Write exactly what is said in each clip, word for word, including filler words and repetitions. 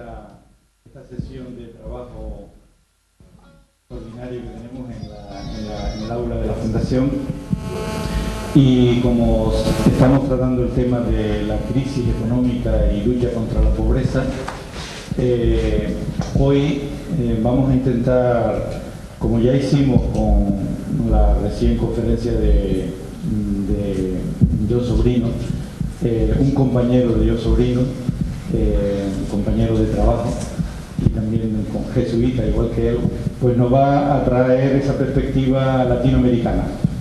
esta, esta sesión de trabajo ordinario que tenemos en, la, en, la, en el aula de la Fundación. Y como estamos tratando el tema de la crisis económica y lucha contra la pobreza, eh, hoy eh, vamos a intentar, como ya hicimos con la recién conferencia de, de Yo Sobrino, eh, un compañero de Yo Sobrino, eh, un compañero de trabajo y también con jesuita igual que él, pues nos va a traer esa perspectiva latinoamericana.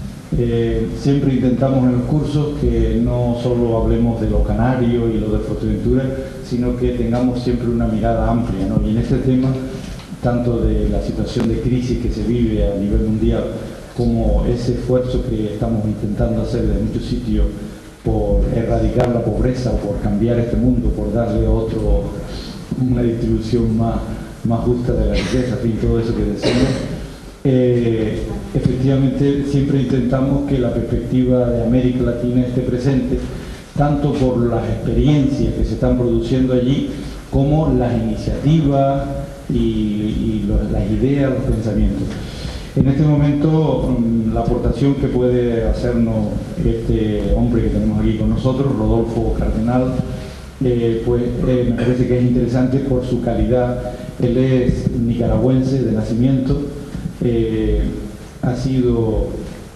Eh, siempre intentamos en los cursos que no solo hablemos de lo canario y lo de Fuerteventura, sino que tengamos siempre una mirada amplia, ¿no? Y en este tema, tanto de la situación de crisis que se vive a nivel mundial, como ese esfuerzo que estamos intentando hacer de muchos sitios por erradicar la pobreza o por cambiar este mundo, por darle otro, una distribución más, más justa de la riqueza, en fin, todo eso que decimos. Eh, efectivamente siempre intentamos que la perspectiva de América Latina esté presente, tanto por las experiencias que se están produciendo allí, como las iniciativas y, y los, las ideas, los pensamientos. En este momento, la aportación que puede hacernos este hombre que tenemos aquí con nosotros, Rodolfo Cardenal, eh, pues eh, me parece que es interesante por su calidad. Él es nicaragüense de nacimiento. Eh, ha sido,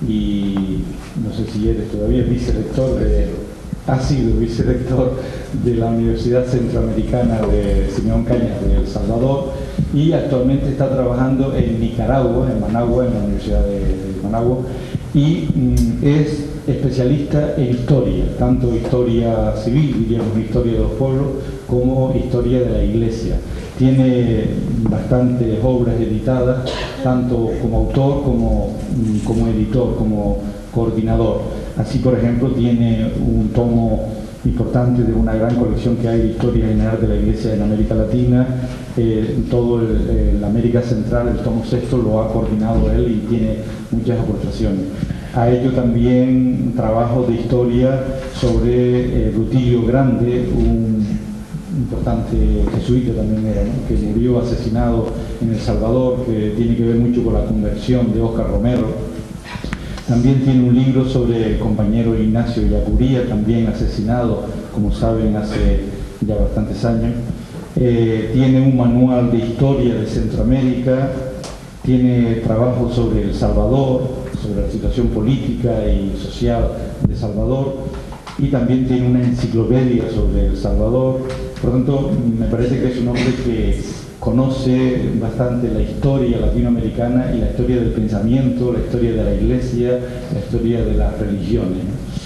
y no sé si eres todavía, vicerrector de, ha sido vicerrector de la Universidad Centroamericana de Simeón Cañas de El Salvador, y actualmente está trabajando en Nicaragua, en Managua, en la Universidad de, de Managua, y mm, es especialista en historia, tanto historia civil, diríamos historia de los pueblos, como historia de la Iglesia. Tiene bastantes obras editadas, tanto como autor como, como editor, como coordinador. Así, por ejemplo, tiene un tomo importante de una gran colección que hay de historia general de la Iglesia en América Latina. Eh, todo el, el América Central, el tomo sexto, lo ha coordinado él y tiene muchas aportaciones. Ha hecho también trabajo de historia sobre eh, Rutilio Grande, un importante jesuita también era, ¿no?, que murió asesinado en El Salvador, que tiene que ver mucho con la conversión de Óscar Romero. También tiene un libro sobre el compañero Ignacio Yacuría, también asesinado, como saben, hace ya bastantes años. Eh, tiene un manual de historia de Centroamérica, tiene trabajo sobre El Salvador, sobre la situación política y social de El Salvador, y también tiene una enciclopedia sobre El Salvador. Por lo tanto, me parece que es un hombre que conoce bastante la historia latinoamericana y la historia del pensamiento, la historia de la Iglesia, la historia de las religiones.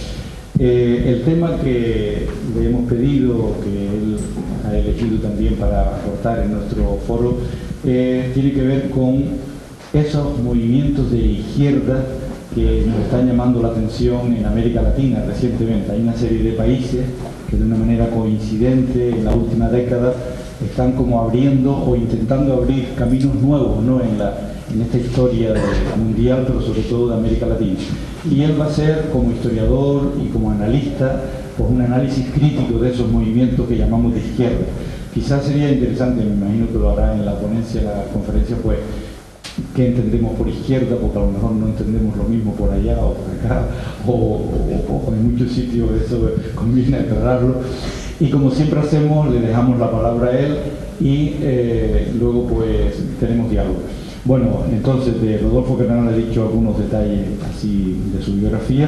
Eh, el tema que le hemos pedido, que él ha elegido también para aportar en nuestro foro, eh, tiene que ver con esos movimientos de izquierda que nos están llamando la atención en América Latina recientemente. Hay una serie de países que de una manera coincidente en la última década están como abriendo o intentando abrir caminos nuevos, ¿no?, en, la, en esta historia de, mundial, pero sobre todo de América Latina. Y él va a ser, como historiador y como analista, pues un análisis crítico de esos movimientos que llamamos de izquierda. Quizás sería interesante, me imagino que lo hará en la ponencia, en la conferencia, pues, qué entendemos por izquierda, porque a lo mejor no entendemos lo mismo por allá o por acá, o, o, o en muchos sitios eso conviene aclararlo. Y como siempre hacemos, le dejamos la palabra a él y eh, luego pues tenemos diálogo. Bueno, entonces de Rodolfo Cardenal he dicho algunos detalles así de su biografía.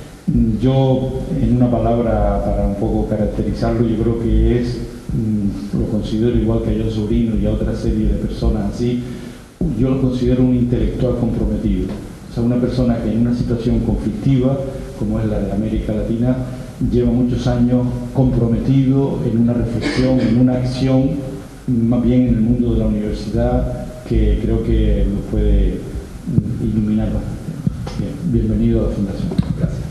Yo, en una palabra para un poco caracterizarlo, yo creo que es, lo considero igual que a Yo Sobrino y a otra serie de personas así, yo lo considero un intelectual comprometido. O sea, una persona que en una situación conflictiva, como es la de América Latina, lleva muchos años comprometido en una reflexión, en una acción, más bien en el mundo de la universidad, que creo que nos puede iluminar bastante. Bien, bienvenido a la Fundación. Gracias.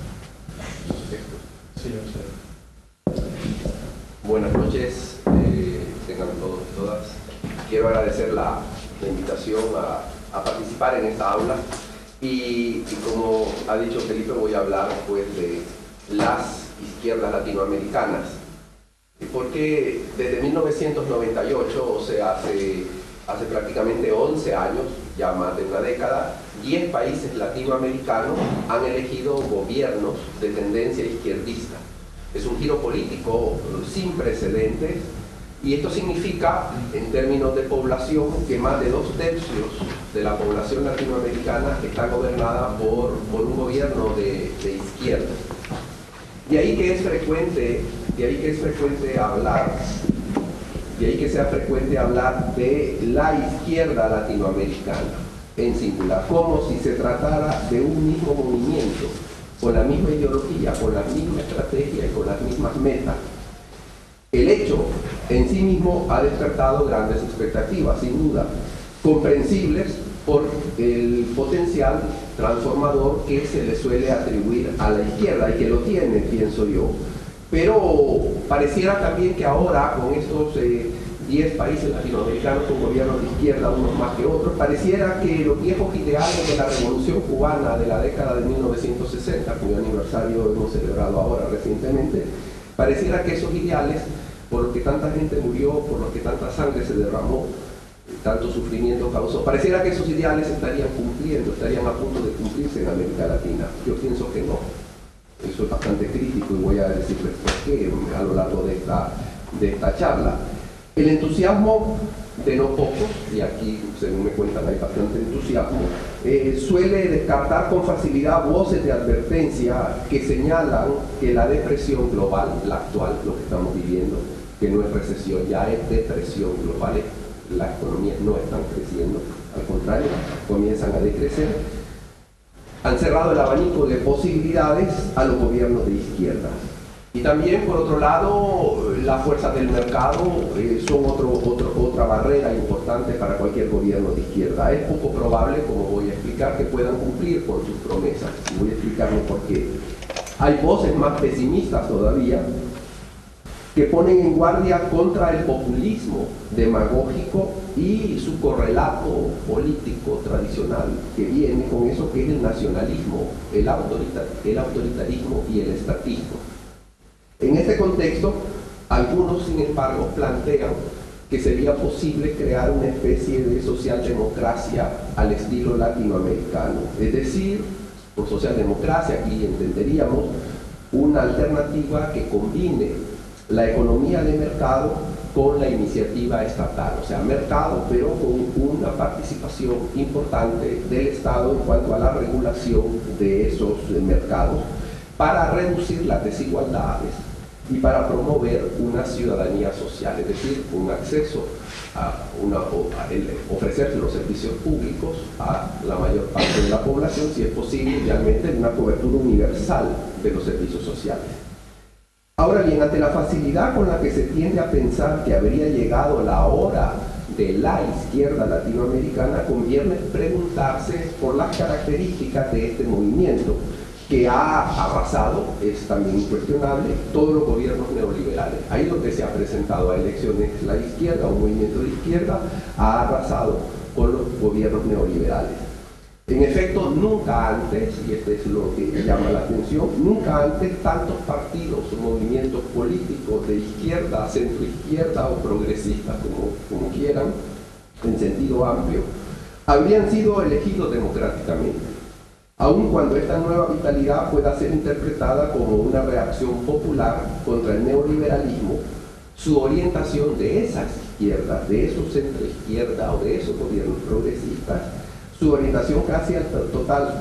Buenas noches, eh, tengan todos y todas. Quiero agradecer la, la invitación a, a participar en esta aula y, y como ha dicho Felipe, voy a hablar pues de las izquierdas latinoamericanas. Porque desde mil novecientos noventa y ocho, o sea, hace, hace prácticamente once años, ya más de una década, diez países latinoamericanos han elegido gobiernos de tendencia izquierdista. Es un giro político sin precedentes, y esto significa, en términos de población, que más de dos tercios de la población latinoamericana está gobernada por, por un gobierno de, de izquierda. De ahí que es frecuente, de ahí que es frecuente hablar, de ahí que sea frecuente hablar de la izquierda latinoamericana en singular, como si se tratara de un mismo movimiento, con la misma ideología, con la misma estrategia y con las mismas metas. El hecho en sí mismo ha despertado grandes expectativas, sin duda, comprensibles por el potencial transformador que se le suele atribuir a la izquierda, y que lo tiene, pienso yo. Pero pareciera también que ahora, con estos eh, diez países latinoamericanos con gobiernos de izquierda, unos más que otros, pareciera que los viejos ideales de la Revolución Cubana de la década de mil novecientos sesenta, cuyo aniversario hemos celebrado ahora recientemente, pareciera que esos ideales, por los que tanta gente murió, por los que tanta sangre se derramó, tanto sufrimiento causó, pareciera que esos ideales estarían cumpliendo, estarían a punto de cumplirse en América Latina. Yo pienso que no. Eso es bastante crítico, y voy a decirles por qué a lo largo de esta, de esta charla. El entusiasmo de no pocos, y aquí, según me cuentan, hay bastante entusiasmo, eh, suele descartar con facilidad voces de advertencia que señalan que la depresión global, la actual, lo que estamos viviendo, que no es recesión, ya es depresión global, las economías no están creciendo, al contrario, comienzan a decrecer, han cerrado el abanico de posibilidades a los gobiernos de izquierda. Y también, por otro lado, las fuerzas del mercado eh, son otro, otro, otra barrera importante para cualquier gobierno de izquierda. Es poco probable, como voy a explicar, que puedan cumplir con sus promesas. Voy a explicarlo por qué. Hay voces más pesimistas todavía, que ponen en guardia contra el populismo demagógico y su correlato político tradicional, que viene con eso que es el nacionalismo, el, autoritar el autoritarismo y el estatismo. En este contexto, algunos, sin embargo, plantean que sería posible crear una especie de socialdemocracia al estilo latinoamericano. Es decir, por socialdemocracia aquí entenderíamos una alternativa que combine la economía de mercado con la iniciativa estatal, o sea, mercado, pero con una participación importante del Estado en cuanto a la regulación de esos mercados, para reducir las desigualdades y para promover una ciudadanía social, es decir, un acceso a, una, a el, ofrecer los servicios públicos a la mayor parte de la población, si es posible, realmente una cobertura universal de los servicios sociales. Ahora bien, ante la facilidad con la que se tiende a pensar que habría llegado la hora de la izquierda latinoamericana, conviene preguntarse por las características de este movimiento, que ha arrasado, es también incuestionable, todos los gobiernos neoliberales. Ahí donde se ha presentado a elecciones la izquierda, un movimiento de izquierda, ha arrasado con los gobiernos neoliberales. En efecto, nunca antes, y esto es lo que llama la atención, nunca antes tantos partidos o movimientos políticos de izquierda, centroizquierda o progresistas, como, como quieran, en sentido amplio, habrían sido elegidos democráticamente, aun cuando esta nueva vitalidad pueda ser interpretada como una reacción popular contra el neoliberalismo. Su orientación de esas izquierdas, de esos centroizquierda o de esos gobiernos progresistas, su orientación casi al total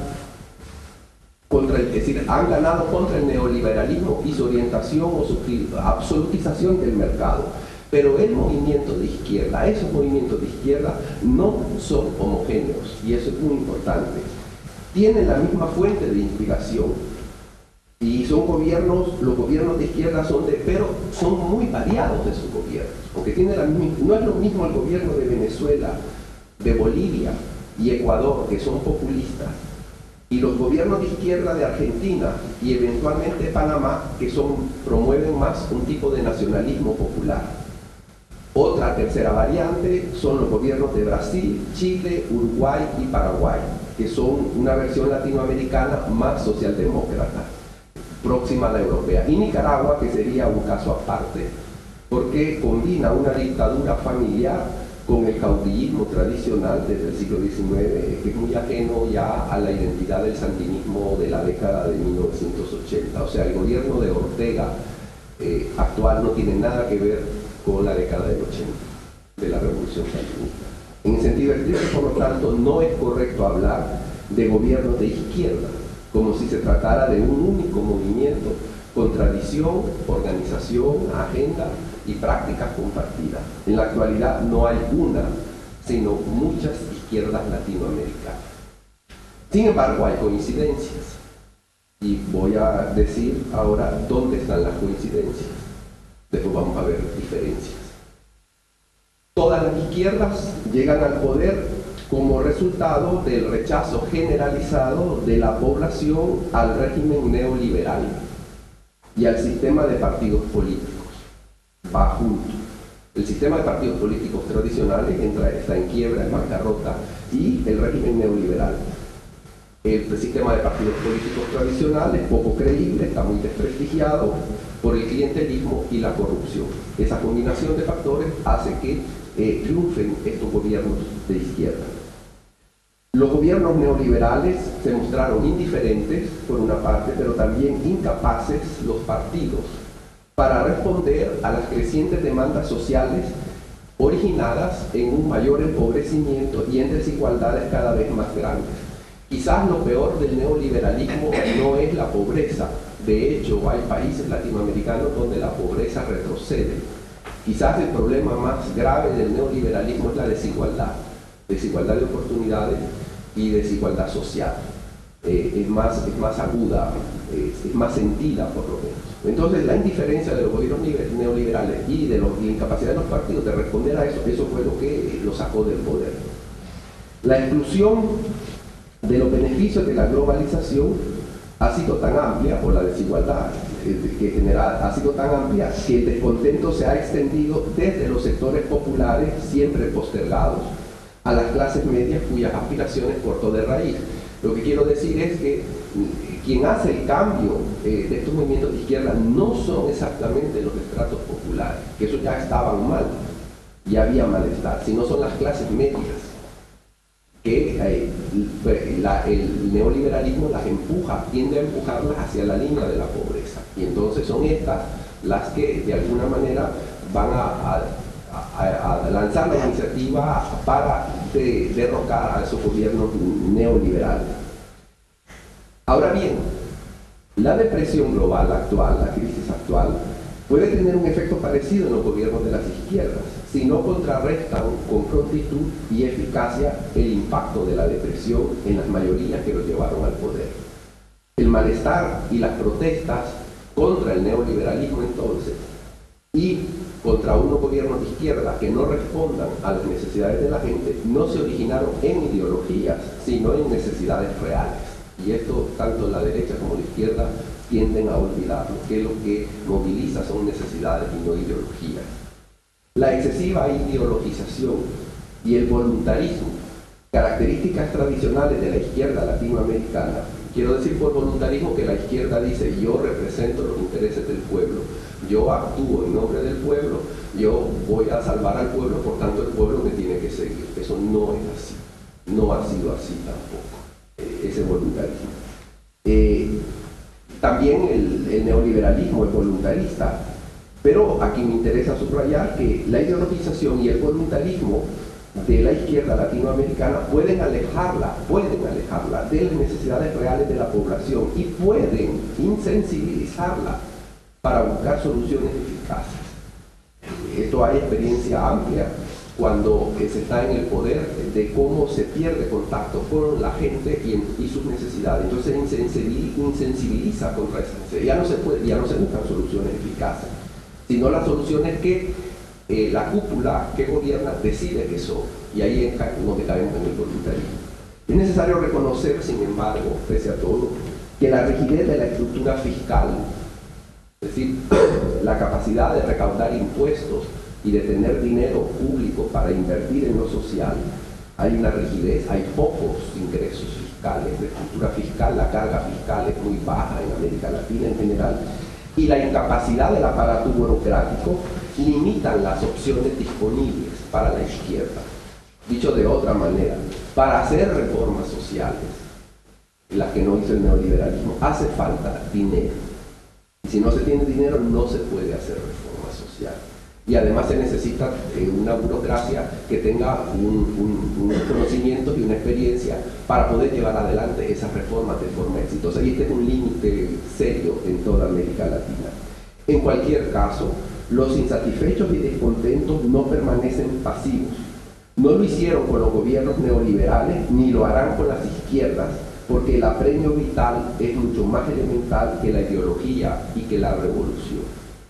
contra el, es decir, han ganado contra el neoliberalismo y su orientación o su absolutización del mercado. Pero el movimiento de izquierda, esos movimientos de izquierda no son homogéneos, y eso es muy importante. Tienen la misma fuente de inspiración, y son gobiernos, los gobiernos de izquierda son de, pero son muy variados de sus gobiernos, porque tiene la misma, no es lo mismo el gobierno de Venezuela, de Bolivia y Ecuador, que son populistas, y los gobiernos de izquierda de Argentina y eventualmente Panamá, que son, promueven más un tipo de nacionalismo popular. Otra tercera variante son los gobiernos de Brasil, Chile, Uruguay y Paraguay, que son una versión latinoamericana más socialdemócrata, próxima a la europea. Y Nicaragua, que sería un caso aparte, porque combina una dictadura familiar con el caudillismo tradicional desde el siglo diecinueve, que es muy ajeno ya a la identidad del sandinismo de la década de mil novecientos ochenta. O sea, el gobierno de Ortega eh, actual no tiene nada que ver con la década del ochenta, de la revolución sandinista. En el sentido estricto, por lo tanto, no es correcto hablar de gobiernos de izquierda, como si se tratara de un único movimiento con tradición, organización, agenda y prácticas compartidas. En la actualidad no hay una, sino muchas izquierdas latinoamericanas. Sin embargo, hay coincidencias. Y voy a decir ahora dónde están las coincidencias. Después vamos a ver diferencias. Todas las izquierdas llegan al poder como resultado del rechazo generalizado de la población al régimen neoliberal y al sistema de partidos políticos. Va junto. El sistema de partidos políticos tradicionales entra, está en quiebra, en bancarrota, y el régimen neoliberal. El sistema de partidos políticos tradicionales, poco creíble, está muy desprestigiado por el clientelismo y la corrupción. Esa combinación de factores hace que eh, triunfen estos gobiernos de izquierda. Los gobiernos neoliberales se mostraron indiferentes, por una parte, pero también incapaces los partidos para responder a las crecientes demandas sociales originadas en un mayor empobrecimiento y en desigualdades cada vez más grandes. Quizás lo peor del neoliberalismo no es la pobreza. De hecho, hay países latinoamericanos donde la pobreza retrocede. Quizás el problema más grave del neoliberalismo es la desigualdad. Desigualdad de oportunidades y desigualdad social. Eh, es, más, es más aguda, es, es más sentida por lo menos. Entonces, la indiferencia de los gobiernos neoliberales y de los, la incapacidad de los partidos de responder a eso, eso fue lo que lo sacó del poder. La exclusión de los beneficios de la globalización ha sido tan amplia, por la desigualdad que genera, ha sido tan amplia que el descontento se ha extendido desde los sectores populares, siempre postergados, a las clases medias cuyas aspiraciones cortó de raíz. Lo que quiero decir es que quien hace el cambio eh, de estos movimientos de izquierda no son exactamente los estratos populares, que eso ya estaban mal, ya había malestar, sino son las clases medias, que eh, la, el neoliberalismo las empuja, tiende a empujarlas hacia la línea de la pobreza. Y entonces son estas las que de alguna manera van a, a, a, a lanzar la iniciativa para de, derrocar a esos gobiernos neoliberales. Ahora bien, la depresión global actual, la crisis actual, puede tener un efecto parecido en los gobiernos de las izquierdas, si no contrarrestan con prontitud y eficacia el impacto de la depresión en las mayorías que los llevaron al poder. El malestar y las protestas contra el neoliberalismo entonces, y contra unos gobiernos de izquierda que no respondan a las necesidades de la gente, no se originaron en ideologías, sino en necesidades reales. Y esto, tanto la derecha como la izquierda tienden a olvidarlo, que lo que moviliza son necesidades y no ideologías. La excesiva ideologización y el voluntarismo, características tradicionales de la izquierda latinoamericana. Quiero decir por voluntarismo que la izquierda dice: yo represento los intereses del pueblo, yo actúo en nombre del pueblo, yo voy a salvar al pueblo, por tanto el pueblo me tiene que seguir. Eso no es así, no ha sido así tampoco, eh, ese voluntarismo. Eh, también el, el neoliberalismo es voluntarista, pero aquí me interesa subrayar que la ideologización y el voluntarismo de la izquierda latinoamericana pueden alejarla, pueden alejarla de las necesidades reales de la población y pueden insensibilizarla para buscar soluciones eficaces. Esto hay experiencia amplia cuando se está en el poder de cómo se pierde contacto con la gente y, en, y sus necesidades. Entonces se insensibiliza contra esas necesidades. Ya no se puede, ya no se buscan soluciones eficaces, sino las soluciones que eh, la cúpula que gobierna decide que son, y ahí es donde caemos en el voluntarismo. Es necesario reconocer, sin embargo, pese a todo, que la rigidez de la estructura fiscal, es decir, la capacidad de recaudar impuestos y de tener dinero público para invertir en lo social, hay una rigidez, hay pocos ingresos fiscales, la estructura fiscal, la carga fiscal es muy baja en América Latina en general, y la incapacidad del aparato burocrático limitan las opciones disponibles para la izquierda. Dicho de otra manera, para hacer reformas sociales, las que no hizo el neoliberalismo, hace falta dinero. Y si no se tiene dinero, no se puede hacer reforma social. Y además se necesita eh, una burocracia que tenga un, un, unos conocimientos y una experiencia para poder llevar adelante esas reformas de forma exitosa. Y este es un límite serio en toda América Latina. En cualquier caso, los insatisfechos y descontentos no permanecen pasivos. No lo hicieron con los gobiernos neoliberales, ni lo harán con las izquierdas, porque el apremio vital es mucho más elemental que la ideología y que la revolución.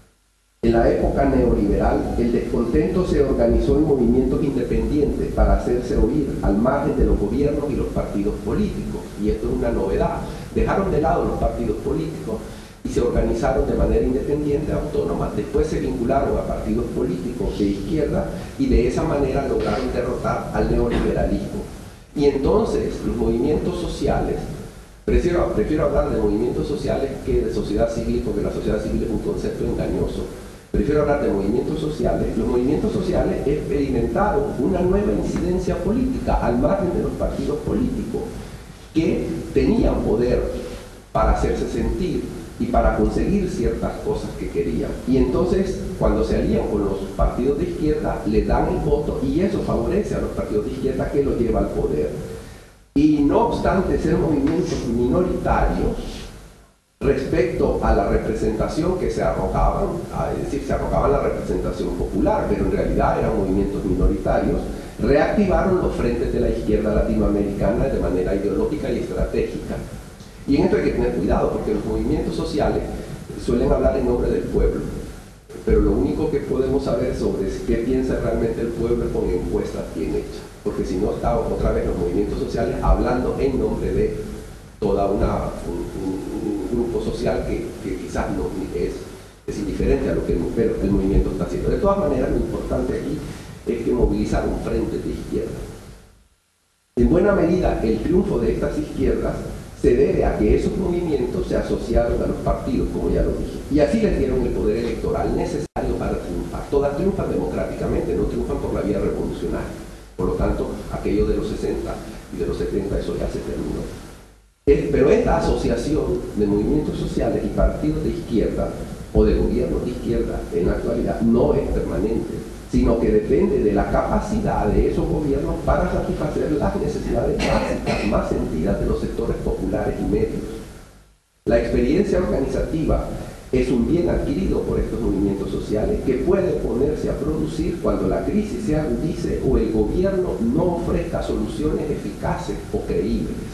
En la época neoliberal, el descontento se organizó en movimientos independientes para hacerse oír al margen de los gobiernos y los partidos políticos. Y esto es una novedad. Dejaron de lado los partidos políticos y se organizaron de manera independiente, autónoma. Después se vincularon a partidos políticos de izquierda y de esa manera lograron derrotar al neoliberalismo. Y entonces los movimientos sociales, prefiero, prefiero hablar de movimientos sociales que de sociedad civil, porque la sociedad civil es un concepto engañoso. Prefiero hablar de movimientos sociales. Los movimientos sociales experimentaron una nueva incidencia política al margen de los partidos políticos que tenían poder para hacerse sentir y para conseguir ciertas cosas que querían. Y entonces, cuando se alían con los partidos de izquierda, le dan el voto y eso favorece a los partidos de izquierda que los lleva al poder. Y no obstante ser movimientos minoritarios respecto a la representación que se arrojaban, es decir, se arrojaban la representación popular, pero en realidad eran movimientos minoritarios, reactivaron los frentes de la izquierda latinoamericana de manera ideológica y estratégica. Y en esto hay que tener cuidado, porque los movimientos sociales suelen hablar en nombre del pueblo, pero lo único que podemos saber sobre qué piensa realmente el pueblo es con encuestas bien hechas, porque si no está otra vez los movimientos sociales hablando en nombre de toda una, un, un, un grupo social que, que quizás no es, es indiferente a lo que el, el movimiento está haciendo. De todas maneras, lo importante aquí es que movilizar un frente de izquierda. En buena medida, el triunfo de estas izquierdas se debe a que esos movimientos se asociaron a los partidos, como ya lo dije, y así les dieron el poder electoral necesario para triunfar. Todas triunfan democráticamente, no triunfan por la vía revolucionaria. Por lo tanto, aquello de los sesenta y de los setenta, eso ya se terminó. Pero esta asociación de movimientos sociales y partidos de izquierda, o de gobiernos de izquierda en la actualidad, no es permanente, sino que depende de la capacidad de esos gobiernos para satisfacer las necesidades básicas más sentidas de los sectores populares y medios. La experiencia organizativa es un bien adquirido por estos movimientos sociales que puede ponerse a producir cuando la crisis se agudice o el gobierno no ofrezca soluciones eficaces o creíbles.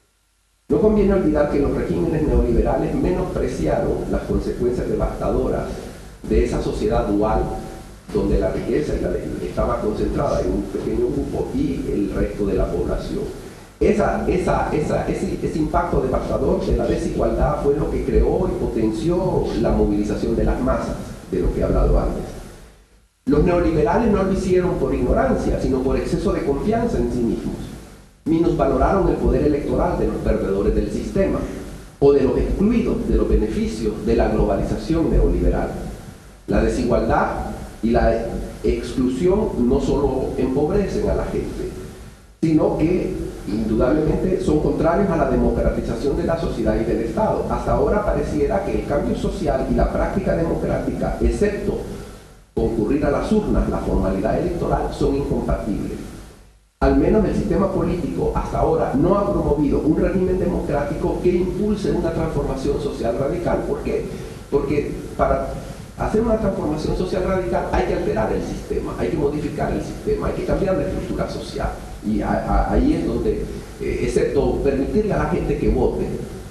No conviene olvidar que los regímenes neoliberales menospreciaron las consecuencias devastadoras de esa sociedad dual donde la riqueza estaba concentrada en un pequeño grupo y el resto de la población. Esa, esa, esa, ese, ese impacto devastador de la desigualdad fue lo que creó y potenció la movilización de las masas, de lo que he hablado antes. Los neoliberales no lo hicieron por ignorancia, sino por exceso de confianza en sí mismos. Minusvaloraron el poder electoral de los perdedores del sistema o de los excluidos de los beneficios de la globalización neoliberal. La desigualdad y la exclusión no solo empobrecen a la gente, sino que indudablemente son contrarios a la democratización de la sociedad y del Estado. Hasta ahora pareciera que el cambio social y la práctica democrática, excepto concurrir a las urnas, la formalidad electoral, son incompatibles. Al menos el sistema político hasta ahora no ha promovido un régimen democrático que impulse una transformación social radical. ¿Por qué? Porque para hacer una transformación social radical hay que alterar el sistema, hay que modificar el sistema, hay que cambiar la estructura social. Y a, a, ahí es donde, eh, excepto permitirle a la gente que vote,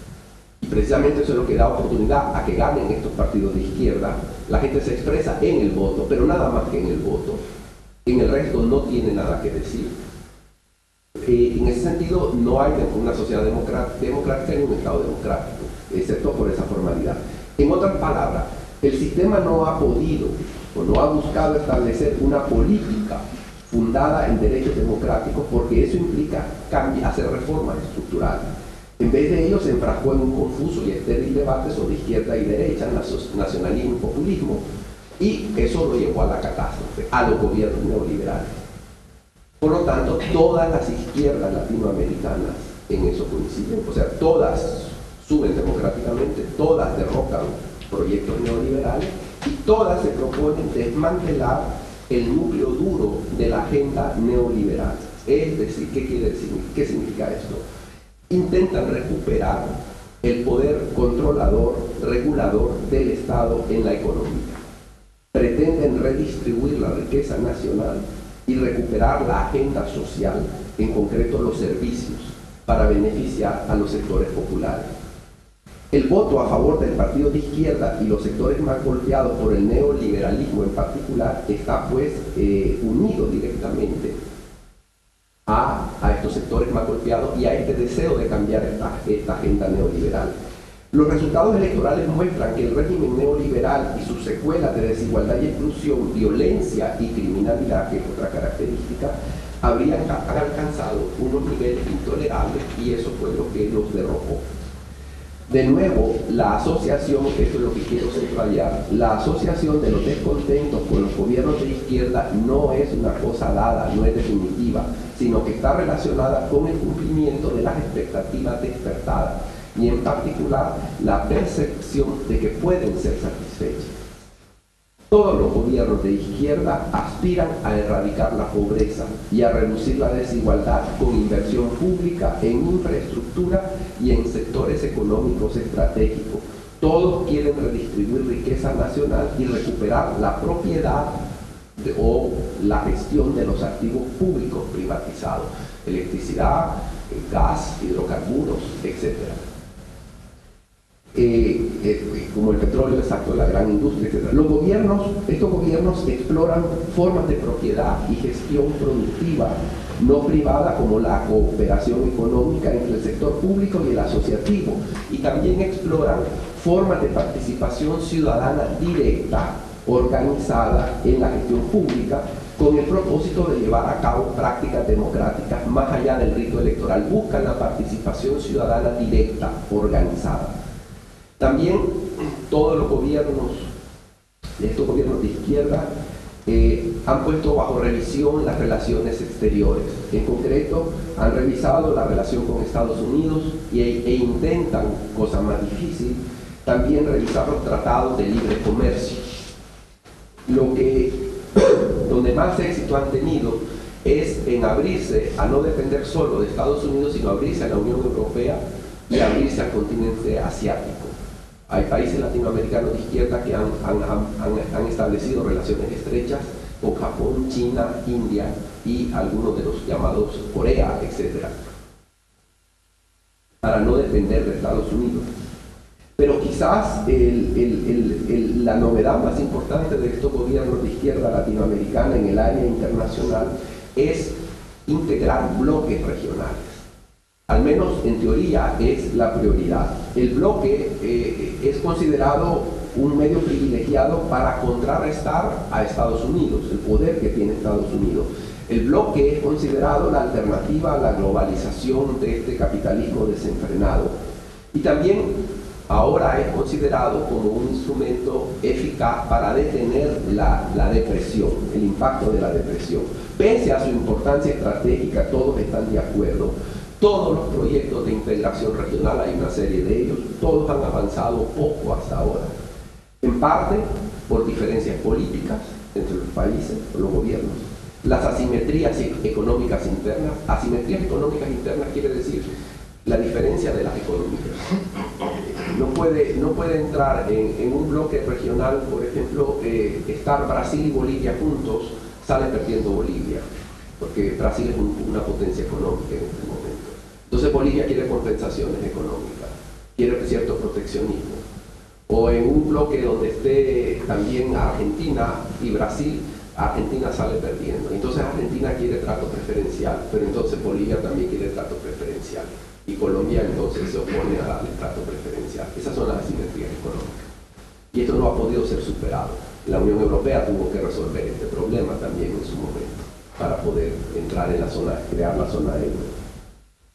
y precisamente eso es lo que da oportunidad a que ganen estos partidos de izquierda, la gente se expresa en el voto, pero nada más que en el voto. En el resto no tiene nada que decir. Eh, en ese sentido, no hay una sociedad democrática ni un Estado democrático, excepto por esa formalidad. En otras palabras, el sistema no ha podido o no ha buscado establecer una política fundada en derechos democráticos, porque eso implica cambiar, hacer reformas estructurales. En vez de ello se enfrascó en un confuso y estéril debate sobre izquierda y derecha, nacionalismo y populismo, y eso lo llevó a la catástrofe, a los gobiernos neoliberales. Por lo tanto, todas las izquierdas latinoamericanas en eso coinciden, o sea, todas suben democráticamente, todas derrocan proyectos neoliberales y todas se proponen desmantelar el núcleo duro de la agenda neoliberal. Es decir, ¿qué quiere decir? ¿Qué significa esto? Intentan recuperar el poder controlador, regulador del Estado en la economía. Pretenden redistribuir la riqueza nacional y recuperar la agenda social, en concreto los servicios, para beneficiar a los sectores populares. El voto a favor del partido de izquierda y los sectores más golpeados por el neoliberalismo en particular está pues eh, unido directamente a, a estos sectores más golpeados y a este deseo de cambiar esta, esta agenda neoliberal. Los resultados electorales muestran que el régimen neoliberal y sus secuelas de desigualdad y exclusión, violencia y criminalidad, que es otra característica, habrían alcanzado unos niveles intolerables y eso fue lo que los derrocó. De nuevo, la asociación, esto es lo que quiero subrayar, la asociación de los descontentos con los gobiernos de izquierda no es una cosa dada, no es definitiva, sino que está relacionada con el cumplimiento de las expectativas despertadas y en particular la percepción de que pueden ser satisfechas. Todos los gobiernos de izquierda aspiran a erradicar la pobreza y a reducir la desigualdad con inversión pública en infraestructura y en sectores económicos estratégicos. Todos quieren redistribuir riqueza nacional y recuperar la propiedad de, o la gestión de los activos públicos privatizados, electricidad, gas, hidrocarburos, etcétera. Eh, eh, como el petróleo, exacto, la gran industria, etcétera. Los gobiernos, estos gobiernos exploran formas de propiedad y gestión productiva no privada como la cooperación económica entre el sector público y el asociativo, y también exploran formas de participación ciudadana directa, organizada en la gestión pública, con el propósito de llevar a cabo prácticas democráticas más allá del rito electoral. Buscan la participación ciudadana directa, organizada. También todos los gobiernos, estos gobiernos de izquierda, eh, han puesto bajo revisión las relaciones exteriores. En concreto, han revisado la relación con Estados Unidos y, e intentan, cosa más difícil, también revisar los tratados de libre comercio. Lo que, donde más éxito han tenido es en abrirse a no depender solo de Estados Unidos, sino abrirse a la Unión Europea y abrirse al continente asiático. Hay países latinoamericanos de izquierda que han, han, han, han establecido relaciones estrechas con Japón, China, India y algunos de los llamados Corea, etcétera, para no depender de Estados Unidos. Pero quizás el, el, el, el, la novedad más importante de estos gobiernos de izquierda latinoamericana en el área internacional es integrar bloques regionales. Al menos en teoría es la prioridad. El bloque eh, es considerado un medio privilegiado para contrarrestar a Estados Unidos, el poder que tiene Estados Unidos. El bloque es considerado la alternativa a la globalización de este capitalismo desenfrenado. Y también ahora es considerado como un instrumento eficaz para detener la, la depresión, el impacto de la depresión. Pese a su importancia estratégica, todos están de acuerdo. Todos los proyectos de integración regional, hay una serie de ellos, todos han avanzado poco hasta ahora. En parte por diferencias políticas entre los países, los gobiernos. Las asimetrías económicas internas. Asimetrías económicas internas quiere decir la diferencia de las economías. No puede, no puede entrar en, en un bloque regional, por ejemplo, eh, estar Brasil y Bolivia juntos, sale perdiendo Bolivia, porque Brasil es un, una potencia económica en este momento. Entonces Bolivia quiere compensaciones económicas, quiere cierto proteccionismo. O en un bloque donde esté también Argentina y Brasil, Argentina sale perdiendo. Entonces Argentina quiere trato preferencial, pero entonces Bolivia también quiere trato preferencial. Y Colombia entonces se opone a darle trato preferencial. Esas son las asimetrías económicas. Y esto no ha podido ser superado. La Unión Europea tuvo que resolver este problema también en su momento, para poder entrar en la zona, crear la zona euro.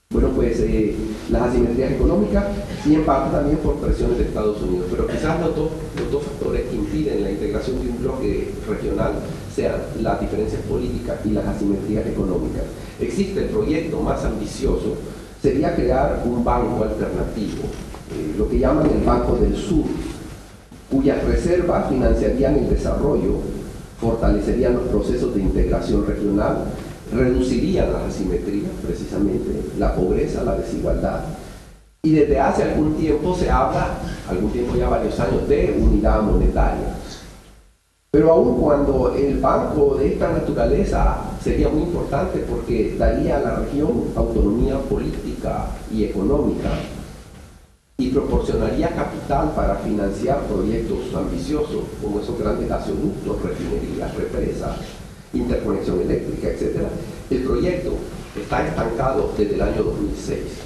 Bueno, pues eh, las asimetrías económicas y en parte también por presiones de Estados Unidos, pero quizás los dos, los dos factores que impiden la integración de un bloque regional sean las diferencias políticas y las asimetrías económicas. Existe el proyecto más ambicioso, sería crear un banco alternativo, eh, lo que llaman el Banco del Sur, cuyas reservas financiarían el desarrollo, fortalecerían los procesos de integración regional, reducirían las asimetrías, precisamente, la pobreza, la desigualdad. Y desde hace algún tiempo se habla, algún tiempo ya varios años, de unidad monetaria. Pero aun cuando el banco de esta naturaleza sería muy importante porque daría a la región autonomía política y económica y proporcionaría capital para financiar proyectos ambiciosos como esos grandes gasoductos, refinerías, represas, interconexión eléctrica, etcétera. El proyecto está estancado desde el año dos mil seis.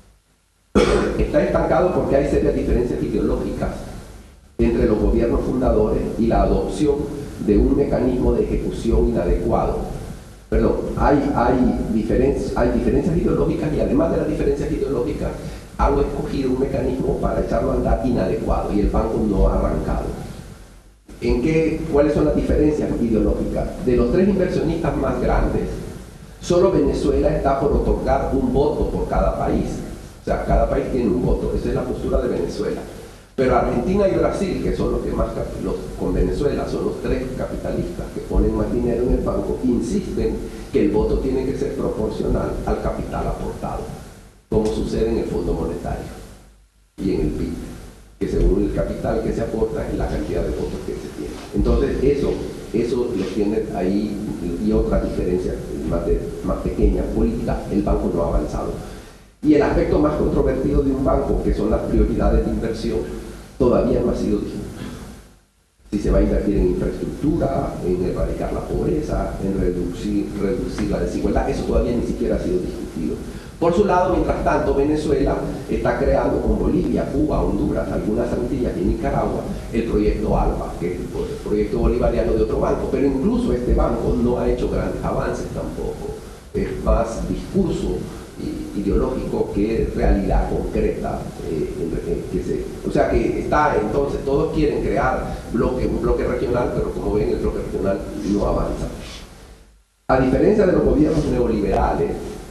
Está estancado porque hay serias diferencias ideológicas entre los gobiernos fundadores y la adopción de un mecanismo de ejecución inadecuado. Perdón, hay, hay, diferencias, hay diferencias ideológicas y además de las diferencias ideológicas han escogido un mecanismo para echarlo a andar inadecuado y el banco no ha arrancado. ¿En qué, ¿Cuáles son las diferencias ideológicas? De los tres inversionistas más grandes, solo Venezuela está por otorgar un voto por cada país. O sea, cada país tiene un voto. Esa es la postura de Venezuela. Pero Argentina y Brasil, que son los que más, los, con Venezuela, son los tres capitalistas que ponen más dinero en el banco, insisten que el voto tiene que ser proporcional al capital aportado, como sucede en el Fondo Monetario y en el P I B, que según el capital que se aporta es la cantidad de votos que se tiene. Entonces eso, eso lo tiene ahí, y otras diferencias más, de, más pequeñas, políticas, el banco no ha avanzado. Y el aspecto más controvertido de un banco, que son las prioridades de inversión, todavía no ha sido discutido. Si se va a invertir en infraestructura, en erradicar la pobreza, en reducir, reducir la desigualdad, eso todavía ni siquiera ha sido discutido. Por su lado, mientras tanto, Venezuela está creando con Bolivia, Cuba, Honduras, algunas Antillas y Nicaragua el proyecto ALBA, que es el proyecto bolivariano de otro banco, pero incluso este banco no ha hecho grandes avances tampoco. Es más discurso ideológico que realidad concreta, eh, eh, que se, o sea que está, entonces todos quieren crear bloque, un bloque regional, pero como ven el bloque regional no avanza. A diferencia de los gobiernos neoliberales,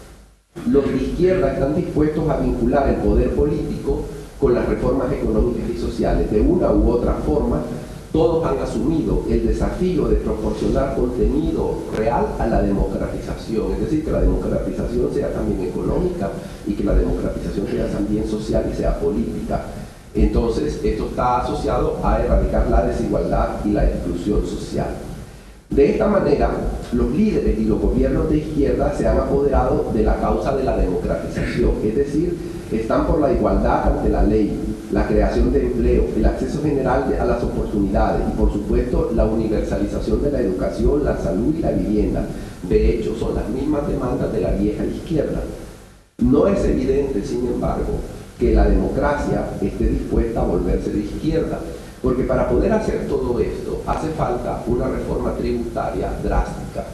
los de izquierda están dispuestos a vincular el poder político con las reformas económicas y sociales. De una u otra forma, todos han asumido el desafío de proporcionar contenido real a la democratización, es decir, que la democratización sea también económica y que la democratización sea también social y sea política. Entonces, esto está asociado a erradicar la desigualdad y la exclusión social. De esta manera, los líderes y los gobiernos de izquierda se han apoderado de la causa de la democratización, es decir, están por la igualdad ante la ley, la creación de empleo, el acceso general a las oportunidades y, por supuesto, la universalización de la educación, la salud y la vivienda. De hecho, son las mismas demandas de la vieja izquierda. No es evidente, sin embargo, que la democracia esté dispuesta a volverse de izquierda, porque para poder hacer todo esto hace falta una reforma tributaria drástica.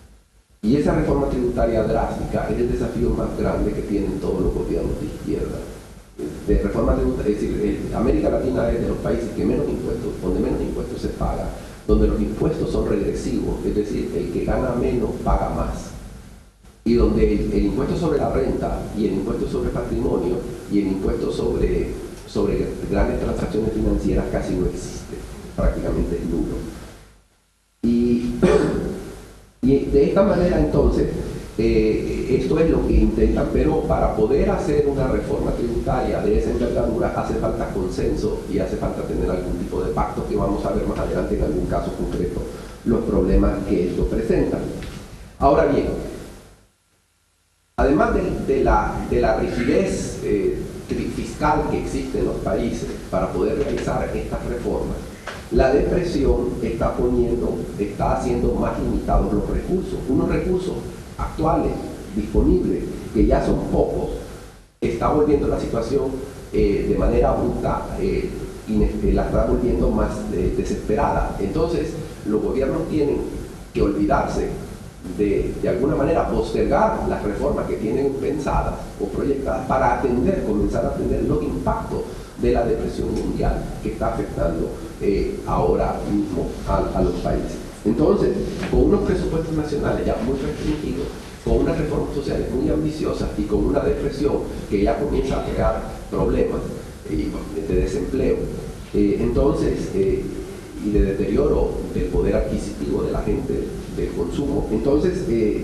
Y esa reforma tributaria drástica es el desafío más grande que tienen todos los gobiernos de izquierda. De reforma tributaria, es decir, América Latina es de los países que menos impuestos, donde menos impuestos se paga, donde los impuestos son regresivos, es decir, el que gana menos paga más. Y donde el, el impuesto sobre la renta y el impuesto sobre patrimonio y el impuesto sobre, sobre grandes transacciones financieras casi no existe, prácticamente es nulo. Y, y de esta manera entonces, eh, esto es lo que intentan, pero para poder hacer una reforma tributaria de esa envergadura hace falta consenso y hace falta tener algún tipo de pacto, que vamos a ver más adelante en algún caso concreto los problemas que esto presenta. Ahora bien, además de, de, la, de la rigidez eh, fiscal que existe en los países para poder realizar estas reformas, la depresión está poniendo, está haciendo más limitados los recursos. Unos recursos actuales, disponibles, que ya son pocos, está volviendo la situación eh, de manera abrupta eh, y la está volviendo más eh, desesperada. Entonces, los gobiernos tienen que olvidarse de, de alguna manera, postergar las reformas que tienen pensadas o proyectadas para atender, comenzar a atender los impactos de la depresión mundial que está afectando eh, ahora mismo a, a los países. Entonces, con unos presupuestos nacionales ya muy restringidos, con unas reformas sociales muy ambiciosas y con una depresión que ya comienza a crear problemas eh, de desempleo, eh, entonces, eh, y de deterioro del poder adquisitivo de la gente, del consumo, entonces, eh,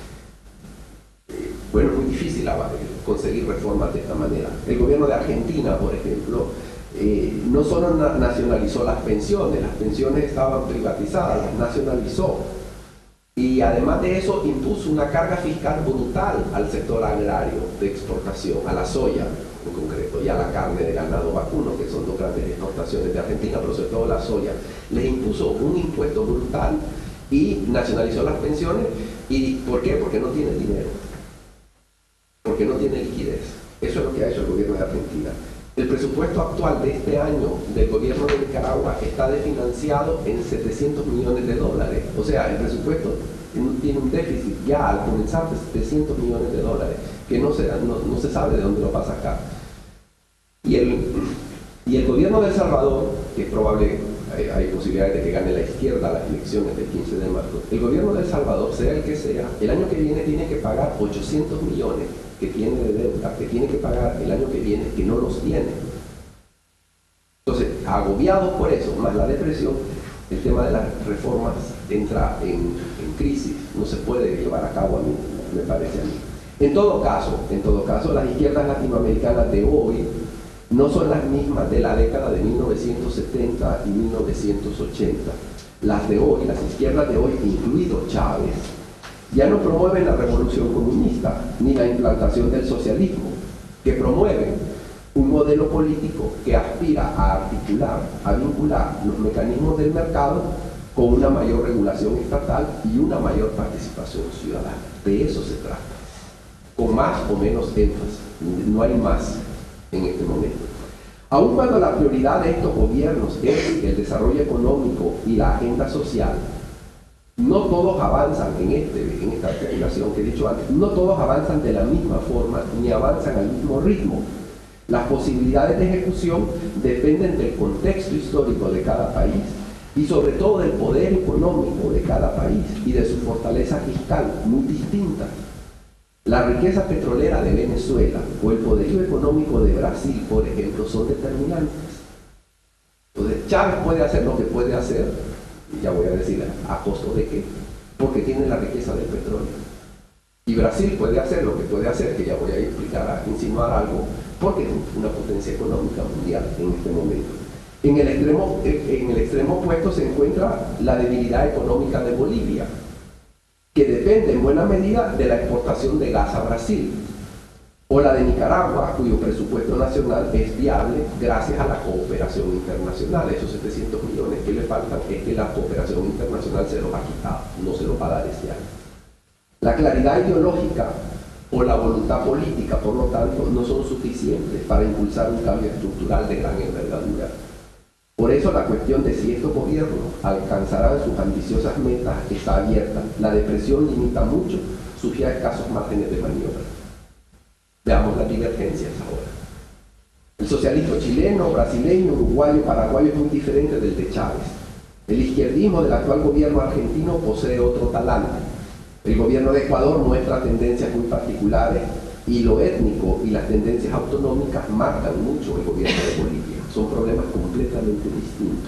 eh, bueno, es muy difícil conseguir reformas de esta manera. El gobierno de Argentina, por ejemplo, eh, no solo na nacionalizó las pensiones, las pensiones estaban privatizadas, las nacionalizó. Y además de eso impuso una carga fiscal brutal al sector agrario de exportación, a la soya en concreto y a la carne de ganado vacuno, que son dos grandes exportaciones de Argentina, pero sobre todo la soya. Les impuso un impuesto brutal y nacionalizó las pensiones. ¿Y por qué? Porque no tiene dinero, porque no tiene liquidez. Eso es lo que ha hecho el gobierno de Argentina. El presupuesto actual de este año del gobierno de Nicaragua está desfinanciado en setecientos millones de dólares. O sea, el presupuesto tiene un déficit ya al comenzar de setecientos millones de dólares, que no se, no, no se sabe de dónde lo va a sacar. Y el, y el gobierno de El Salvador, que es probable, hay, hay posibilidades de que gane la izquierda las elecciones del quince de marzo, el gobierno de El Salvador, sea el que sea, el año que viene tiene que pagar ochocientos millones que tiene de deuda, que tiene que pagar el año que viene, que no los tiene. Entonces, agobiados por eso, más la depresión, el tema de las reformas entra en, en crisis, no se puede llevar a cabo, a mí, me parece a mí. En todo caso, en todo caso, las izquierdas latinoamericanas de hoy no son las mismas de la década de mil novecientos setenta y mil novecientos ochenta. Las de hoy, las izquierdas de hoy, incluido Chávez, ya no promueven la revolución comunista ni la implantación del socialismo, que promueven un modelo político que aspira a articular, a vincular los mecanismos del mercado con una mayor regulación estatal y una mayor participación ciudadana. De eso se trata, con más o menos énfasis, no hay más en este momento. Aun cuando la prioridad de estos gobiernos es el desarrollo económico y la agenda social, no todos avanzan en, este, en esta articulación que he dicho antes, no todos avanzan de la misma forma ni avanzan al mismo ritmo. Las posibilidades de ejecución dependen del contexto histórico de cada país y sobre todo del poder económico de cada país y de su fortaleza fiscal, muy distinta. La riqueza petrolera de Venezuela o el poderío económico de Brasil, por ejemplo, son determinantes. Entonces, Chávez puede hacer lo que puede hacer, y ya voy a decir a costo de qué, porque tiene la riqueza del petróleo. Y Brasil puede hacer lo que puede hacer, que ya voy a explicar, a insinuar algo, porque es una potencia económica mundial en este momento. En el extremo, en el extremo opuesto se encuentra la debilidad económica de Bolivia, que depende en buena medida de la exportación de gas a Brasil, o la de Nicaragua, cuyo presupuesto nacional es viable gracias a la cooperación internacional. Esos setecientos millones que le faltan es que la cooperación internacional se los ha quitado, no se los va a dar este año. La claridad ideológica o la voluntad política, por lo tanto, no son suficientes para impulsar un cambio estructural de gran envergadura. Por eso la cuestión de si estos gobiernos alcanzarán sus ambiciosas metas está abierta. La depresión limita mucho sus ya escasos márgenes de maniobra. Veamos las divergencias ahora. El socialismo chileno, brasileño, uruguayo, paraguayo es muy diferente del de Chávez. El izquierdismo del actual gobierno argentino posee otro talante. El gobierno de Ecuador muestra tendencias muy particulares y lo étnico y las tendencias autonómicas marcan mucho el gobierno de Bolivia. Son problemas completamente distintos.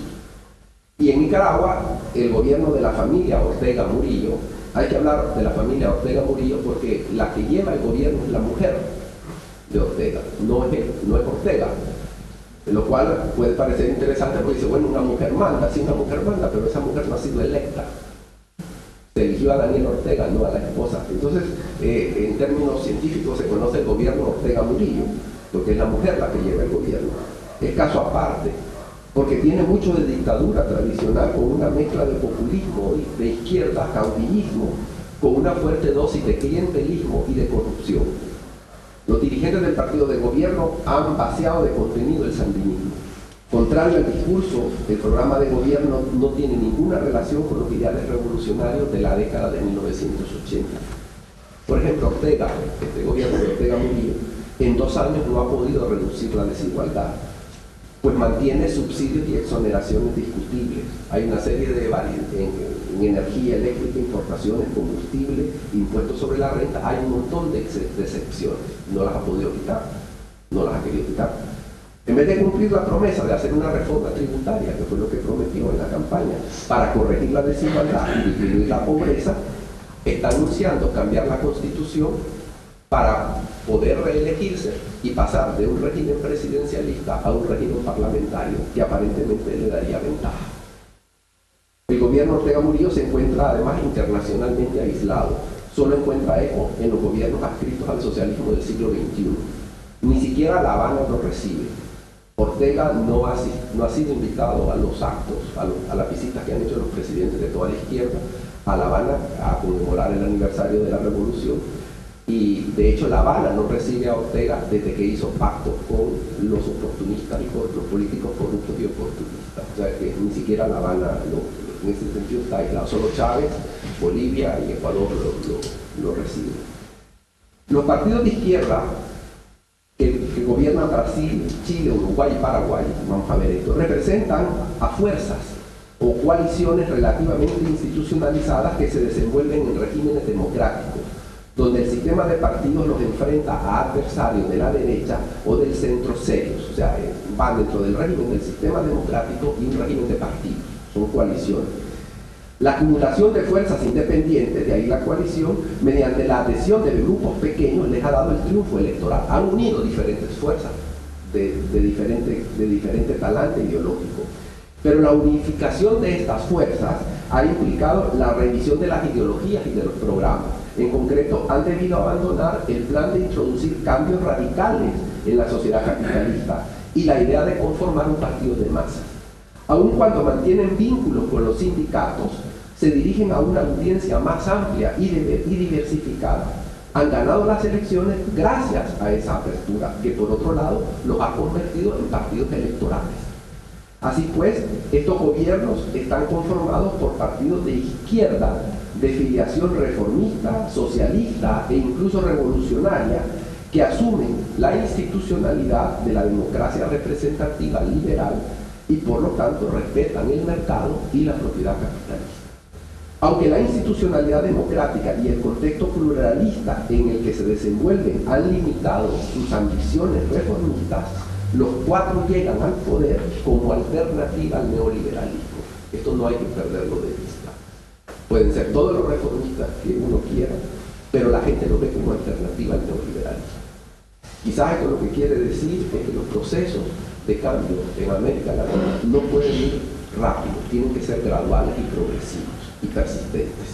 Y en Nicaragua, el gobierno de la familia Ortega Murillo, hay que hablar de la familia Ortega Murillo porque la que lleva el gobierno es la mujer de Ortega, no es, no es Ortega. Lo cual puede parecer interesante porque dice, bueno, una mujer manda, sí, una mujer manda, pero esa mujer no ha sido electa. Se eligió a Daniel Ortega, no a la esposa. Entonces, eh, en términos científicos se conoce el gobierno Ortega Murillo, porque es la mujer la que lleva el gobierno. Es caso aparte, porque tiene mucho de dictadura tradicional, con una mezcla de populismo y de izquierda, caudillismo, con una fuerte dosis de clientelismo y de corrupción. Los dirigentes del partido de gobierno han vaciado de contenido el sandinismo. Contrario al discurso, el programa de gobierno no tiene ninguna relación con los ideales revolucionarios de la década de mil novecientos ochenta. Por ejemplo, Ortega, este gobierno de Ortega Murillo, en dos años no ha podido reducir la desigualdad, pues mantiene subsidios y exoneraciones discutibles. Hay una serie de variantes en, en energía eléctrica, importaciones, combustible, impuestos sobre la renta. Hay un montón de, ex de excepciones. No las ha podido quitar, no las ha querido quitar. En vez de cumplir la promesa de hacer una reforma tributaria, que fue lo que prometió en la campaña, para corregir la desigualdad y disminuir la pobreza, está anunciando cambiar la Constitución para poder reelegirse y pasar de un régimen presidencialista a un régimen parlamentario que aparentemente le daría ventaja. El gobierno Ortega Murillo se encuentra además internacionalmente aislado. Solo encuentra eco en los gobiernos adscritos al socialismo del siglo veintiuno. Ni siquiera La Habana lo recibe. Ortega no ha, no ha sido invitado a los actos, a, lo, a las visitas que han hecho los presidentes de toda la izquierda a La Habana a conmemorar el aniversario de la revolución, y de hecho La Habana no recibe a Ortega desde que hizo pactos con los oportunistas y con los políticos corruptos y oportunistas. O sea que ni siquiera La Habana lo, en ese sentido está aislado. Solo Chávez, Bolivia y Ecuador lo, lo, lo reciben. Los partidos de izquierda que, que gobiernan Brasil, Chile, Uruguay y Paraguay, vamos a ver esto, representan a fuerzas o coaliciones relativamente institucionalizadas que se desenvuelven en regímenes democráticos, donde el sistema de partidos los enfrenta a adversarios de la derecha o del centro serios. O sea, van dentro del régimen del sistema democrático y un régimen de partidos, son coaliciones. La acumulación de fuerzas independientes, de ahí la coalición, mediante la adhesión de grupos pequeños, les ha dado el triunfo electoral. Han unido diferentes fuerzas de, de, diferente, de diferente talante ideológico. Pero la unificación de estas fuerzas ha implicado la revisión de las ideologías y de los programas. En concreto, han debido abandonar el plan de introducir cambios radicales en la sociedad capitalista y la idea de conformar un partido de masas. Aun cuando mantienen vínculos con los sindicatos, se dirigen a una audiencia más amplia y, de, y diversificada. Han ganado las elecciones gracias a esa apertura, que por otro lado los ha convertido en partidos electorales. Así pues, estos gobiernos están conformados por partidos de izquierda, de filiación reformista, socialista e incluso revolucionaria, que asumen la institucionalidad de la democracia representativa liberal y por lo tanto respetan el mercado y la propiedad capitalista. Aunque la institucionalidad democrática y el contexto pluralista en el que se desenvuelven han limitado sus ambiciones reformistas, los cuatro llegan al poder como alternativa al neoliberalismo. Esto no hay que perderlo de vista. Pueden ser todos los reformistas que uno quiera, pero la gente lo ve como alternativa al neoliberalismo. Quizás esto lo que quiere decir es que los procesos de cambio en América Latina no pueden ir rápido, tienen que ser graduales y progresivos y persistentes.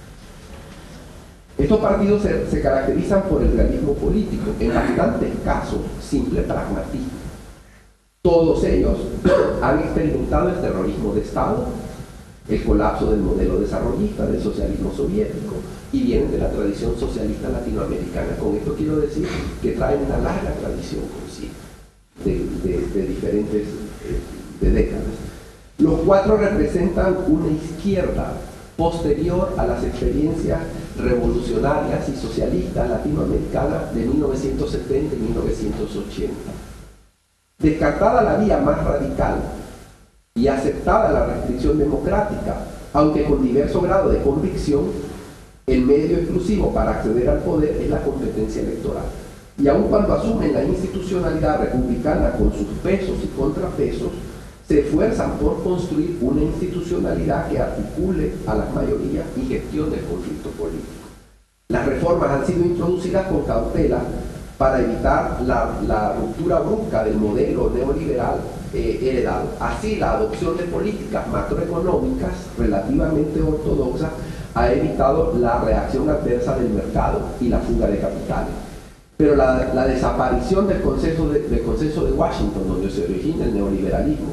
Estos partidos se, se caracterizan por el realismo político, en bastantes casos simple pragmatismo. Todos ellos han experimentado el terrorismo de Estado, el colapso del modelo desarrollista, del socialismo soviético, y vienen de la tradición socialista latinoamericana. Con esto quiero decir que traen una larga tradición consigo, de, de, de diferentes eh, de décadas. Los cuatro representan una izquierda posterior a las experiencias revolucionarias y socialistas latinoamericanas de mil novecientos setenta y mil novecientos ochenta. Descartada la vía más radical y aceptada la restricción democrática, aunque con diverso grado de convicción, el medio exclusivo para acceder al poder es la competencia electoral. Y aun cuando asumen la institucionalidad republicana con sus pesos y contrapesos, se esfuerzan por construir una institucionalidad que articule a las mayorías y gestione el conflicto político. Las reformas han sido introducidas con cautela para evitar la, la ruptura brusca del modelo neoliberal eh, heredado. Así, la adopción de políticas macroeconómicas relativamente ortodoxas ha evitado la reacción adversa del mercado y la fuga de capitales. Pero la, la desaparición del consenso de, del consenso de Washington, donde se origina el neoliberalismo,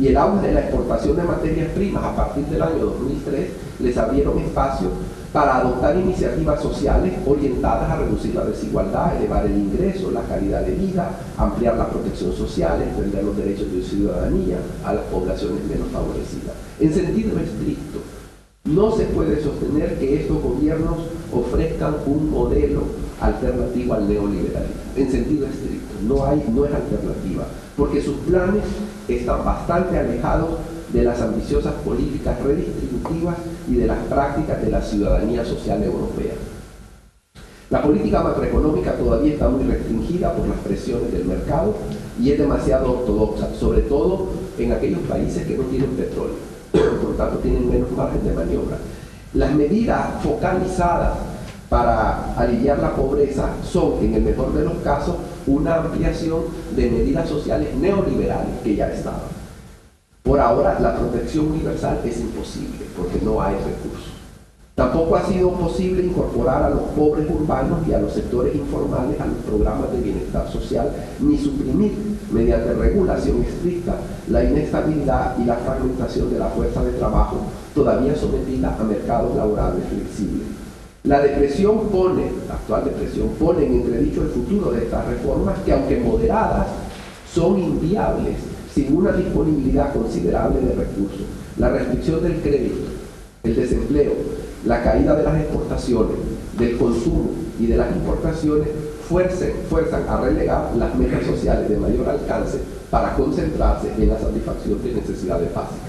y el auge de la exportación de materias primas a partir del año dos mil tres les abrieron espacio para adoptar iniciativas sociales orientadas a reducir la desigualdad, elevar el ingreso, la calidad de vida, ampliar la protección social, extender los derechos de ciudadanía a las poblaciones menos favorecidas. En sentido estricto, no se puede sostener que estos gobiernos ofrezcan un modelo alternativo al neoliberalismo. En sentido estricto, no, hay, no es alternativa, porque sus planes están bastante alejados de las ambiciosas políticas redistributivas y de las prácticas de la ciudadanía social europea. La política macroeconómica todavía está muy restringida por las presiones del mercado y es demasiado ortodoxa, sobre todo en aquellos países que no tienen petróleo, por lo tanto tienen menos margen de maniobra. Las medidas focalizadas para aliviar la pobreza son, en el mejor de los casos, una ampliación de medidas sociales neoliberales que ya estaban. Por ahora, la protección universal es imposible porque no hay recursos. Tampoco ha sido posible incorporar a los pobres urbanos y a los sectores informales a los programas de bienestar social, ni suprimir, mediante regulación estricta, la inestabilidad y la fragmentación de la fuerza de trabajo todavía sometida a mercados laborales flexibles. La depresión pone, la actual depresión pone en entredicho el futuro de estas reformas que, aunque moderadas, son inviables sin una disponibilidad considerable de recursos. La restricción del crédito, el desempleo, la caída de las exportaciones, del consumo y de las importaciones fuerzan, fuerzan a relegar las metas sociales de mayor alcance para concentrarse en la satisfacción de necesidades básicas.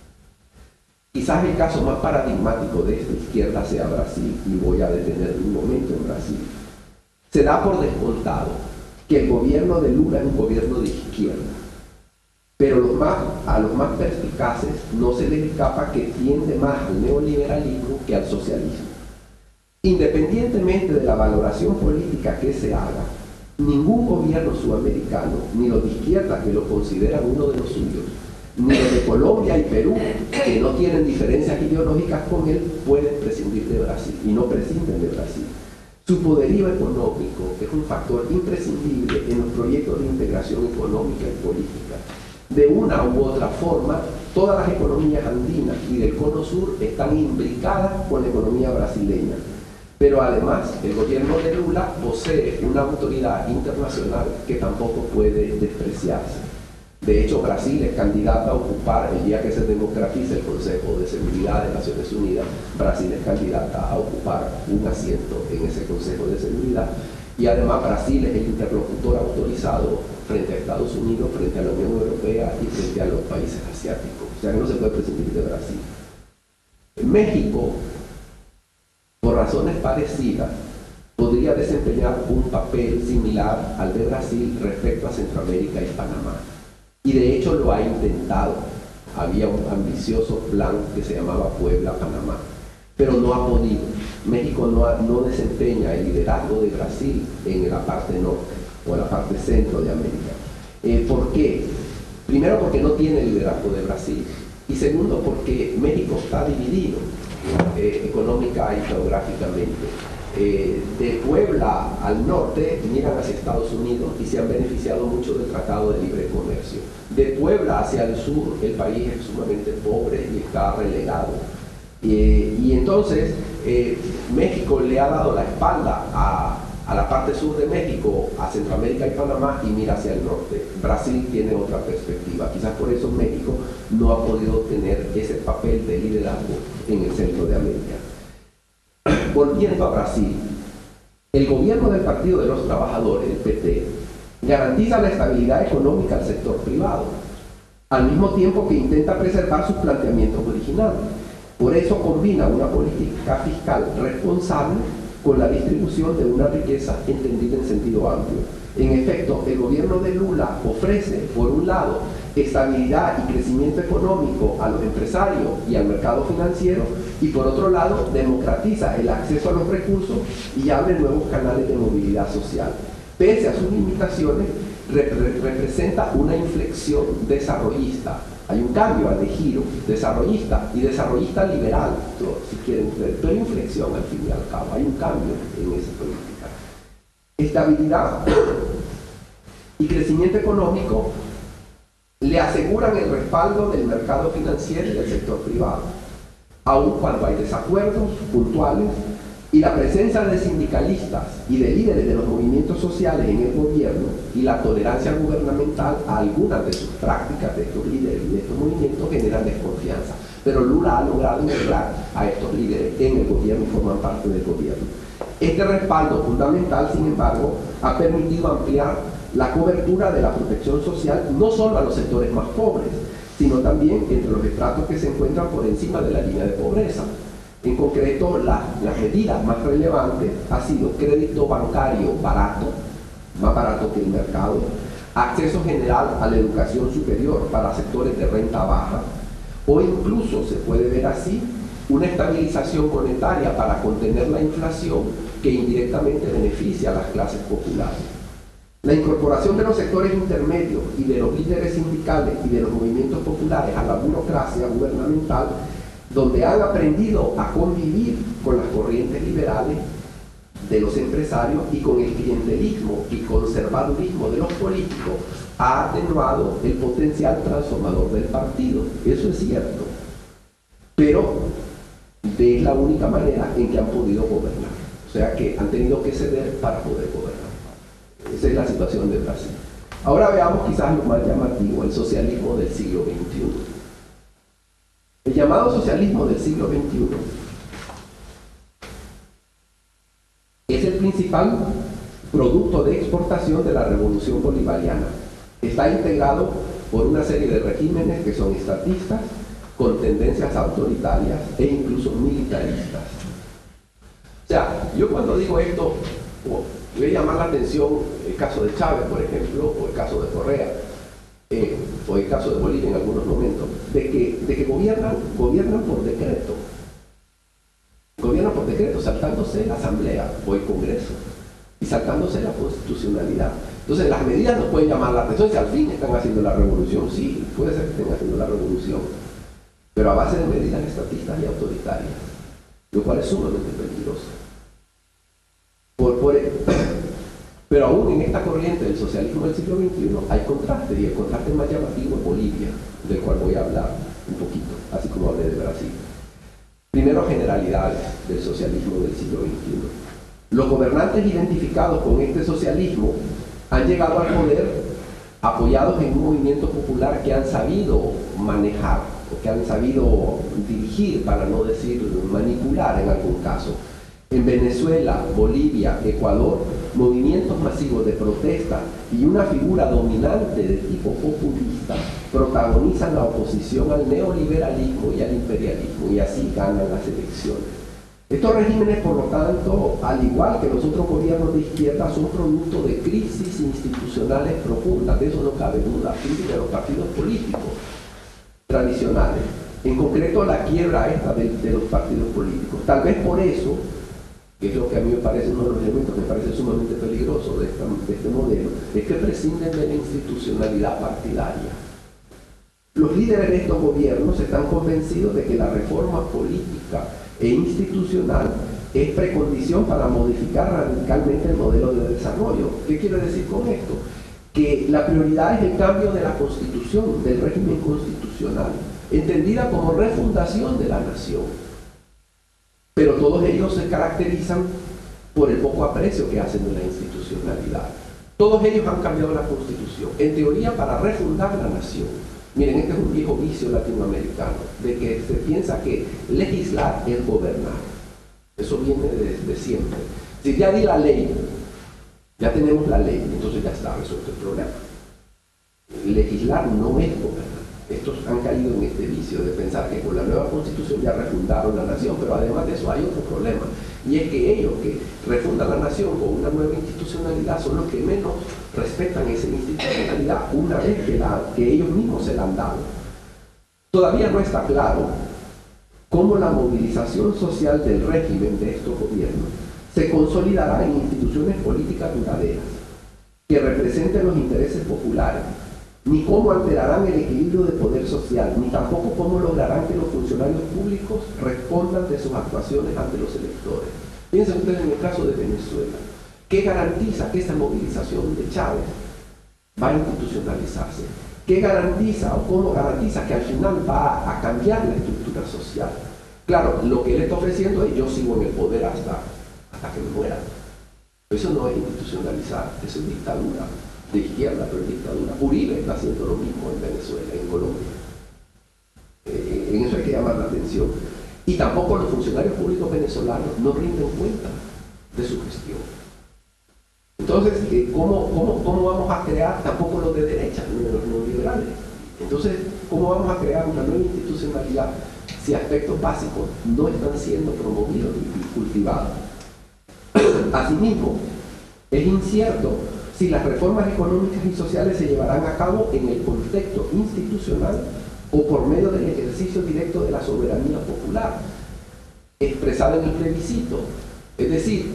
Quizás el caso más paradigmático de esta izquierda sea Brasil, y voy a detenerme un momento en Brasil. Se da por descontado que el gobierno de Lula es un gobierno de izquierda, pero los más, a los más perspicaces no se les escapa que tiende más al neoliberalismo que al socialismo. Independientemente de la valoración política que se haga, ningún gobierno sudamericano, ni los de izquierda que lo consideran uno de los suyos, ni los de Colombia y Perú, que no tienen diferencias ideológicas con él, pueden prescindir de Brasil, y no prescinden de Brasil. Su poderío económico es un factor imprescindible en los proyectos de integración económica y política. De una u otra forma, todas las economías andinas y del cono sur están imbricadas con la economía brasileña. Pero además, el gobierno de Lula posee una autoridad internacional que tampoco puede despreciarse. De hecho, Brasil es candidato a ocupar, el día que se democratice el Consejo de Seguridad de Naciones Unidas, Brasil es candidata a ocupar un asiento en ese Consejo de Seguridad. Y además Brasil es el interlocutor autorizado frente a Estados Unidos, frente a la Unión Europea y frente a los países asiáticos. O sea que no se puede prescindir de Brasil. México, por razones parecidas, podría desempeñar un papel similar al de Brasil respecto a Centroamérica y Panamá. Y de hecho lo ha intentado. Había un ambicioso plan que se llamaba Puebla-Panamá, pero no ha podido. México no, ha, no desempeña el liderazgo de Brasil en la parte norte o la parte centro de América. Eh, ¿Por qué? Primero porque no tiene el liderazgo de Brasil, y segundo porque México está dividido eh, económica y geográficamente. Eh, de Puebla al norte miran hacia Estados Unidos y se han beneficiado mucho del Tratado de Libre Comercio. De Puebla hacia el sur el país es sumamente pobre y está relegado. Eh, y entonces eh, México le ha dado la espalda a, a la parte sur de México, a Centroamérica y Panamá, y mira hacia el norte. Brasil tiene otra perspectiva. Quizás por eso México no ha podido tener ese papel de liderazgo en el centro de América. Volviendo a Brasil, el gobierno del Partido de los Trabajadores, el P T, garantiza la estabilidad económica al sector privado, al mismo tiempo que intenta preservar sus planteamientos originales. Por eso combina una política fiscal responsable con la distribución de una riqueza entendida en sentido amplio. En efecto, el gobierno de Lula ofrece, por un lado, estabilidad y crecimiento económico a los empresarios y al mercado financiero, y por otro lado, democratiza el acceso a los recursos y abre nuevos canales de movilidad social. Pese a sus limitaciones, rep- representa una inflexión desarrollista. Hay un cambio de giro desarrollista y desarrollista liberal, si quieren ustedes, pero hay inflexión al fin y al cabo, hay un cambio en esa política. Estabilidad y crecimiento económico le aseguran el respaldo del mercado financiero y del sector privado, aun cuando hay desacuerdos puntuales, y la presencia de sindicalistas y de líderes de los movimientos sociales en el gobierno y la tolerancia gubernamental a algunas de sus prácticas de estos líderes y de estos movimientos generan desconfianza. Pero Lula ha logrado integrar a estos líderes en el gobierno y forman parte del gobierno. Este respaldo fundamental, sin embargo, ha permitido ampliar la cobertura de la protección social no solo a los sectores más pobres, sino también entre los estratos que se encuentran por encima de la línea de pobreza. En concreto, la, las medidas más relevantes ha sido crédito bancario barato, más barato que el mercado, acceso general a la educación superior para sectores de renta baja, o incluso, se puede ver así, una estabilización monetaria para contener la inflación que indirectamente beneficia a las clases populares. La incorporación de los sectores intermedios y de los líderes sindicales y de los movimientos populares a la burocracia gubernamental, donde han aprendido a convivir con las corrientes liberales de los empresarios y con el clientelismo y conservadurismo de los políticos, ha atenuado el potencial transformador del partido. Eso es cierto. Pero es la única manera en que han podido gobernar. O sea que han tenido que ceder para poder gobernar. Esa es la situación de Brasil. Ahora veamos quizás lo más llamativo, el socialismo del siglo veintiuno. El llamado socialismo del siglo veintiuno es el principal producto de exportación de la revolución bolivariana. Está integrado por una serie de regímenes que son estatistas, con tendencias autoritarias e incluso militaristas. O sea, yo cuando digo esto, voy a llamar la atención el caso de Chávez, por ejemplo, o el caso de Correa, eh, o el caso de Bolivia en algunos momentos, de que, de que gobiernan, gobiernan por decreto. Gobiernan por decreto, saltándose la asamblea o el Congreso, y saltándose la constitucionalidad. Entonces las medidas nos pueden llamar la atención, si al fin están haciendo la revolución, sí, puede ser que estén haciendo la revolución, pero a base de medidas estatistas y autoritarias, lo cual es sumamente peligroso. Por, por, pero aún en esta corriente del socialismo del siglo veintiuno hay contrastes, y el contraste más llamativo es Bolivia, del cual voy a hablar un poquito, así como hablé de Brasil. Primero, generalidades del socialismo del siglo veintiuno. Los gobernantes identificados con este socialismo han llegado al poder apoyados en un movimiento popular que han sabido manejar, o que han sabido dirigir, para no decir manipular en algún caso. En Venezuela, Bolivia, Ecuador, movimientos masivos de protesta y una figura dominante de tipo populista protagonizan la oposición al neoliberalismo y al imperialismo, y así ganan las elecciones. Estos regímenes, por lo tanto, al igual que los otros gobiernos de izquierda, son producto de crisis institucionales profundas, de eso no cabe duda, crisis de los partidos políticos tradicionales, en concreto la quiebra esta de, de los partidos políticos. Tal vez por eso, que es lo que a mí me parece uno de los elementos que me parece sumamente peligroso de, esta, de este modelo, es que prescinden de la institucionalidad partidaria. Los líderes de estos gobiernos están convencidos de que la reforma política e institucional es precondición para modificar radicalmente el modelo de desarrollo. ¿Qué quiero decir con esto? Que la prioridad es el cambio de la constitución, del régimen constitucional, entendida como refundación de la nación. Pero todos ellos se caracterizan por el poco aprecio que hacen de la institucionalidad. Todos ellos han cambiado la constitución, en teoría para refundar la nación. Miren, este es un viejo vicio latinoamericano, de que se piensa que legislar es gobernar. Eso viene de, de siempre. Si ya di la ley, ya tenemos la ley, entonces ya está resuelto el problema. Legislar no es gobernar. Estos han caído en este vicio de pensar que con la nueva constitución ya refundaron la nación, pero además de eso hay otro problema, y es que ellos que refundan la nación con una nueva institucionalidad son los que menos respetan esa institucionalidad una vez que, la, que ellos mismos se la han dado. Todavía no está claro cómo la movilización social del régimen de estos gobiernos se consolidará en instituciones políticas duraderas que representen los intereses populares, ni cómo alterarán el equilibrio de poder social, ni tampoco cómo lograrán que los funcionarios públicos respondan de sus actuaciones ante los electores. Piensen ustedes en el caso de Venezuela. ¿Qué garantiza que esta movilización de Chávez va a institucionalizarse? ¿qué garantiza o cómo garantiza que al final va a cambiar la estructura social? Claro, lo que él está ofreciendo es yo sigo en el poder hasta, hasta que me muera. Eso no es institucionalizar, eso es dictadura de izquierda, pero es dictadura. Uribe está haciendo lo mismo en Venezuela, en Colombia. Eh, en eso hay que llamar la atención. Y tampoco los funcionarios públicos venezolanos no rinden cuenta de su gestión. Entonces, eh, ¿cómo, cómo, ¿cómo vamos a crear, tampoco los de derecha, los neoliberales? Entonces, ¿cómo vamos a crear una nueva institucionalidad si aspectos básicos no están siendo promovidos y cultivados? Asimismo, es incierto si las reformas económicas y sociales se llevarán a cabo en el contexto institucional o por medio del ejercicio directo de la soberanía popular, expresada en el plebiscito. Es decir,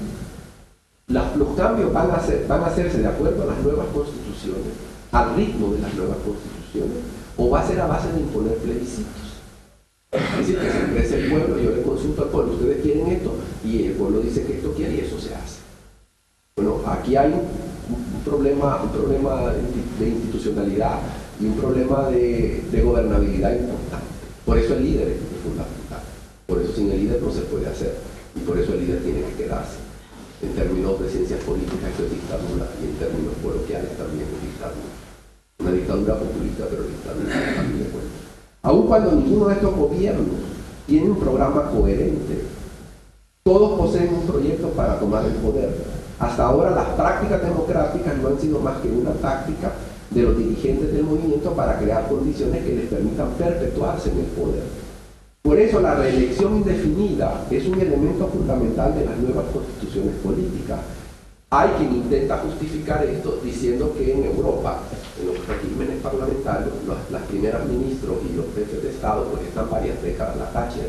la, los cambios van a, ser, van a hacerse de acuerdo a las nuevas constituciones, al ritmo de las nuevas constituciones, o va a ser a base de imponer plebiscitos. Es decir, que se exprese el pueblo, yo le consulto al pueblo, ustedes quieren esto, y el pueblo dice que esto quiere y eso se hace. Bueno, aquí hay un, un, problema, un problema de institucionalidad y un problema de, de gobernabilidad importante. Por eso el líder es fundamental. Por eso sin el líder no se puede hacer. Y por eso el líder tiene que quedarse. En términos de ciencias políticas esto es dictadura, y en términos coloquiales también es dictadura. Una dictadura populista, pero dictadura a fin de cuentas. Aun cuando ninguno de estos gobiernos tiene un programa coherente, todos poseen un proyecto para tomar el poder. Hasta ahora las prácticas democráticas no han sido más que una táctica de los dirigentes del movimiento para crear condiciones que les permitan perpetuarse en el poder. Por eso la reelección indefinida es un elemento fundamental de las nuevas constituciones políticas. Hay quien intenta justificar esto diciendo que en Europa, en los regímenes parlamentarios, los, las primeras ministros y los jefes de Estado pues están varias décadas, la Thatcher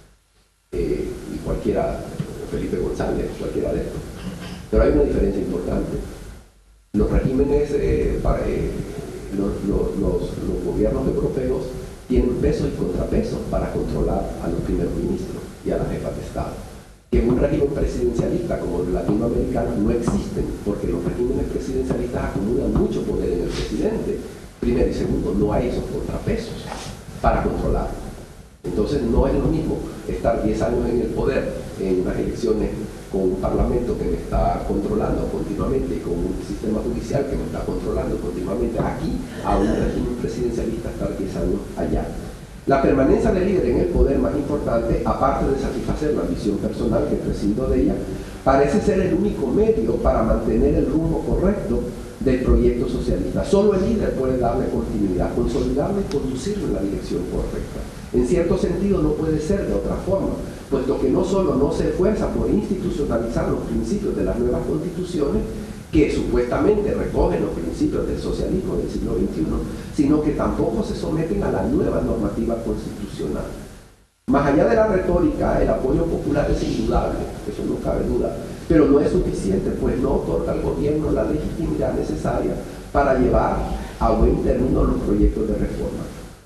eh, y cualquiera, Felipe González, cualquiera de estos. Pero hay una diferencia importante. Los regímenes, eh, para, eh, los, los, los, los gobiernos europeos tienen pesos y contrapesos para controlar a los primeros ministros y a las jefas de Estado. Que en un régimen presidencialista como el latinoamericano no existen, porque los regímenes presidencialistas acumulan mucho poder en el presidente. Primero y segundo, no hay esos contrapesos para controlar. Entonces no es lo mismo estar diez años en el poder en unas elecciones con un parlamento que me está controlando continuamente y con un sistema judicial que me está controlando continuamente aquí, a un régimen presidencialista estar diez años allá. La permanencia del líder en el poder más importante, aparte de satisfacer la ambición personal que prescindo de ella, parece ser el único medio para mantener el rumbo correcto del proyecto socialista. Solo el líder puede darle continuidad, consolidarlo y conducirlo en la dirección correcta. En cierto sentido no puede ser de otra forma, puesto que no solo no se esfuerza por institucionalizar los principios de las nuevas constituciones, que supuestamente recogen los principios del socialismo del siglo veintiuno, sino que tampoco se someten a la nueva normativa constitucional. Más allá de la retórica, el apoyo popular es indudable, eso no cabe duda, pero no es suficiente, pues no otorga al gobierno la legitimidad necesaria para llevar a buen término los proyectos de reforma.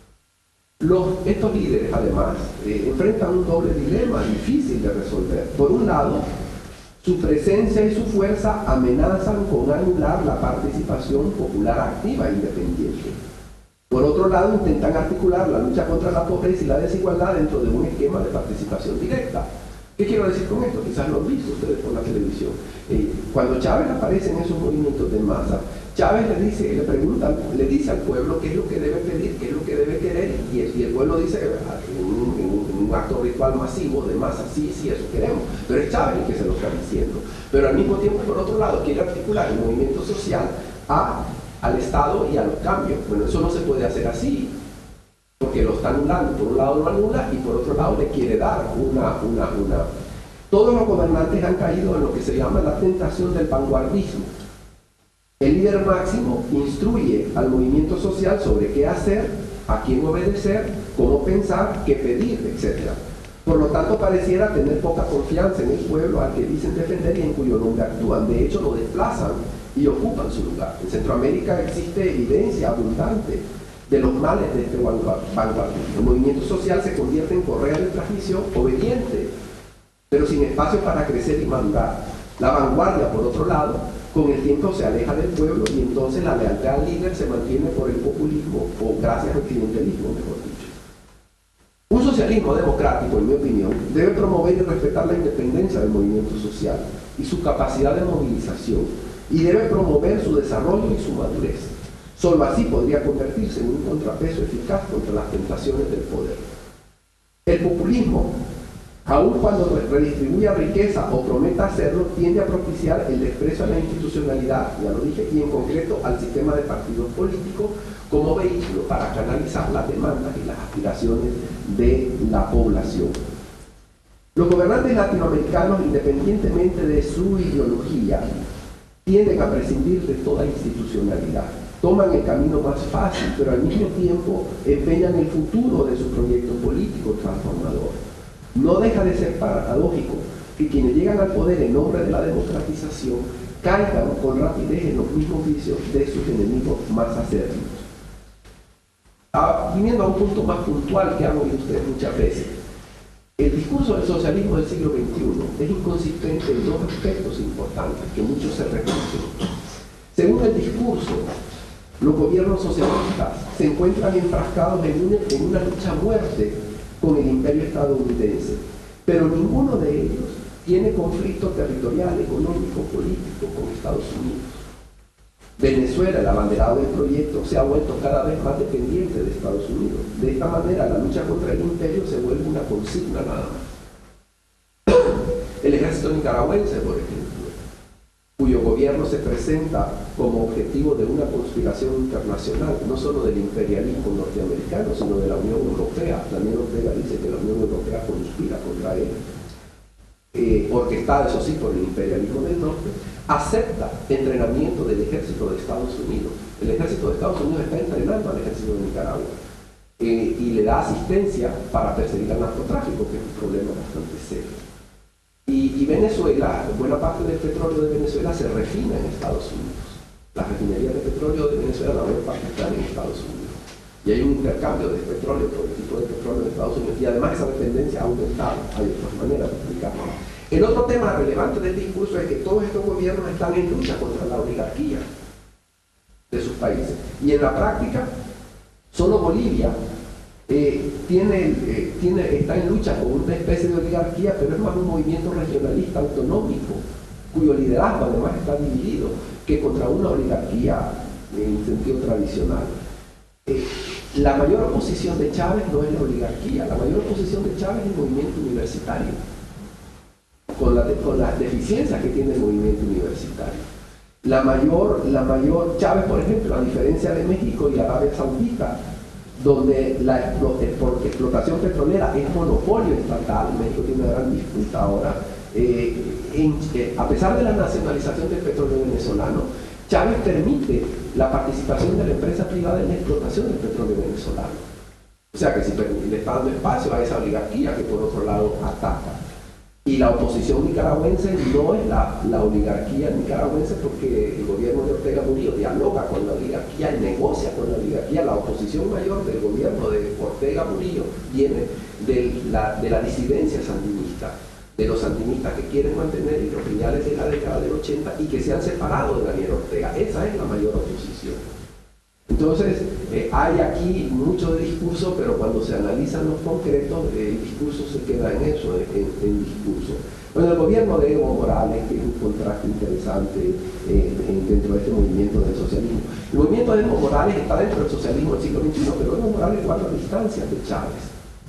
Los, estos líderes, además, eh, enfrentan un doble dilema difícil de resolver. Por un lado, su presencia y su fuerza amenazan con anular la participación popular activa e independiente. Por otro lado, intentan articular la lucha contra la pobreza y la desigualdad dentro de un esquema de participación directa. ¿Qué quiero decir con esto? Quizás lo han visto ustedes por la televisión. Eh, cuando Chávez aparece en esos movimientos de masa, Chávez le dice, le pregunta, le dice al pueblo qué es lo que debe pedir, qué es lo que debe querer, y el, y el pueblo dice en un, en, un, en un acto ritual masivo de masa, sí, sí, eso queremos, pero es Chávez el que se lo está diciendo. Pero al mismo tiempo, por otro lado, quiere articular el movimiento social a, al Estado y a los cambios. Bueno, eso no se puede hacer así, porque lo está anulando. Por un lado lo anula y por otro lado le quiere dar una, una, una. Todos los gobernantes han caído en lo que se llama la tentación del vanguardismo. El líder máximo instruye al movimiento social sobre qué hacer, a quién obedecer, cómo pensar, qué pedir, etcétera. Por lo tanto, pareciera tener poca confianza en el pueblo al que dicen defender y en cuyo nombre actúan. De hecho, lo desplazan y ocupan su lugar. En Centroamérica existe evidencia abundante de los males de este vanguardismo. El movimiento social se convierte en correa de transmisión obediente, pero sin espacio para crecer y madurar. La vanguardia, por otro lado, con el tiempo se aleja del pueblo y entonces la lealtad al líder se mantiene por el populismo o gracias al clientelismo, mejor dicho. Un socialismo democrático, en mi opinión, debe promover y respetar la independencia del movimiento social y su capacidad de movilización, y debe promover su desarrollo y su madurez. Solo así podría convertirse en un contrapeso eficaz contra las tentaciones del poder. El populismo, aun cuando redistribuya riqueza o prometa hacerlo, tiende a propiciar el desprecio a la institucionalidad, ya lo dije, y en concreto al sistema de partidos políticos como vehículo para canalizar las demandas y las aspiraciones de la población. Los gobernantes latinoamericanos, independientemente de su ideología, tienden a prescindir de toda institucionalidad. Toman el camino más fácil, pero al mismo tiempo empeñan el futuro de su proyecto político transformador. No deja de ser paradójico que quienes llegan al poder en nombre de la democratización caigan con rapidez en los mismos vicios de sus enemigos más acérrimos. Ah, viniendo a un punto más puntual que han oído ustedes muchas veces, el discurso del socialismo del siglo veintiuno es inconsistente en dos aspectos importantes que muchos se repiten. Según el discurso, los gobiernos socialistas se encuentran enfrascados en una, en una lucha a muerte con el imperio estadounidense, pero ninguno de ellos tiene conflicto territorial, económico, político con Estados Unidos. Venezuela, el abanderado del proyecto, se ha vuelto cada vez más dependiente de Estados Unidos. De esta manera, la lucha contra el imperio se vuelve una consigna nada más. El ejército nicaragüense, por ejemplo, cuyo gobierno se presenta como objetivo de una conspiración internacional, no solo del imperialismo norteamericano, sino de la Unión Europea. La Unión Europea dice que la Unión Europea conspira contra él, eh, orquestada, eso sí, por el imperialismo del norte, acepta entrenamiento del ejército de Estados Unidos. El ejército de Estados Unidos está entrenando al ejército de Nicaragua eh, y le da asistencia para perseguir al narcotráfico, que es un problema bastante serio. Y, y Venezuela, buena parte del petróleo de Venezuela se refina en Estados Unidos. Las refinerías de petróleo de Venezuela, la mayor parte están en Estados Unidos. Y hay un intercambio de petróleo por el tipo de petróleo de Estados Unidos. Y además esa dependencia ha aumentado. Hay otras maneras de explicarlo. El otro tema relevante del discurso es que todos estos gobiernos están en lucha contra la oligarquía de sus países. Y en la práctica, solo Bolivia eh, tiene, eh, tiene, está en lucha con una especie de oligarquía, pero es más un movimiento regionalista autonómico, cuyo liderazgo además está dividido, que contra una oligarquía en sentido tradicional. Eh, la mayor oposición de Chávez no es la oligarquía, la mayor oposición de Chávez es el movimiento universitario, con, la, con las deficiencias que tiene el movimiento universitario. La mayor, la mayor, Chávez, por ejemplo, a diferencia de México y Arabia Saudita, donde la explotación petrolera es monopolio estatal, México tiene una gran disputa ahora, eh, en, eh, a pesar de la nacionalización del petróleo venezolano, Chávez permite la participación de la empresa privada en la explotación del petróleo venezolano. O sea que si le está dando espacio a esa oligarquía que por otro lado ataca. Y la oposición nicaragüense no es la, la oligarquía nicaragüense, porque el gobierno de Ortega Murillo dialoga con la oligarquía y negocia con la oligarquía. La oposición mayor del gobierno de Ortega Murillo viene de la, de la disidencia sandinista, de los sandinistas que quieren mantener los finales de la década del ochenta y que se han separado de Daniel Ortega. Esa es la mayor oposición. Entonces, eh, hay aquí mucho de discurso, pero cuando se analizan los concretos, eh, el discurso se queda en eso, en, en discurso. Bueno, el gobierno de Evo Morales, que es un contraste interesante eh, dentro de este movimiento del socialismo. El movimiento de Evo Morales está dentro del socialismo del siglo veintiuno, pero Evo Morales guarda distancias de Chávez.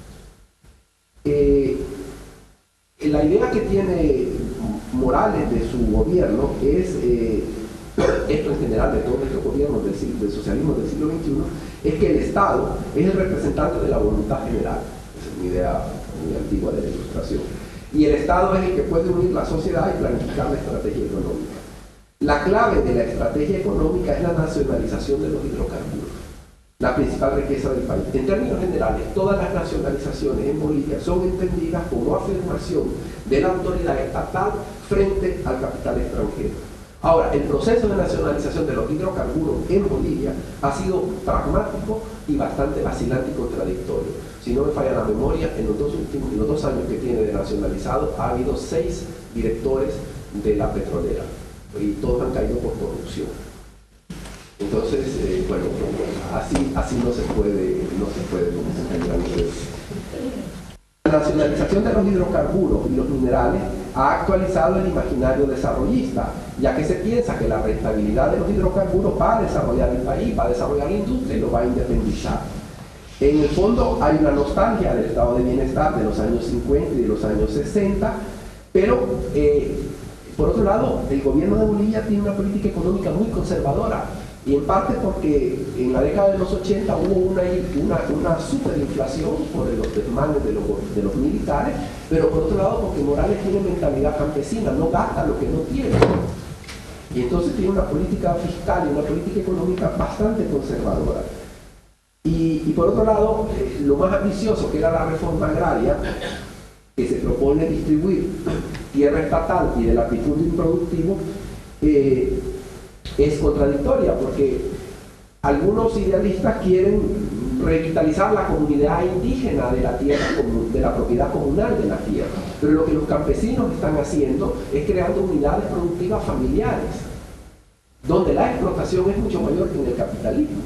Eh, la idea que tiene Morales de su gobierno es... Eh, esto en general de todos estos gobiernos del, del socialismo del siglo veintiuno, es que el Estado es el representante de la voluntad general. Esa es una idea muy antigua de la Ilustración. Y el Estado es el que puede unir la sociedad y planificar la estrategia económica. La clave de la estrategia económica es la nacionalización de los hidrocarburos, la principal riqueza del país. En términos generales, todas las nacionalizaciones en Bolivia son entendidas como afirmación de la autoridad estatal frente al capital extranjero. Ahora, el proceso de nacionalización de los hidrocarburos en Bolivia ha sido pragmático y bastante vacilante y contradictorio. Si no me falla la memoria, en los dos, últimos, en los dos años que tiene de nacionalizado ha habido seis directores de la petrolera. y todos han caído por corrupción. Entonces, eh, bueno, así, así no se puede, no se puede, como se tendrán ustedes. La nacionalización de los hidrocarburos y los minerales ha actualizado el imaginario desarrollista, ya que se piensa que la rentabilidad de los hidrocarburos va a desarrollar el país, va a desarrollar la industria y lo va a independizar. En el fondo hay una nostalgia del estado de bienestar de los años cincuenta y de los años sesenta, pero eh, por otro lado, el gobierno de Bolivia tiene una política económica muy conservadora, y en parte porque en la década de los ochenta hubo una, una, una superinflación por los desmanes de los, de los militares, pero por otro lado porque Morales tiene mentalidad campesina, no gasta lo que no tiene. Y entonces tiene una política fiscal y una política económica bastante conservadora. Y, y por otro lado, eh, lo más ambicioso, que era la reforma agraria, que se propone distribuir tierra estatal y del latifundio improductivo, eh, es contradictoria, porque algunos idealistas quieren revitalizar la comunidad indígena de la tierra, de la propiedad comunal de la tierra, pero lo que los campesinos están haciendo es creando unidades productivas familiares, donde la explotación es mucho mayor que en el capitalismo,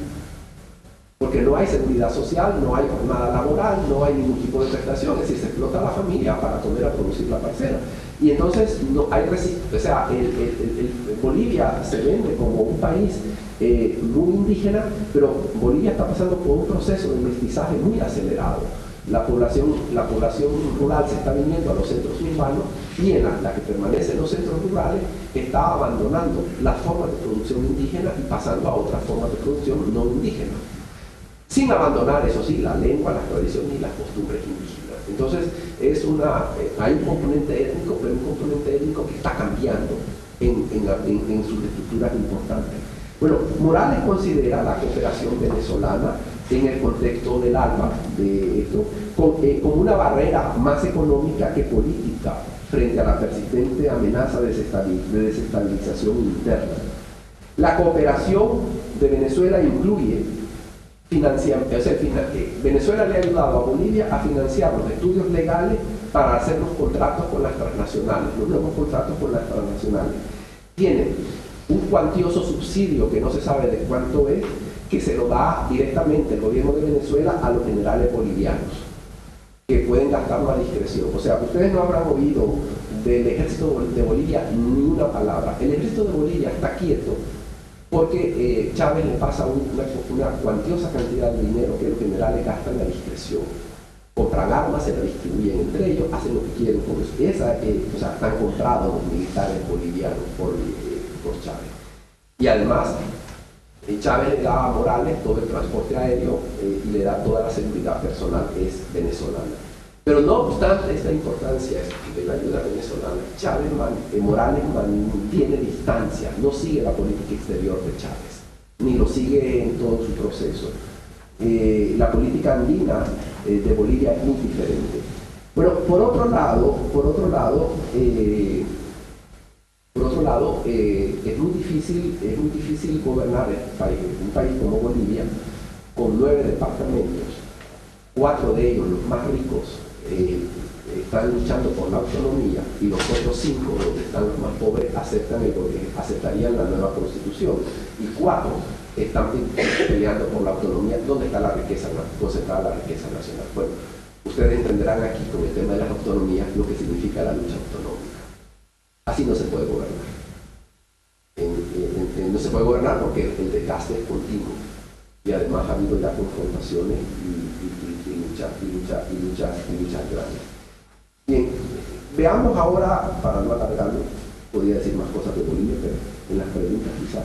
porque no hay seguridad social, no hay jornada laboral, no hay ningún tipo de prestación, es decir, se explota a la familia para poder a producir la parcela. Y entonces no hay resistencia, o sea, el, el, el, el Bolivia se vende como un país eh, muy indígena, pero Bolivia está pasando por un proceso de mestizaje muy acelerado. La población, la población rural se está viniendo a los centros urbanos, y en la, la que permanece en los centros rurales está abandonando las formas de producción indígena y pasando a otras formas de producción no indígenas, sin abandonar, eso sí, la lengua, las tradiciones y las costumbres indígenas. Entonces, es una, eh, hay un componente étnico, pero un componente étnico que está cambiando en, en, en, en sus estructuras importantes. Bueno, Morales considera la cooperación venezolana en el contexto del ALBA, de esto, con, eh, como una barrera más económica que política frente a la persistente amenaza de desestabilización interna. La cooperación de Venezuela incluye financiar, o sea, Venezuela le ha ayudado a Bolivia a financiar los estudios legales para hacer los contratos con las transnacionales, los nuevos contratos con las transnacionales. Tiene un cuantioso subsidio que no se sabe de cuánto es, que se lo da directamente el gobierno de Venezuela a los generales bolivianos, que pueden gastarlo a discreción. O sea, ustedes no habrán oído del ejército de Bolivia ni una palabra. El ejército de Bolivia está quieto porque eh, Chávez le pasa una, una cuantiosa cantidad de dinero que los generales gastan a discreción. Compran armas, se la distribuyen entre ellos, hacen lo que quieren con eso. Esa, eh, o sea, están comprados los militares bolivianos por, eh, por Chávez. Y además, eh, Chávez le da a Morales todo el transporte aéreo eh, y le da toda la seguridad personal, es venezolana. Pero no obstante esta importancia de la ayuda venezolana, Chávez man, eh, Morales mantiene distancia, no sigue la política exterior de Chávez, ni lo sigue en todo su proceso. Eh, la política andina eh, de Bolivia es muy diferente. Bueno, por otro lado, por otro lado, eh, por otro lado, eh, es muy difícil, es muy difícil gobernar el país, un país como Bolivia, con nueve departamentos, cuatro de ellos los más ricos. Eh, están luchando por la autonomía, y los otros cinco, donde están los más pobres, aceptan el, aceptarían la nueva constitución, y cuatro están peleando por la autonomía, donde está la riqueza, concentrada la riqueza nacional. Bueno, ustedes entenderán aquí con el tema de las autonomías lo que significa la lucha autonómica. Así no se puede gobernar. En, en, en, no se puede gobernar porque el desgaste es continuo, y además ha habido ya confrontaciones y, y, y, y luchas y luchas y luchas y luchas grandes. Bien, veamos ahora, para no alargarlo, podría decir más cosas de Bolivia, pero en las preguntas quizás.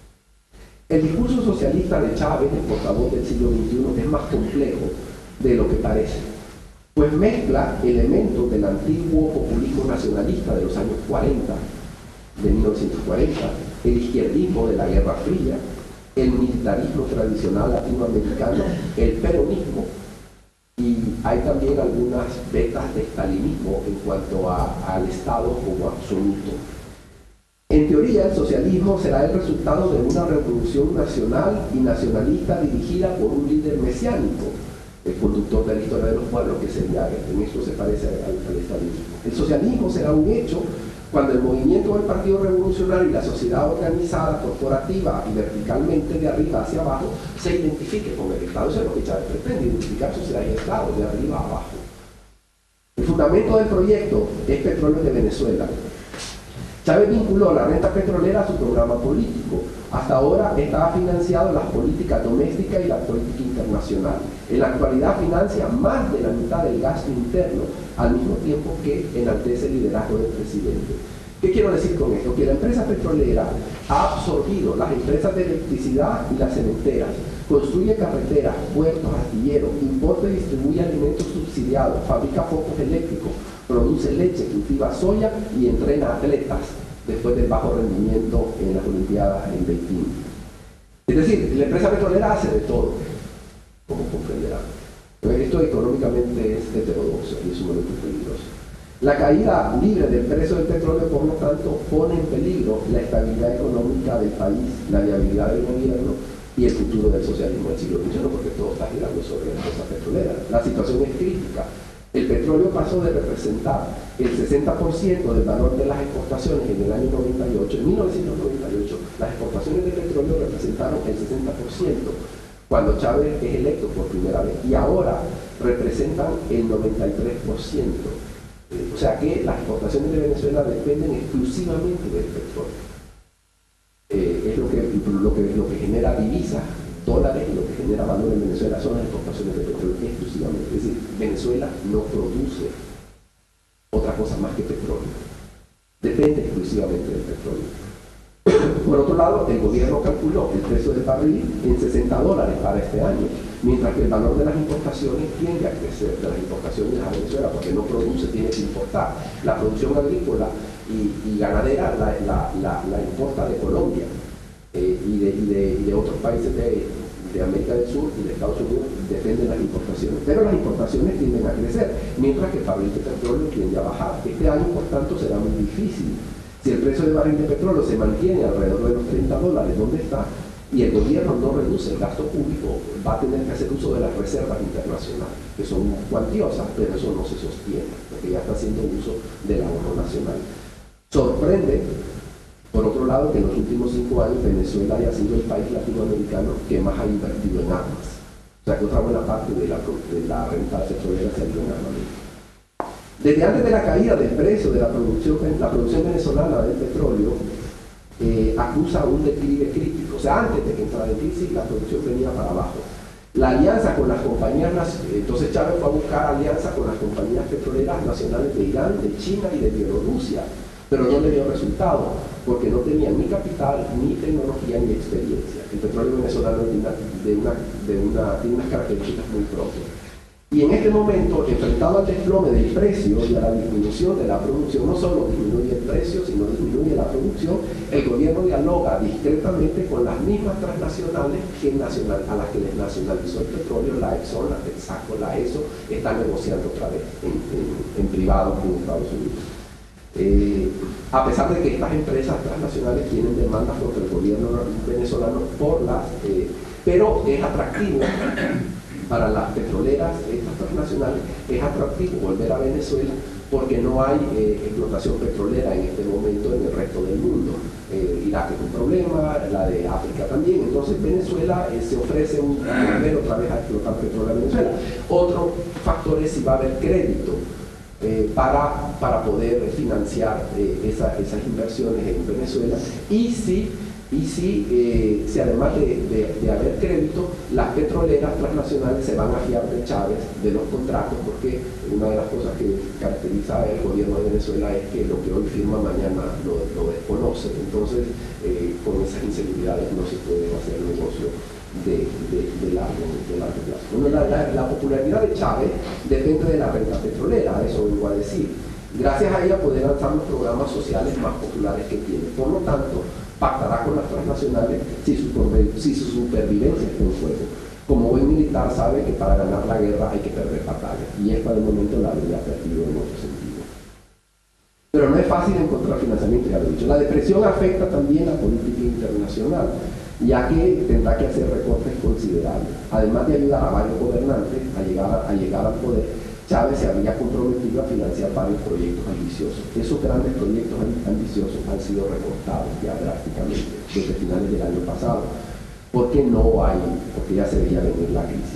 El discurso socialista de Chávez, el portavoz del siglo veintiuno, es más complejo de lo que parece, pues mezcla elementos del antiguo populismo nacionalista de los años cuarenta, de mil novecientos cuarenta, el izquierdismo de la Guerra Fría, el militarismo tradicional latinoamericano, el peronismo, y hay también algunas vetas de stalinismo en cuanto a, al Estado como absoluto. En teoría, el socialismo será el resultado de una revolución nacional y nacionalista dirigida por un líder mesiánico, el conductor de la historia de los pueblos, que sería, en esto se parece al, al estalinismo. El socialismo será un hecho cuando el movimiento del Partido Revolucionario y la sociedad organizada, corporativa y verticalmente de arriba hacia abajo se identifique con el Estado. Eso es lo que Chávez pretende, identificar sociedad y Estado de arriba a abajo. El fundamento del proyecto es Petróleo de Venezuela. Chávez vinculó la renta petrolera a su programa político. Hasta ahora estaba financiado las políticas domésticas y la política internacional. En la actualidad financia más de la mitad del gasto interno, al mismo tiempo que enaltece el liderazgo del presidente. ¿Qué quiero decir con esto? Que la empresa petrolera ha absorbido las empresas de electricidad y las cementeras, construye carreteras, puertos, astilleros, importa y distribuye alimentos subsidiados, fabrica focos eléctricos, produce leche, cultiva soya y entrena atletas después del bajo rendimiento en las Olimpiadas en Beijing. Es decir, la empresa petrolera hace de todo, como comprenderán. Esto económicamente es heterodoxo y es sumamente peligroso. La caída libre del precio del petróleo, por lo tanto, pone en peligro la estabilidad económica del país, la viabilidad del gobierno y el futuro del socialismo del siglo veintiuno, porque todo está girando sobre la empresa petrolera. La situación es crítica. El petróleo pasó de representar el sesenta por ciento del valor de las exportaciones en el año noventa y ocho. En mil novecientos noventa y ocho, las exportaciones de petróleo representaron el sesenta por ciento cuando Chávez es electo por primera vez, y ahora representan el noventa y tres por ciento. O sea que las exportaciones de Venezuela dependen exclusivamente del petróleo. Eh, es lo que, lo, que, lo que genera divisas, dólares, y lo que genera valor en Venezuela son las exportaciones de petróleo exclusivamente. Es decir, Venezuela no produce otra cosa más que petróleo. Depende exclusivamente del petróleo. Por otro lado, el gobierno calculó el precio del barril en sesenta dólares para este año, mientras que el valor de las importaciones tiende a crecer, de las importaciones a Venezuela, porque no produce, tiene que importar. La producción agrícola y, y ganadera la, la, la, la importa de Colombia eh, y, de, y, de, y de otros países de, de América del Sur y de Estados Unidos dependen de las importaciones. Pero las importaciones tienden a crecer, mientras que el barril de petróleo tiende a bajar. Este año, por tanto, será muy difícil. Si el precio del barril de petróleo se mantiene alrededor de los treinta dólares, ¿dónde está? Y el gobierno no reduce el gasto público, va a tener que hacer uso de las reservas internacionales, que son cuantiosas, pero eso no se sostiene, porque ya está haciendo uso del ahorro nacional. Sorprende, por otro lado, que en los últimos cinco años Venezuela haya sido el país latinoamericano que más ha invertido en armas. O sea que otra buena parte de la, de la renta petrolera se ha ido en armamento. Desde antes de la caída del precio de la producción, la producción venezolana del petróleo eh, acusa un declive crítico. O sea, antes de que entrara en crisis, la producción venía para abajo. La alianza con las compañías, entonces Chávez fue a buscar alianza con las compañías petroleras nacionales de Irán, de China y de Bielorrusia, pero no le dio resultado, porque no tenían ni capital, ni tecnología, ni experiencia. El petróleo venezolano tiene, una, de una, de una, tiene unas características muy propias. Y en este momento, enfrentado al desplome del precio y a la disminución de la producción, no solo disminuye el precio, sino disminuye la producción, el gobierno dialoga discretamente con las mismas transnacionales que nacional, a las que les nacionalizó el petróleo, la Exxon, la Texaco, la E S O, están negociando otra vez en, en, en privado con Estados Unidos. Eh, a pesar de que estas empresas transnacionales tienen demandas contra el gobierno venezolano por las, eh, pero es atractivo para las petroleras, estas transnacionales, es atractivo volver a Venezuela porque no hay eh, explotación petrolera en este momento en el resto del mundo. Eh, Irak es un problema, la de África también, entonces Venezuela eh, se ofrece un, volver otra vez a explotar petróleo en Venezuela. Otro factor es si va a haber crédito eh, para, para poder financiar eh, esa, esas inversiones en Venezuela, y si Y si, eh, si además de, de, de haber crédito, las petroleras transnacionales se van a fiar de Chávez, de los contratos, porque una de las cosas que caracteriza al gobierno de Venezuela es que lo que hoy firma mañana lo, lo desconoce. Entonces, eh, con esas inseguridades no se puede hacer negocio de, de, de, largo, de largo plazo. Bueno, la, la, la popularidad de Chávez depende de la renta petrolera, eso vengo a decir. Gracias a ella puede lanzar los programas sociales más populares que tiene. Por lo tanto, pactará con las transnacionales si su, si su supervivencia está en juego. Como buen militar sabe que para ganar la guerra hay que perder batallas, y esta de momento la habría perdido en otro sentido. Pero no es fácil encontrar financiamiento, ya lo he dicho. La depresión afecta también la política internacional, ya que tendrá que hacer recortes considerables. Además de ayudar a varios gobernantes a llegar, a, a llegar al poder, Chávez se había comprometido a financiar varios proyectos ambiciosos. Esos grandes proyectos ambiciosos han sido recortados ya drásticamente desde finales del año pasado, porque no hay, porque ya se veía venir la crisis.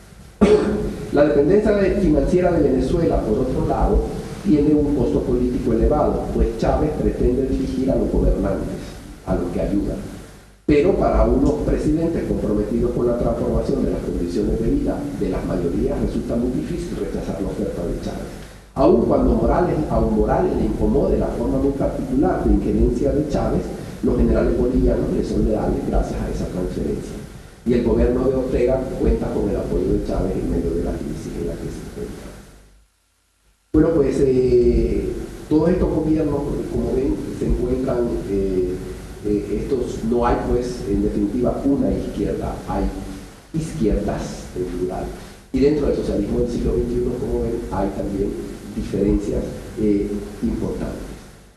La dependencia financiera de Venezuela, por otro lado, tiene un costo político elevado, pues Chávez pretende dirigir a los gobernantes, a los que ayudan. Pero para unos presidentes comprometidos con la transformación de las condiciones de vida de las mayorías resulta muy difícil rechazar la oferta de Chávez. Aun cuando Morales, a Morales le incomode la forma muy particular de injerencia de Chávez, los generales bolivianos le son leales gracias a esa transferencia. Y el gobierno de Ortega cuenta con el apoyo de Chávez en medio de la crisis en la que se encuentra. Bueno, pues eh, todos estos gobiernos, como ven, se encuentran... Eh, Eh, estos, no hay pues en definitiva una izquierda, hay izquierdas en plural, y dentro del socialismo del siglo veintiuno, como ven, hay también diferencias eh, importantes.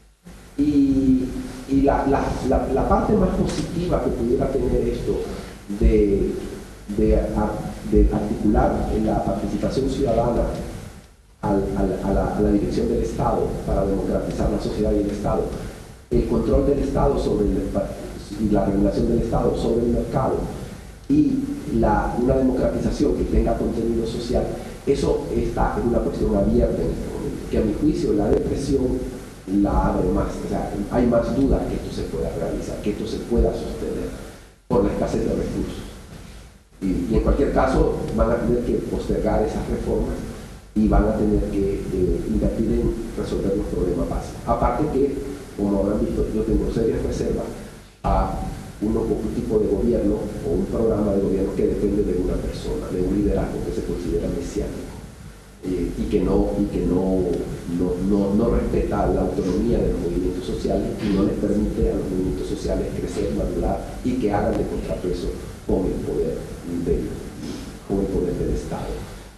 Y, y la, la, la, la parte más positiva que pudiera tener esto de, de, de articular en la participación ciudadana al, al, a, la, a la dirección del Estado para democratizar la sociedad y el Estado, el control del Estado sobre el, y la regulación del Estado sobre el mercado y la, una democratización que tenga contenido social, eso está en una cuestión abierta en este momento, que a mi juicio la depresión la abre más, o sea, hay más dudas que esto se pueda realizar, que esto se pueda sostener por la escasez de recursos. Y, y en cualquier caso van a tener que postergar esas reformas y van a tener que eh, invertir en resolver los problemas básicos. Aparte que, como habrán visto, yo tengo serias reservas a un, un tipo de gobierno o un programa de gobierno que depende de una persona, de un liderazgo que se considera mesiánico eh, y que, no, y que no, no, no, no respeta la autonomía de los movimientos sociales y no les permite a los movimientos sociales crecer, madurar y que hagan de contrapeso con el poder del, con el poder del Estado.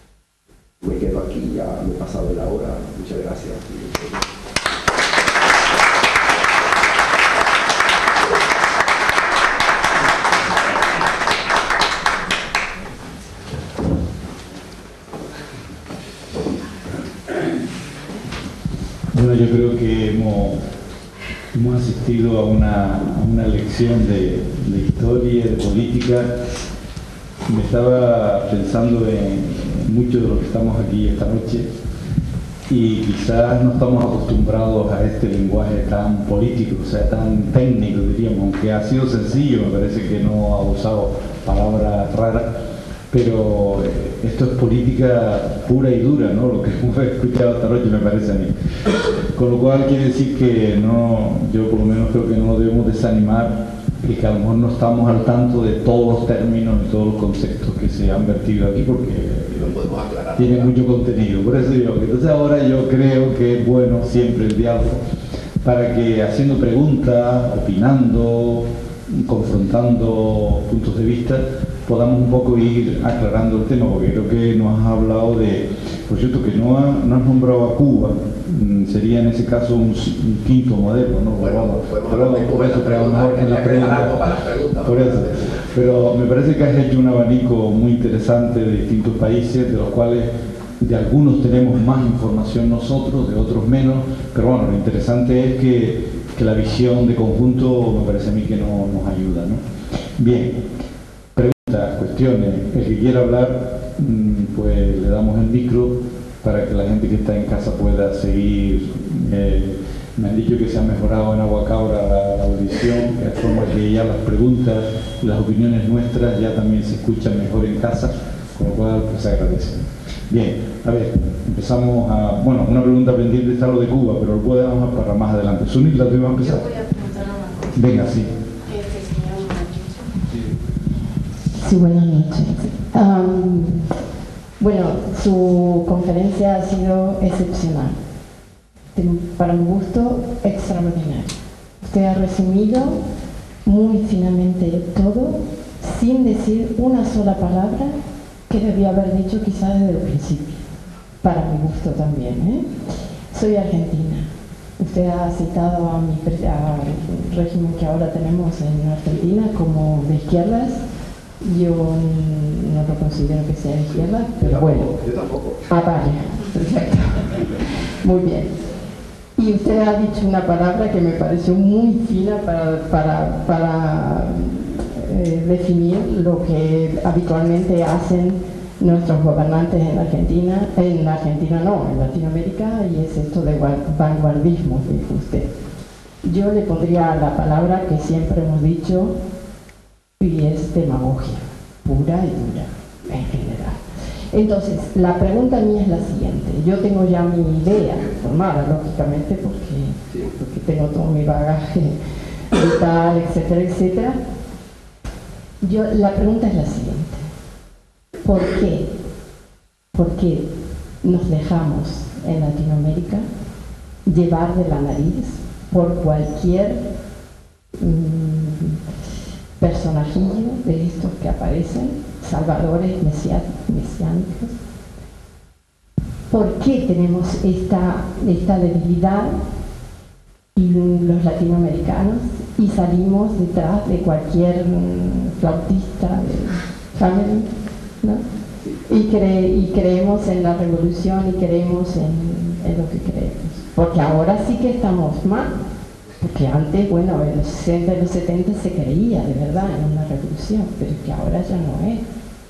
Me quedo aquí, ya me he pasado la hora. Muchas gracias. Bueno, yo creo que hemos, hemos asistido a una, a una lección de, de historia, de política. Me estaba pensando en mucho de lo que estamos aquí esta noche y quizás no estamos acostumbrados a este lenguaje tan político, o sea, tan técnico, diríamos, aunque ha sido sencillo, me parece que no ha usado palabras raras, pero esto es política pura y dura, ¿no? Lo que hemos escuchado esta noche me parece a mí. Con lo cual quiere decir que no, yo por lo menos creo que no nos debemos desanimar y que a lo mejor no estamos al tanto de todos los términos y todos los conceptos que se han vertido aquí porque tiene mucho contenido. Por eso digo que entonces ahora yo creo que es bueno siempre el diálogo para que haciendo preguntas, opinando, confrontando puntos de vista, podamos un poco ir aclarando el tema, porque creo que nos has hablado de, por cierto, que no, ha, no has nombrado a Cuba, sería en ese caso un, un quinto modelo, ¿no? Bueno, pero por eso, pero a lo mejor en la pregunta, por eso. Pero me parece que has hecho un abanico muy interesante de distintos países, de los cuales de algunos tenemos más información nosotros, de otros menos, pero bueno, lo interesante es que, que la visión de conjunto me parece a mí que no, nos ayuda, ¿no? Bien, preguntas, cuestiones, el que quiera hablar, pues le damos el micro para que la gente que está en casa pueda seguir. Eh, me han dicho que se ha mejorado en Agua Cabra la, la audición, de forma que ya las preguntas y las opiniones nuestras ya también se escuchan mejor en casa, con lo cual pues se agradece. Bien, a ver, empezamos a... Bueno, una pregunta pendiente está lo de Cuba, pero lo podemos para más adelante. Sunil, ¿la tuvimos a empezar? Yo voy a preguntar una cosa. Venga, sí. Sí, buenas noches. Um, bueno, su conferencia ha sido excepcional. Para mi gusto, extraordinario. Usted ha resumido muy finamente todo, sin decir una sola palabra que debía haber dicho quizás desde el principio. Para mi gusto también, ¿eh? Soy argentina. Usted ha citado a mi, al régimen que ahora tenemos en Argentina como de izquierdas. Yo no lo considero que sea de izquierda, pero yo bueno. Tampoco, yo tampoco. Ah, vale. Perfecto. Muy bien. Y usted ha dicho una palabra que me pareció muy fina para, para, para eh, definir lo que habitualmente hacen nuestros gobernantes en Argentina, en Argentina no, en Latinoamérica, y es esto de vanguardismo, dijo usted. Yo le pondría la palabra que siempre hemos dicho, y es demagogia, pura y dura, en general. Entonces, la pregunta mía es la siguiente. Yo tengo ya mi idea formada, lógicamente, porque, porque tengo todo mi bagaje vital, etcétera, etcétera. Yo, la pregunta es la siguiente. ¿Por qué? ¿Por qué nos dejamos en Latinoamérica llevar de la nariz por cualquier mmm, personajillo de estos que aparecen, salvadores mesiánicos? ¿Por qué tenemos esta, esta debilidad y los latinoamericanos y salimos detrás de cualquier flautista de family, ¿no? Y, cre y creemos en la revolución y creemos en, en lo que creemos? Porque ahora sí que estamos mal. Porque antes, bueno, en los sesenta y los setenta se creía de verdad en una revolución, pero que ahora ya no es.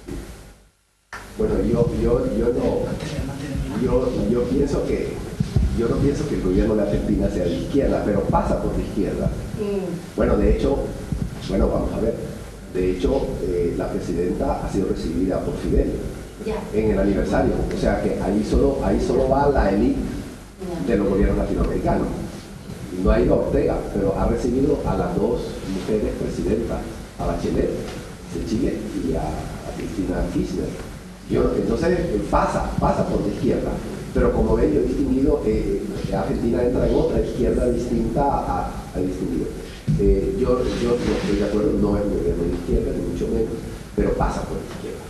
Bueno, yo, yo, yo no, yo, yo pienso que, yo no pienso que el gobierno de Argentina sea de izquierda, pero pasa por la izquierda. Mm. Bueno, de hecho, bueno, vamos a ver, de hecho, eh, la presidenta ha sido recibida por Fidel yeah. en el aniversario, o sea que ahí solo, ahí solo va la élite yeah. de los gobiernos latinoamericanos. No ha ido a Ortega, pero ha recibido a las dos mujeres presidentas, a Bachelet de Chile y a, a Cristina Kirchner. Yo, entonces pasa, pasa por la izquierda, pero como ven, yo he distinguido, eh, Argentina entra en otra izquierda distinta a, a distinguido. Eh, yo, yo no estoy de acuerdo, no es un gobierno de izquierda, ni mucho menos, pero pasa por la izquierda.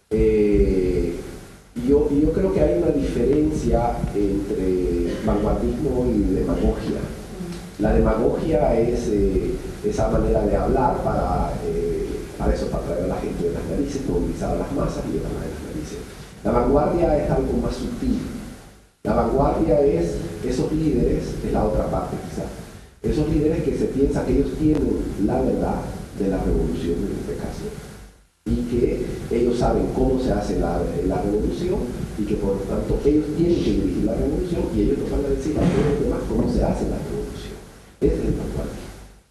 Eh, yo, yo creo que hay una diferencia entre vanguardismo y demagogia. La demagogia es eh, esa manera de hablar para, eh, para eso, para traer a la gente de las narices, movilizar a las masas y llevarlas de las narices. La vanguardia es algo más sutil. La vanguardia es esos líderes, es la otra parte quizás, esos líderes que se piensa que ellos tienen la verdad de la revolución en este caso, y que ellos saben cómo se hace la, la revolución y que por lo tanto ellos tienen que dirigir la revolución y ellos nos van a decir a todos los demás cómo se hace la revolución. Ese es el vanguardia.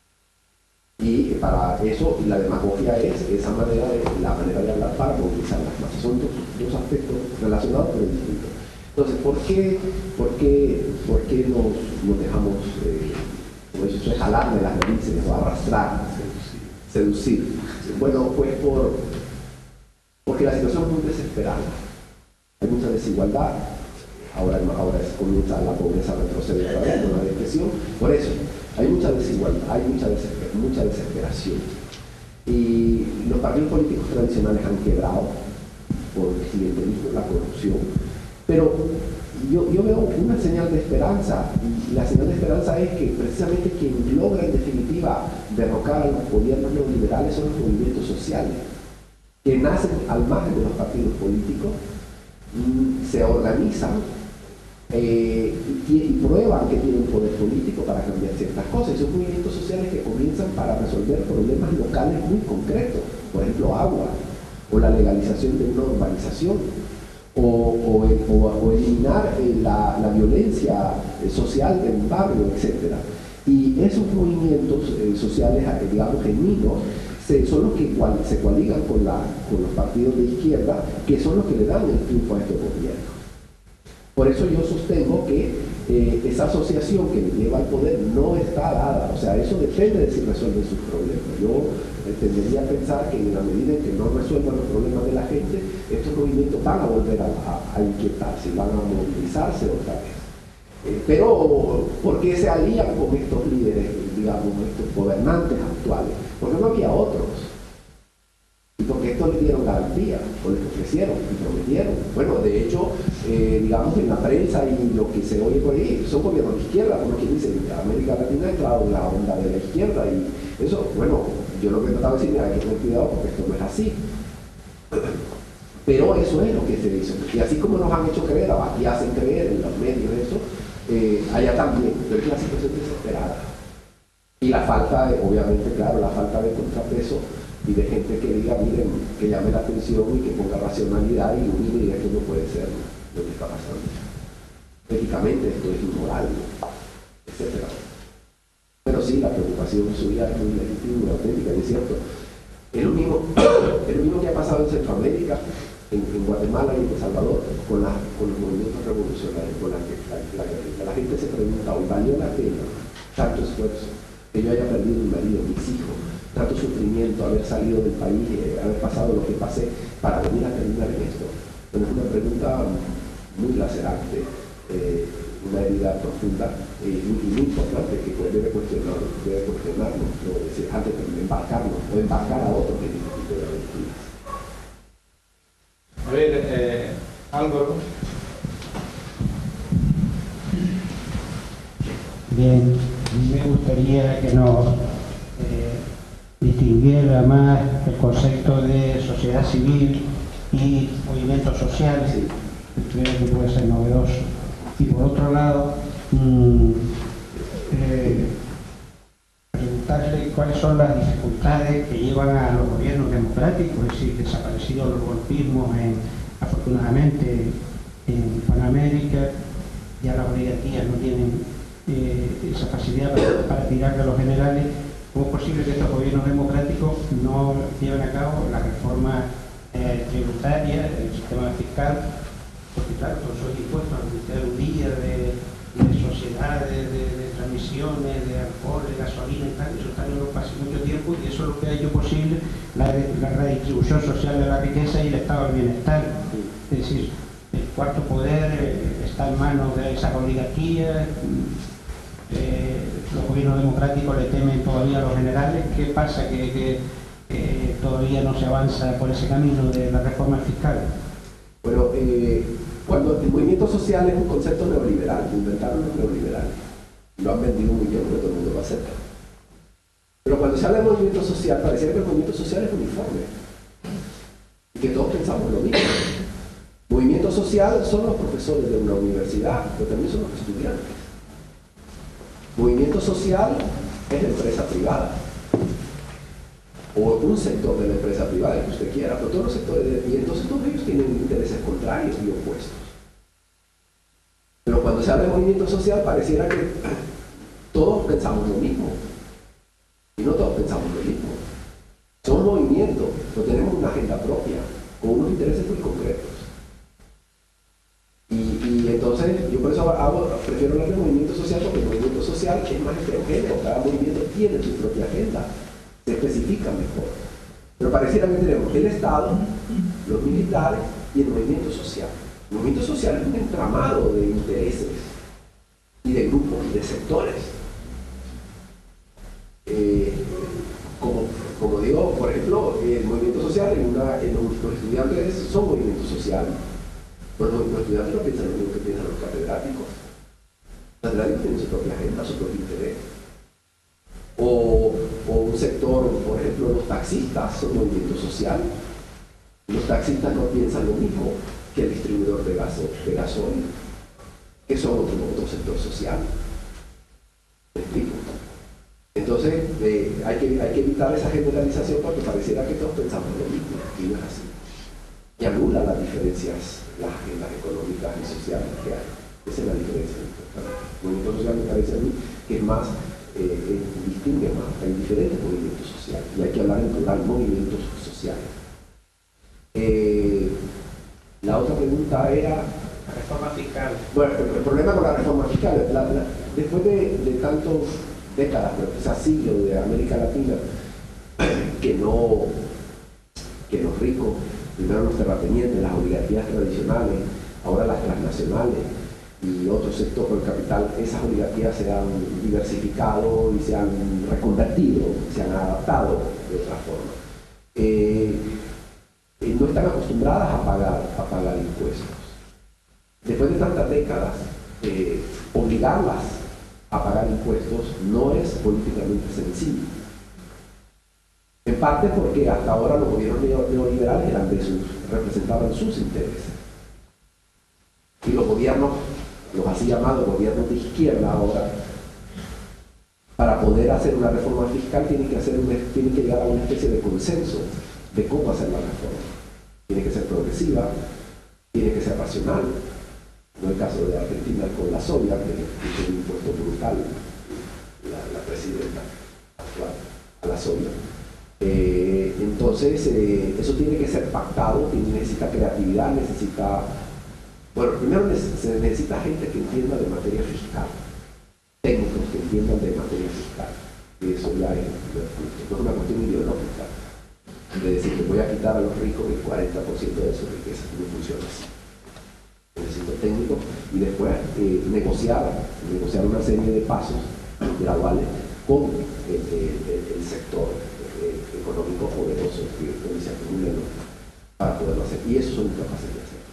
Y para eso la demagogia es esa manera de, la manera de hablar para movilizar las masas. Son dos, dos aspectos relacionados pero distintos. Entonces, ¿por qué, por qué, por qué nos, nos dejamos, eh, como eso, jalar de las narices o arrastrar, seducir? Bueno, pues por, porque la situación es muy desesperada. Hay mucha desigualdad. Ahora, ahora es, comienza la pobreza a retroceder otra vez con la depresión. Por eso, hay mucha desigualdad, hay mucha, desesper mucha desesperación. Y los partidos políticos tradicionales han quebrado por el clientelismo, la corrupción. Pero yo, yo veo una señal de esperanza, y la señal de esperanza es que precisamente quien logra en definitiva derrocar a los gobiernos neoliberales son los movimientos sociales, que nacen al margen de los partidos políticos, se organizan eh, y, y prueban que tienen poder político para cambiar ciertas cosas. Son movimientos sociales que comienzan para resolver problemas locales muy concretos, por ejemplo agua, o la legalización de una urbanización, o, o, o, o eliminar eh, la, la violencia eh, social de un barrio, etcétera. Y esos movimientos eh, sociales, eh, digamos, genuinos, Se, son los que cual, se coaligan con, la, con los partidos de izquierda, que son los que le dan el triunfo a estos gobiernos. Por eso yo sostengo que eh, esa asociación que le lleva al poder no está dada, o sea, eso depende de si resuelven sus problemas. Yo eh, tendería a pensar que en la medida en que no resuelvan los problemas de la gente, estos movimientos van a volver a, a, a inquietarse, van a movilizarse otra vez. Eh, pero, ¿por qué se alían con estos líderes, digamos, estos gobernantes actuales? Porque no había otros. Y porque estos les dieron garantía, o les ofrecieron y prometieron. Bueno, de hecho, eh, digamos, en la prensa y lo que se oye por ahí, son gobiernos de izquierda, como quien dice, América Latina ha entrado en la onda de la izquierda. Y eso, bueno, yo lo que he tratado de decir, mira, hay que tener cuidado porque esto no es así. Pero eso es lo que se hizo. Y así como nos han hecho creer y hacen creer en los medios eso, eh, allá también. Pero es la situación desesperada. Y la falta, de, obviamente, claro, la falta de contrapeso y de gente que diga, miren, que llame la atención y que ponga racionalidad y mire, y esto no puede ser lo que está pasando. Éticamente esto es inmoral, etcétera. Pero sí, la preocupación suya es muy legítima y auténtica, y es cierto. Es lo mismo, es lo mismo que ha pasado en Centroamérica, en, en Guatemala y en El Salvador, con, la, con los movimientos revolucionarios, con la, la, la, la, la gente se pregunta, ¿hoy valió la pena tanto esfuerzo? Que yo haya perdido mi marido, mis hijos, tanto sufrimiento, haber salido del país, eh, haber pasado lo que pasé para venir a terminar en esto. Pero es una pregunta muy lacerante, eh, una herida profunda eh, y muy, muy importante que debe cuestionarnos, debe cuestionarnos, ¿no? Es decir, antes de embarcarnos o embarcar a otros en este tipo de aventuras. A ver, eh, Álvaro. Bien, me gustaría que nos eh, distinguiera más el concepto de sociedad civil y movimientos sociales, sí. Creo que puede ser novedoso. Y por otro lado, mmm, eh, preguntarle cuáles son las dificultades que llevan a los gobiernos democráticos, es decir, desaparecidos los golpismos en, afortunadamente en Panamérica, ya las oligarquías no tienen Eh, esa facilidad para, para tirar de los generales. ¿Cómo es posible que estos gobiernos democráticos no lleven a cabo la reforma eh, tributaria, el sistema fiscal? Porque claro, todos esos impuestos, al un día de, de sociedades, de, de transmisiones, de alcohol, de gasolina y tal, eso está en Europa hace mucho tiempo, y eso es lo que ha hecho posible la, la redistribución social de la riqueza y el estado del bienestar. Es decir, el cuarto poder eh, está en manos de esas oligarquías. Eh, los gobiernos democráticos le temen todavía a los generales. ¿Qué pasa? Que, que, que todavía no se avanza por ese camino de la reforma fiscal. Bueno, eh, cuando el movimiento social es un concepto neoliberal, lo inventaron los neoliberales, lo han vendido muy bien porque todo el mundo lo acepta. Pero cuando se habla de movimiento social, pareciera que el movimiento social es uniforme y que todos pensamos lo mismo. Movimiento social son los profesores de una universidad, pero también son los estudiantes. Movimiento social es la empresa privada, o un sector de la empresa privada, que usted quiera, pero todos los sectores, de, y entonces todos ellos tienen intereses contrarios y opuestos. Pero cuando se habla de movimiento social, pareciera que todos pensamos lo mismo, y no todos pensamos lo mismo. Somos movimientos, pero tenemos una agenda propia, con unos intereses muy concretos. Y, y entonces, yo por eso hago, prefiero hablar de movimiento social, porque el movimiento social es más heterogéneo, cada movimiento tiene su propia agenda, se especifica mejor. Pero pareciera que tenemos el Estado, los militares y el movimiento social. El movimiento social es un entramado de intereses y de grupos y de sectores. Eh, como, como digo, por ejemplo, el movimiento social, en una, en los, los estudiantes son movimientos sociales. Pero los, los estudiantes no piensan lo mismo que piensan los catedráticos. Los catedráticos tienen su propia agenda, su propio interés. O, o un sector, por ejemplo, los taxistas son movimiento social. Los taxistas no piensan lo mismo que el distribuidor de, gaso, de gasoil, que son otro, otro sector social. ¿Me explico? Entonces, eh, hay, que, hay que evitar esa generalización porque pareciera que todos pensamos lo mismo, y no es así. Y anula las diferencias, las agendas económicas y sociales que hay. Esa es la diferencia importante. El movimiento social me parece a mí que es más, eh, eh, distingue más, hay diferentes movimientos sociales, y hay que hablar en plural, movimientos sociales. Eh, la otra pregunta era... La reforma fiscal. Bueno, el, el problema con la reforma fiscal, la, la, después de, de tantas décadas, pero quizás siglos de América Latina, que no, que los ricos, primero los terratenientes, las oligarquías tradicionales, ahora las transnacionales y otro sector por el capital, esas oligarquías se han diversificado y se han reconvertido, se han adaptado de otra forma. Eh, eh, no están acostumbradas a pagar, a pagar impuestos. Después de tantas décadas, eh, obligarlas a pagar impuestos no es políticamente sencillo. En parte porque hasta ahora los gobiernos neoliberales eran de sus, representaban sus intereses. Y los gobiernos, los así llamados gobiernos de izquierda ahora, para poder hacer una reforma fiscal tienen que, hacer una, tienen que llegar a una especie de consenso de cómo hacer la reforma. Tiene que ser progresiva, tiene que ser racional. No el caso de Argentina con la soya, que es un impuesto brutal, la, la presidenta actual, a la soya. Eh, entonces, eh, eso tiene que ser pactado, necesita creatividad, necesita... Bueno, primero se necesita gente que entienda de materia fiscal, técnicos que entiendan de materia fiscal. Y eso ya es, no es una cuestión ideológica, de decir que voy a quitar a los ricos el cuarenta por ciento de su riqueza, no funciona así. Necesito técnicos y después eh, negociar, negociar una serie de pasos graduales con el, el, el sector eh, económico poderoso que, que se acumulen para poderlo hacer. Y eso son incapaces de hacer.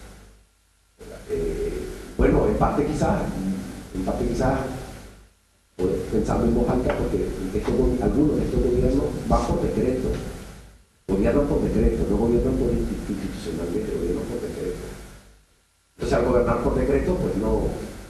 Eh, bueno, en parte quizás, en parte quizás, pensando en voz alta, porque estos, algunos de estos gobiernos van por decreto, gobiernan por decreto, no gobiernan por institucionalmente, gobiernan por decreto. Entonces, al gobernar por decreto, pues no,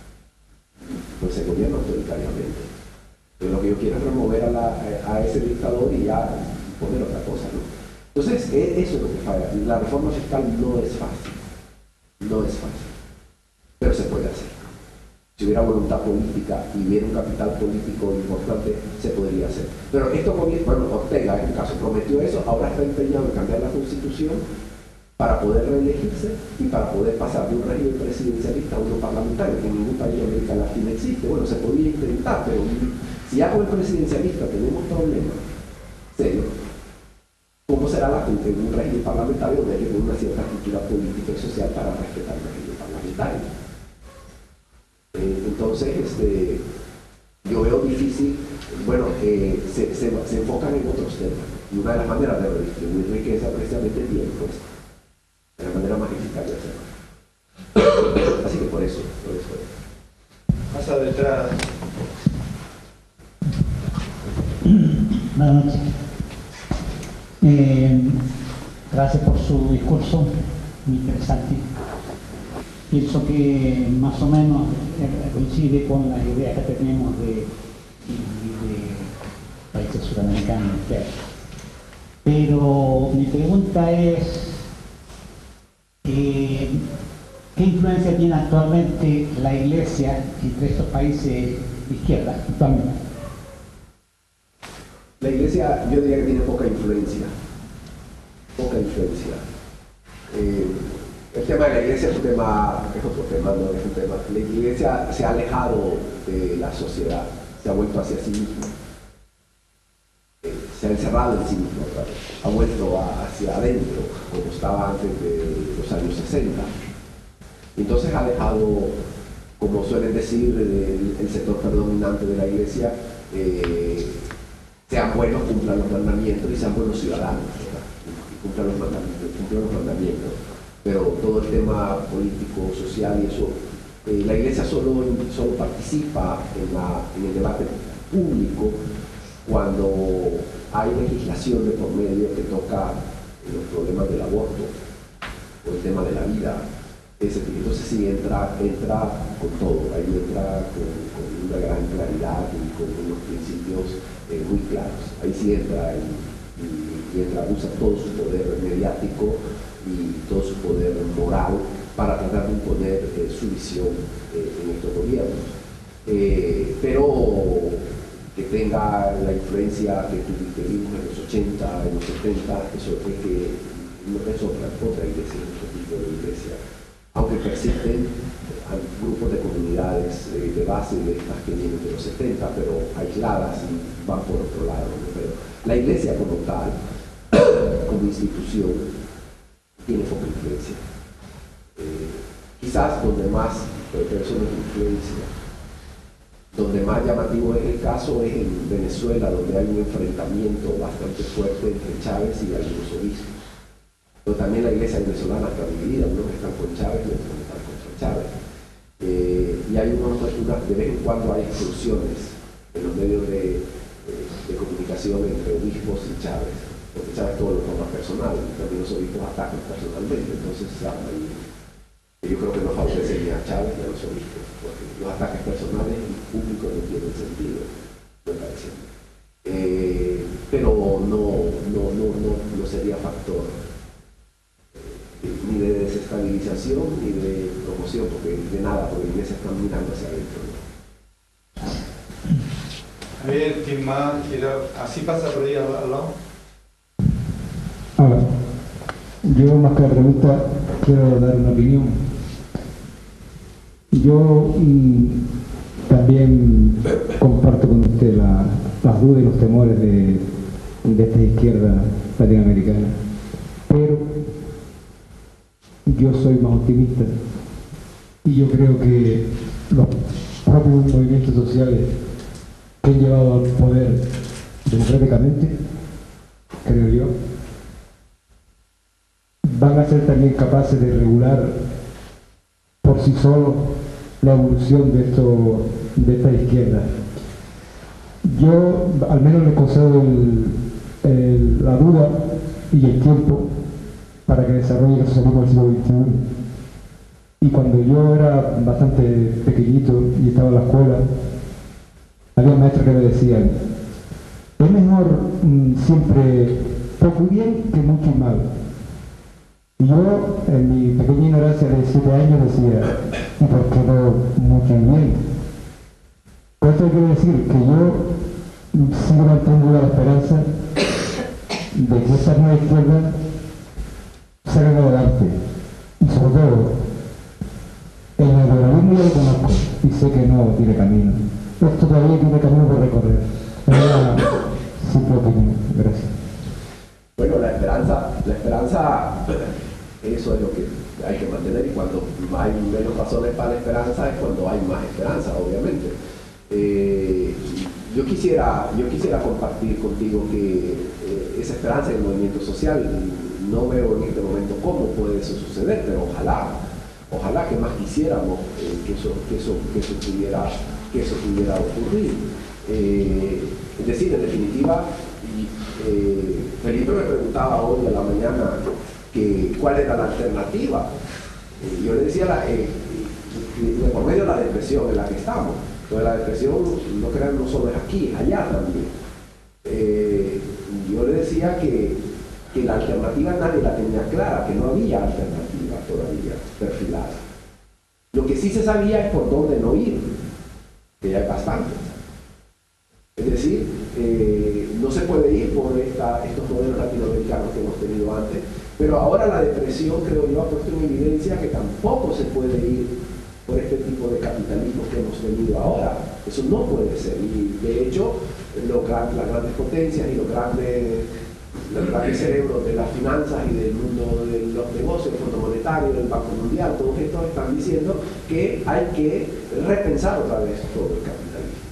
pues se gobierna autoritariamente. Pero lo que yo quiero es remover a, la, a ese dictador y ya poner otra cosa, ¿no? Entonces, eso es lo que falla. La reforma fiscal no es fácil, no es fácil, pero se puede hacer. Si hubiera voluntad política y hubiera un capital político importante, se podría hacer. Pero esto, bueno, Ortega en el caso prometió eso, ahora está empeñado en cambiar la constitución para poder reelegirse y para poder pasar de un régimen presidencialista a uno parlamentario, que en ningún país de América Latina existe. Bueno, se podría intentar, pero si ya con el presidencialista tenemos problemas serios, ¿cómo será la en un régimen parlamentario donde hay una cierta cultura política y social para respetar el régimen parlamentario? Eh, entonces, este, yo veo difícil, bueno, eh, se, se, se enfocan en otros temas. Y una de las maneras de redistribuir riqueza precisamente es el impuesto. De la manera más eficaz de hacerlo. Así que por eso, por eso. Pasa detrás. Buenas noches. Eh, gracias por su discurso, muy interesante. Pienso que más o menos coincide con las ideas que tenemos de, de países sudamericanos. Pero mi pregunta es, eh, ¿qué influencia tiene actualmente la Iglesia entre estos países de izquierda actualmente? La Iglesia, yo diría que tiene poca influencia, poca influencia. Eh, el tema de la Iglesia es un tema, es otro tema, no es un tema. La Iglesia se ha alejado de la sociedad, se ha vuelto hacia sí misma, eh, se ha encerrado en sí misma otra vez, ha vuelto a, hacia adentro, como estaba antes de los años sesenta. Entonces ha dejado, como suelen decir, el, el sector predominante de la Iglesia, eh, sean buenos, cumplan los mandamientos y sean buenos ciudadanos, ¿verdad? Y cumplan los mandamientos, cumplan los mandamientos. Pero todo el tema político, social y eso, eh, la Iglesia solo, solo participa en, la, en el debate público cuando hay legislación de por medio que toca los problemas del aborto o el tema de la vida. Ese, entonces sí entra, entra con todo, ahí entra con, con una gran claridad y con unos principios eh, muy claros. Ahí sí entra y, y, y entra, usa todo su poder mediático y todo su poder moral para tratar de imponer eh, su visión eh, en estos gobiernos. Eh, pero que tenga la influencia que tuvimos en los ochenta, en los setenta, eso es que no es otra, otra iglesia, otro tipo de iglesia. Aunque persisten eh, grupos de comunidades eh, de base de estas que vienen de los setenta, pero aisladas y van por otro lado, ¿no? Pero la iglesia como tal, como institución, tiene poca influencia. Eh, quizás donde más, pero eso no es influencia, donde más llamativo es el caso es en Venezuela, donde hay un enfrentamiento bastante fuerte entre Chávez y algunos obispos. Pero también la iglesia venezolana está dividida, unos están con Chávez y otros están contra Chávez. Eh, y hay unos, unas, de vez en cuando hay exclusiones en los medios de, de, de comunicación entre obispos y Chávez. porque sabes todo lo forma personal, también los obispos atacan personalmente, entonces ahí, yo creo que no favorece ni a Chávez ni a los obispos, porque los ataques personales en público no tienen sentido, me parece. Eh, pero no, no, no, no, no sería factor eh, ni de desestabilización ni de promoción, porque de nada, porque la iglesia está mirando hacia adentro, ¿no? A ver, ¿quién más quiera? Así pasa por ahí al al lado. Hola, yo más que la pregunta quiero dar una opinión. Yo mm, también comparto con usted la, las dudas y los temores de, de esta izquierda latinoamericana, pero yo soy más optimista y yo creo que los propios movimientos sociales que han llevado al poder democráticamente, creo yo, van a ser también capaces de regular por sí solos la evolución de, esto, de esta izquierda. Yo al menos le concedo el, el, la duda y el tiempo para que desarrolle el socialismo del siglo veintiuno. Y cuando yo era bastante pequeñito y estaba en la escuela, había maestros que me decían: es mejor mmm, siempre poco bien que mucho mal. Y yo, en mi pequeña ignorancia de siete años, decía: ¿y por qué no mucho bien? Pues esto quiere decir que yo sigo manteniendo la esperanza de que esa nueva izquierda salga adelante. Y sobre todo, el neoliberalismo yo lo conozco y sé que no tiene camino. Esto todavía tiene camino por recorrer. Es una simple opinión. Gracias. Bueno, la esperanza, la esperanza, eso es lo que hay que mantener, y cuando hay menos razones para la esperanza es cuando hay más esperanza, obviamente. Eh, yo, quisiera, yo quisiera compartir contigo que eh, esa esperanza en el movimiento social, no veo en este momento cómo puede eso suceder, pero ojalá, ojalá que más quisiéramos eh, que, eso, que, eso, que, eso pudiera, que eso pudiera ocurrir. Eh, es decir, en definitiva, eh, Felipe me preguntaba hoy a la mañana que cuál era la alternativa. Eh, yo le decía, la, eh, de por medio de la depresión en la que estamos. Entonces la depresión, no crean, no solo es aquí, es allá también. Eh, yo le decía que, que la alternativa nadie la tenía clara, que no había alternativa todavía perfilada. Lo que sí se sabía es por dónde no ir, que ya hay bastante. Es decir, eh, no se puede ir por esta, estos modelos latinoamericanos que hemos tenido antes, pero ahora la depresión, creo yo, ha puesto en evidencia que tampoco se puede ir por este tipo de capitalismo que hemos tenido ahora. Eso no puede ser, y de hecho los, las grandes potencias y los grandes, los grandes cerebros de las finanzas y del mundo de los negocios, el Fondo Monetario, el Banco Mundial, todos estos están diciendo que hay que repensar otra vez todo el capitalismo.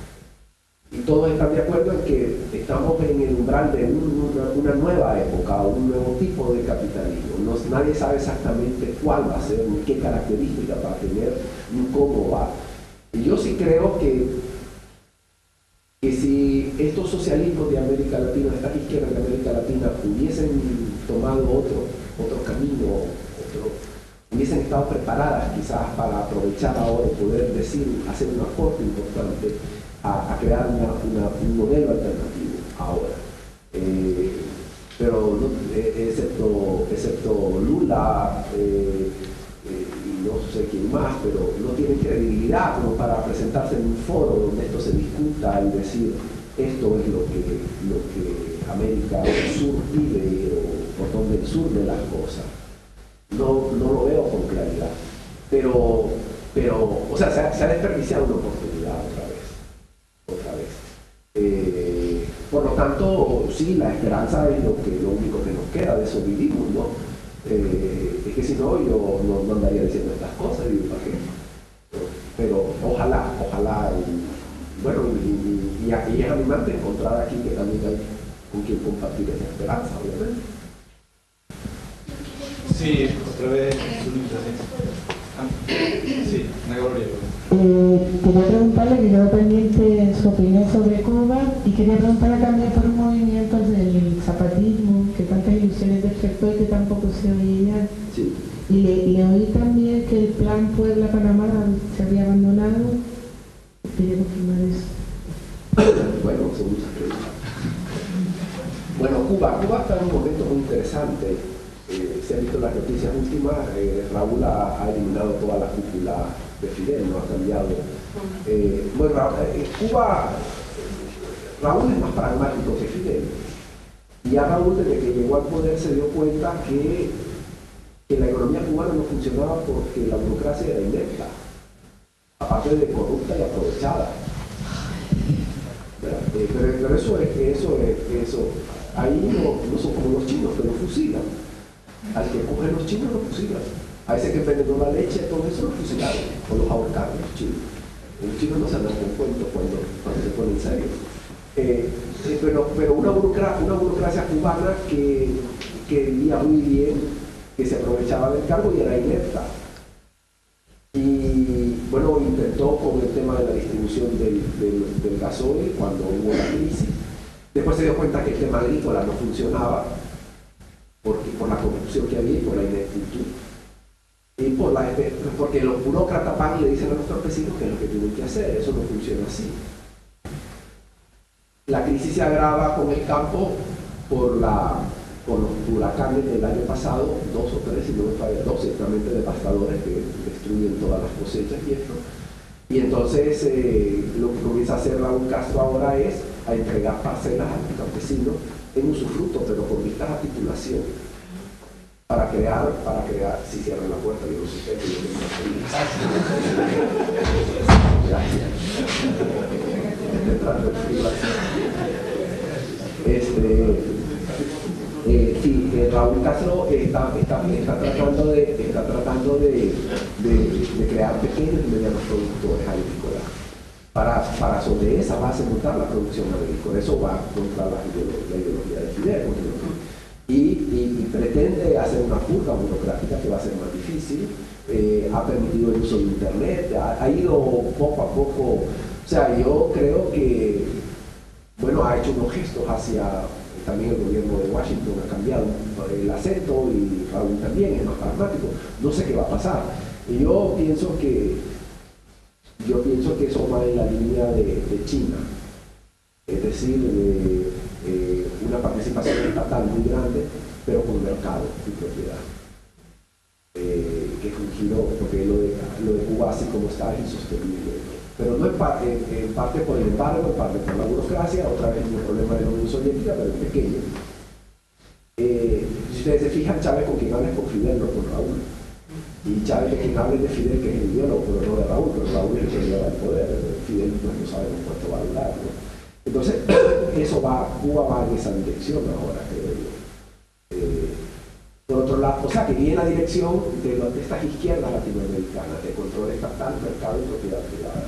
Y todos están de acuerdo en que estamos en el umbral de un, una, una nueva época, un nuevo tipo de capitalismo. No, nadie sabe exactamente cuál va a ser, ni qué características va a tener, ni cómo va. Y yo sí creo que, que si estos socialismos de América Latina, estas izquierdas de América Latina, hubiesen tomado otro, otro camino, otro, hubiesen estado preparadas quizás para aprovechar ahora y poder decir, hacer un aporte importante A, a crear una, una, un modelo alternativo ahora. Eh, pero no, eh, excepto, excepto Lula eh, eh, y no sé quién más, pero no tienen credibilidad como para presentarse en un foro donde esto se discuta y decir esto es lo que, lo que América del Sur pide o por donde el sur de las cosas. No, no lo veo con claridad. Pero, pero o sea, se ha, se ha desperdiciado una oportunidad otra vez. otra vez. Eh, por lo tanto, sí, la esperanza es lo, que, lo único que nos queda, de eso vivimos, ¿no? Eh, es que si no, yo no, no andaría diciendo estas cosas, y ¿para qué? Pero ojalá, ojalá, y, bueno, y, y, y es animante encontrar aquí que también hay con quien compartir esa esperanza, obviamente. Sí, otra vez, sí, Ana Gloria. Eh, quería preguntarle, que quedó pendiente su opinión sobre Cuba, y quería preguntarle también por movimientos del zapatismo fue que tampoco se oía. Sí. Y le, le oí también que el plan Puebla-Panamá se había abandonado. Quería confirmar eso. Bueno, son muchas preguntas. Bueno, Cuba. Cuba está en un momento muy interesante. Eh, se han visto las noticias últimas. Eh, Raúl ha, ha eliminado toda la cúpula de Fidel, no ha cambiado. Eh, bueno, eh, Cuba, Raúl es más pragmático que Fidel. Y ya Raúl, desde que llegó al poder, se dio cuenta que, que la economía cubana no funcionaba porque la burocracia era inepta, aparte de corrupta y aprovechada. Eh, pero, pero eso es, eso es, eso. Ahí no, no son como los chinos, que no fusilan. Al que cogen los chinos lo fusilan. A ese que envenenó la leche, todo eso lo fusilaron, o los ahorcaron los chinos. Los chinos no se andan con cuentos cuando, cuando se ponen serios. Eh, eh, pero, pero una, burocracia, una burocracia cubana que, que vivía muy bien, que se aprovechaba del cargo y era inepta. Y bueno, intentó con el tema de la distribución del, del, del gasoil cuando hubo la crisis. Después se dio cuenta que el tema agrícola no funcionaba porque, por la corrupción que había y por la ineptitud. Y por la, porque los burócratas van y le dicen a los campesinos qué es lo que tienen que hacer. Eso no funciona así. La crisis se agrava con el campo por, la, por los huracanes del año pasado, dos o tres, si no me falla, dos ciertamente devastadores que destruyen todas las cosechas y esto. Y entonces eh, lo que comienza a hacer Raúl Castro ahora es a entregar parcelas a los campesinos en usufructo, pero con vistas a titulación. Para crear, para crear, si cierran la puerta, yo no sé qué, yo tengo gracias. Este, eh, sí, eh, Raúl Castro está, está, está tratando, de, está tratando de, de, de crear pequeños y medianos productores agrícolas para, para sobre esa base montar la producción agrícola. Eso va contra la, la ideología de Fidel. Y, y, y pretende hacer una purga burocrática que va a ser más difícil. Eh, ha permitido el uso de Internet, ha, ha ido poco a poco. O sea, yo creo que, bueno, ha hecho unos gestos hacia, también el gobierno de Washington ha cambiado el acento y Raúl también es más pragmático. No sé qué va a pasar. Y yo pienso que, yo pienso que eso va en la línea de, de China. Es decir, de, eh, una participación estatal muy grande, pero con mercado y propiedad. Eh, que es un giro, porque lo de, lo de Cuba, así como está, es insostenible. Pero no en parte, en parte por el embargo, en parte por la burocracia, otra vez el problema de la Unión Soviética, pero es pequeño. Eh, si ustedes se fijan, Chávez con quien habla es con Fidel, no con Raúl. Y Chávez es quien habla de Fidel, que es el ideólogo, pero no de Raúl, pero Raúl es el que lleva el poder. Fidel pues, no sabemos cuánto va a durar, ¿no? Entonces, eso va, Cuba va en esa dirección ahora, creo yo. Eh, por otro lado, o sea, que viene la dirección de, de estas izquierdas latinoamericanas, de control estatal, mercado y propiedad privada.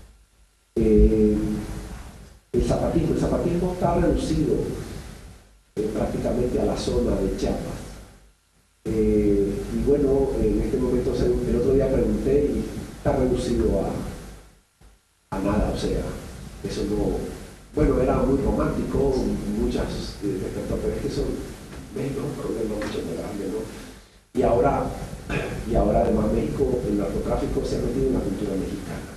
Eh, el zapatismo, el zapatismo está reducido eh, prácticamente a la zona de Chiapas. Eh, y bueno, en este momento, el otro día pregunté y está reducido a, a nada, o sea, eso no, bueno, era muy romántico, muchas eh, respecto a, pero es que son, México es un problema mucho más grande, ¿no? Y ahora, y ahora además México, el narcotráfico se ha metido en la cultura mexicana.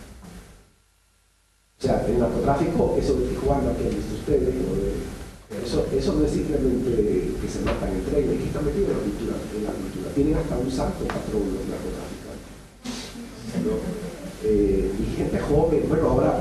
O sea, el narcotráfico, eso de Tijuana que han visto ustedes, ¿no? Eso, eso no es simplemente que se matan entre ellos, es que está metido en la cultura, en la cultura. Tienen hasta un santo patrón los narcotraficantes, ¿no? Eh, y gente joven, bueno, ahora,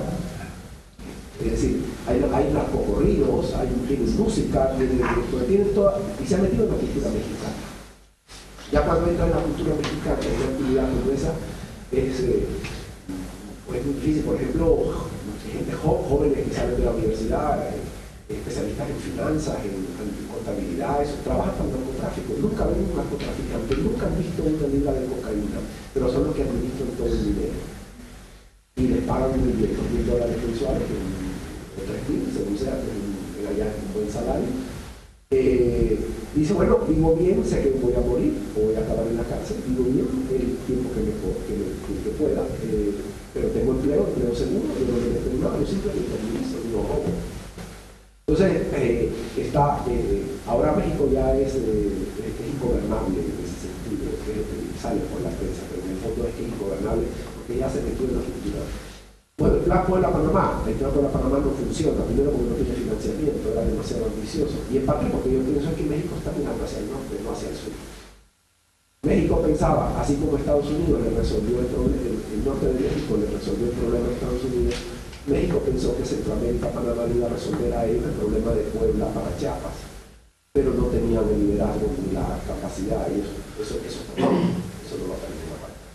es decir, hay, hay narcocorridos, hay tienen música, tienen, tienen toda, y se han metido en la cultura mexicana. Ya cuando entra en la cultura mexicana, en una actividad como esa, es, eh, es muy difícil. Por ejemplo, gente jo jóvenes que salen de la universidad, eh, especialistas en finanzas, en, en contabilidad, eso, trabajan para el narcotráfico. Nunca ven un narcotraficante, nunca han visto una libra de cocaína, pero son los que administran todo el dinero. Y les pagan muy bien, dos mil dólares mensuales, o tres mil, según sea, en, en allá en un buen salario. Eh, dice, bueno, vivo bien, sé que voy a morir, o voy a acabar en la cárcel, vivo bien el tiempo que, me, que, me, que pueda, eh, pero tengo empleo, empleo seguro, yo no me meto en nada, yo simplemente administro, no robo. Entonces, eh, está, eh, ahora México ya es, eh, es gobernable en ese sentido, que es lo que sale por la prensa, pero en el fondo es que es ingobernable porque ya se metió en la cultura. Bueno, el plan Puebla Panamá, el plan Puebla Panamá no funciona, primero porque no tiene financiamiento, era demasiado ambicioso, y en parte porque yo pienso que México está mirando hacia el norte, no hacia el sur. México pensaba, así como Estados Unidos le resolvió el problema, el, el norte de México le resolvió el problema a Estados Unidos, México pensó que Centroamérica, Panamá le iba a resolver a ellos el problema de Puebla para Chiapas, pero no tenían el liderazgo ni la capacidad, y eso, eso, eso está mal, eso no lo aparece en la parte.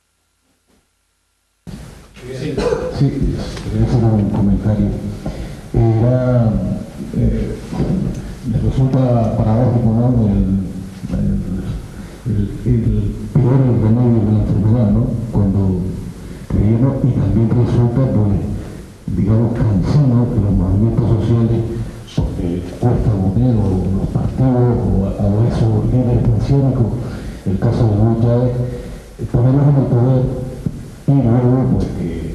Sí, quería hacer un comentario. Era, eh, me resulta paradójico, ¿no? el, el, el, el peor remedio de la enfermedad, ¿no? Cuando creemos, y también resulta, pues, digamos, cansino que los movimientos sociales, porque cuesta poner los partidos o a, a esos líderes pensiónicos, el caso de Hugo Chávez, ponerlos en el poder y luego, pues, que...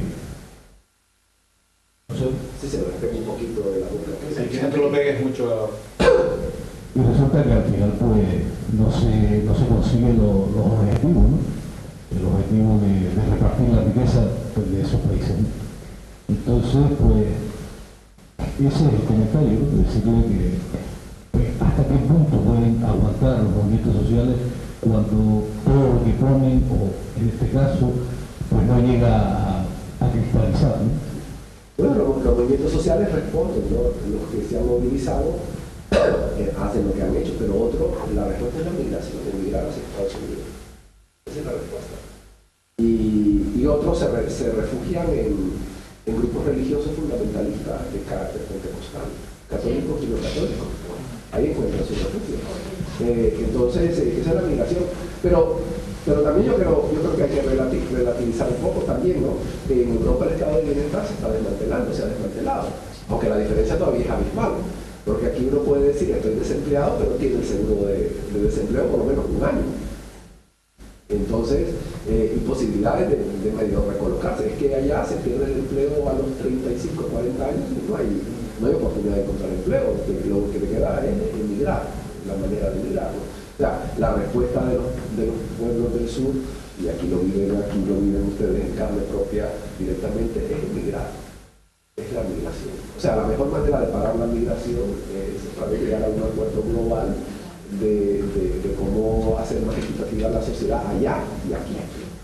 Sí, se me pega un poquito de la boca. Sí, que no te lo pegues mucho a... Y resulta que al final, pues, no se, no se consiguen lo, los objetivos, ¿no? El objetivo de, de repartir la riqueza, pues, de esos países, ¿no? Entonces, pues, ese es el comentario, ¿no? Decirle que, pues, hasta qué punto pueden aguantar los movimientos sociales cuando todo lo que ponen, o en este caso, pues no llega a, a cristalizar, ¿no? Bueno, los, los movimientos sociales responden, ¿no? Los que se han movilizado eh, hacen lo que han hecho, pero otros, la respuesta es la migración, emigrar hacia Estados Unidos. Esa es la respuesta. Y, y otros se, re, se refugian en, en grupos religiosos fundamentalistas de carácter pentecostal, católicos y no católicos. Ahí encuentran su refugio. Eh, entonces, eh, esa es la migración. Pero, pero también yo creo, yo creo que hay que relativizar un poco también, ¿no? En Europa el estado de bienestar se está desmantelando, se ha desmantelado, aunque la diferencia todavía es abismal, porque aquí uno puede decir estoy desempleado, pero tiene el seguro de, de desempleo por lo menos un año. Entonces, eh, imposibilidades de, de medio recolocarse. Es que allá se pierde el empleo a los treinta y cinco, cuarenta años y no hay, no hay oportunidad de encontrar empleo. Lo que te queda es emigrar, la manera de emigrar, ¿no? O sea, la respuesta de los, de los pueblos del sur, y aquí lo viven, aquí lo viven ustedes en carne propia directamente, es emigrar. Es la migración. O sea, la mejor manera de parar la migración es tratar de llegar a un acuerdo global de, de, de cómo hacer más equitativa la sociedad allá y aquí.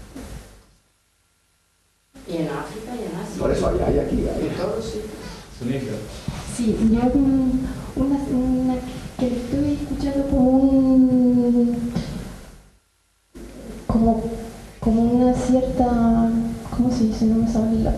Y en África y en Asia. Por eso allá y aquí. Allá. Todos, sí. Sí, yo una, una que estoy escuchando como un como, como una cierta, ¿cómo se dice? No me sale la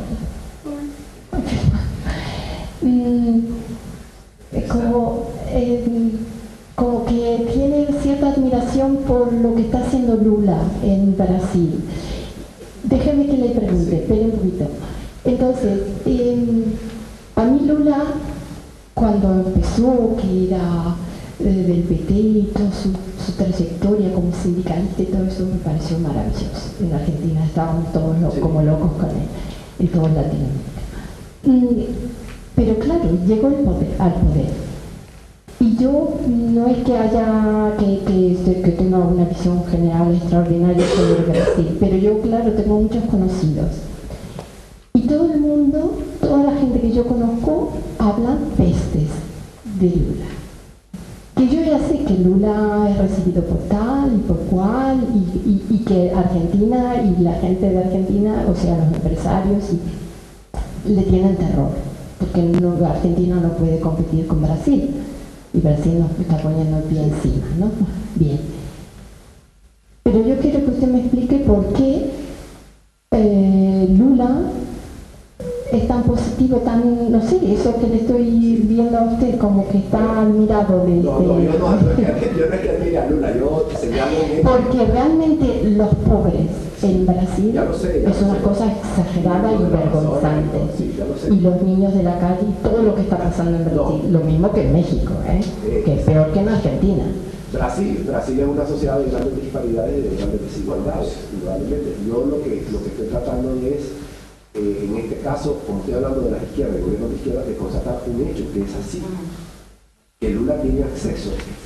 mm, como, eh, como que tiene cierta admiración por lo que está haciendo Lula en Brasil. Déjeme que le pregunte, espere un poquito. Entonces, eh, a mí Lula, cuando empezó, que era eh, del P T y toda su, su trayectoria como sindicalista y todo eso me pareció maravilloso. En Argentina estábamos todos lo, como locos con él, en toda Latinoamérica. Mm, pero claro, llegó el poder, al poder. Y yo no es que haya, que, que, que tenga una visión general extraordinaria sobre Brasil, pero yo, claro, tengo muchos conocidos. Y todo el mundo, toda la gente que yo conozco, hablan pestes de Lula. Que yo ya sé que Lula es recibido por tal y por cual, y, y, y que Argentina y la gente de Argentina, o sea, los empresarios, y, le tienen terror, porque no, Argentina no puede competir con Brasil, y Brasil nos está poniendo el pie encima, ¿no? Bien. Pero yo quiero que usted me explique por qué eh, Lula es tan positivo, tan, no sé, eso que le estoy viendo a usted, como que está admirado de... No, no, yo no, yo no es que admire a Lula, yo señalo en... Porque realmente los pobres en Brasil ya lo sé, ya es lo una sé. cosa exagerada y vergonzante. Sí, ya lo sé. Y los niños de la calle, todo lo que está pasando en Brasil, No. lo mismo que en México, ¿eh? Eh. Que es peor que en Argentina. Brasil, Brasil es una sociedad de grandes disparidades y de grandes desigualdades, indudablemente. Yo lo que, lo que estoy tratando es, eh, en este caso, como estoy hablando de las izquierdas, del gobierno de izquierda, de constatar un hecho que es así. Que Lula tiene acceso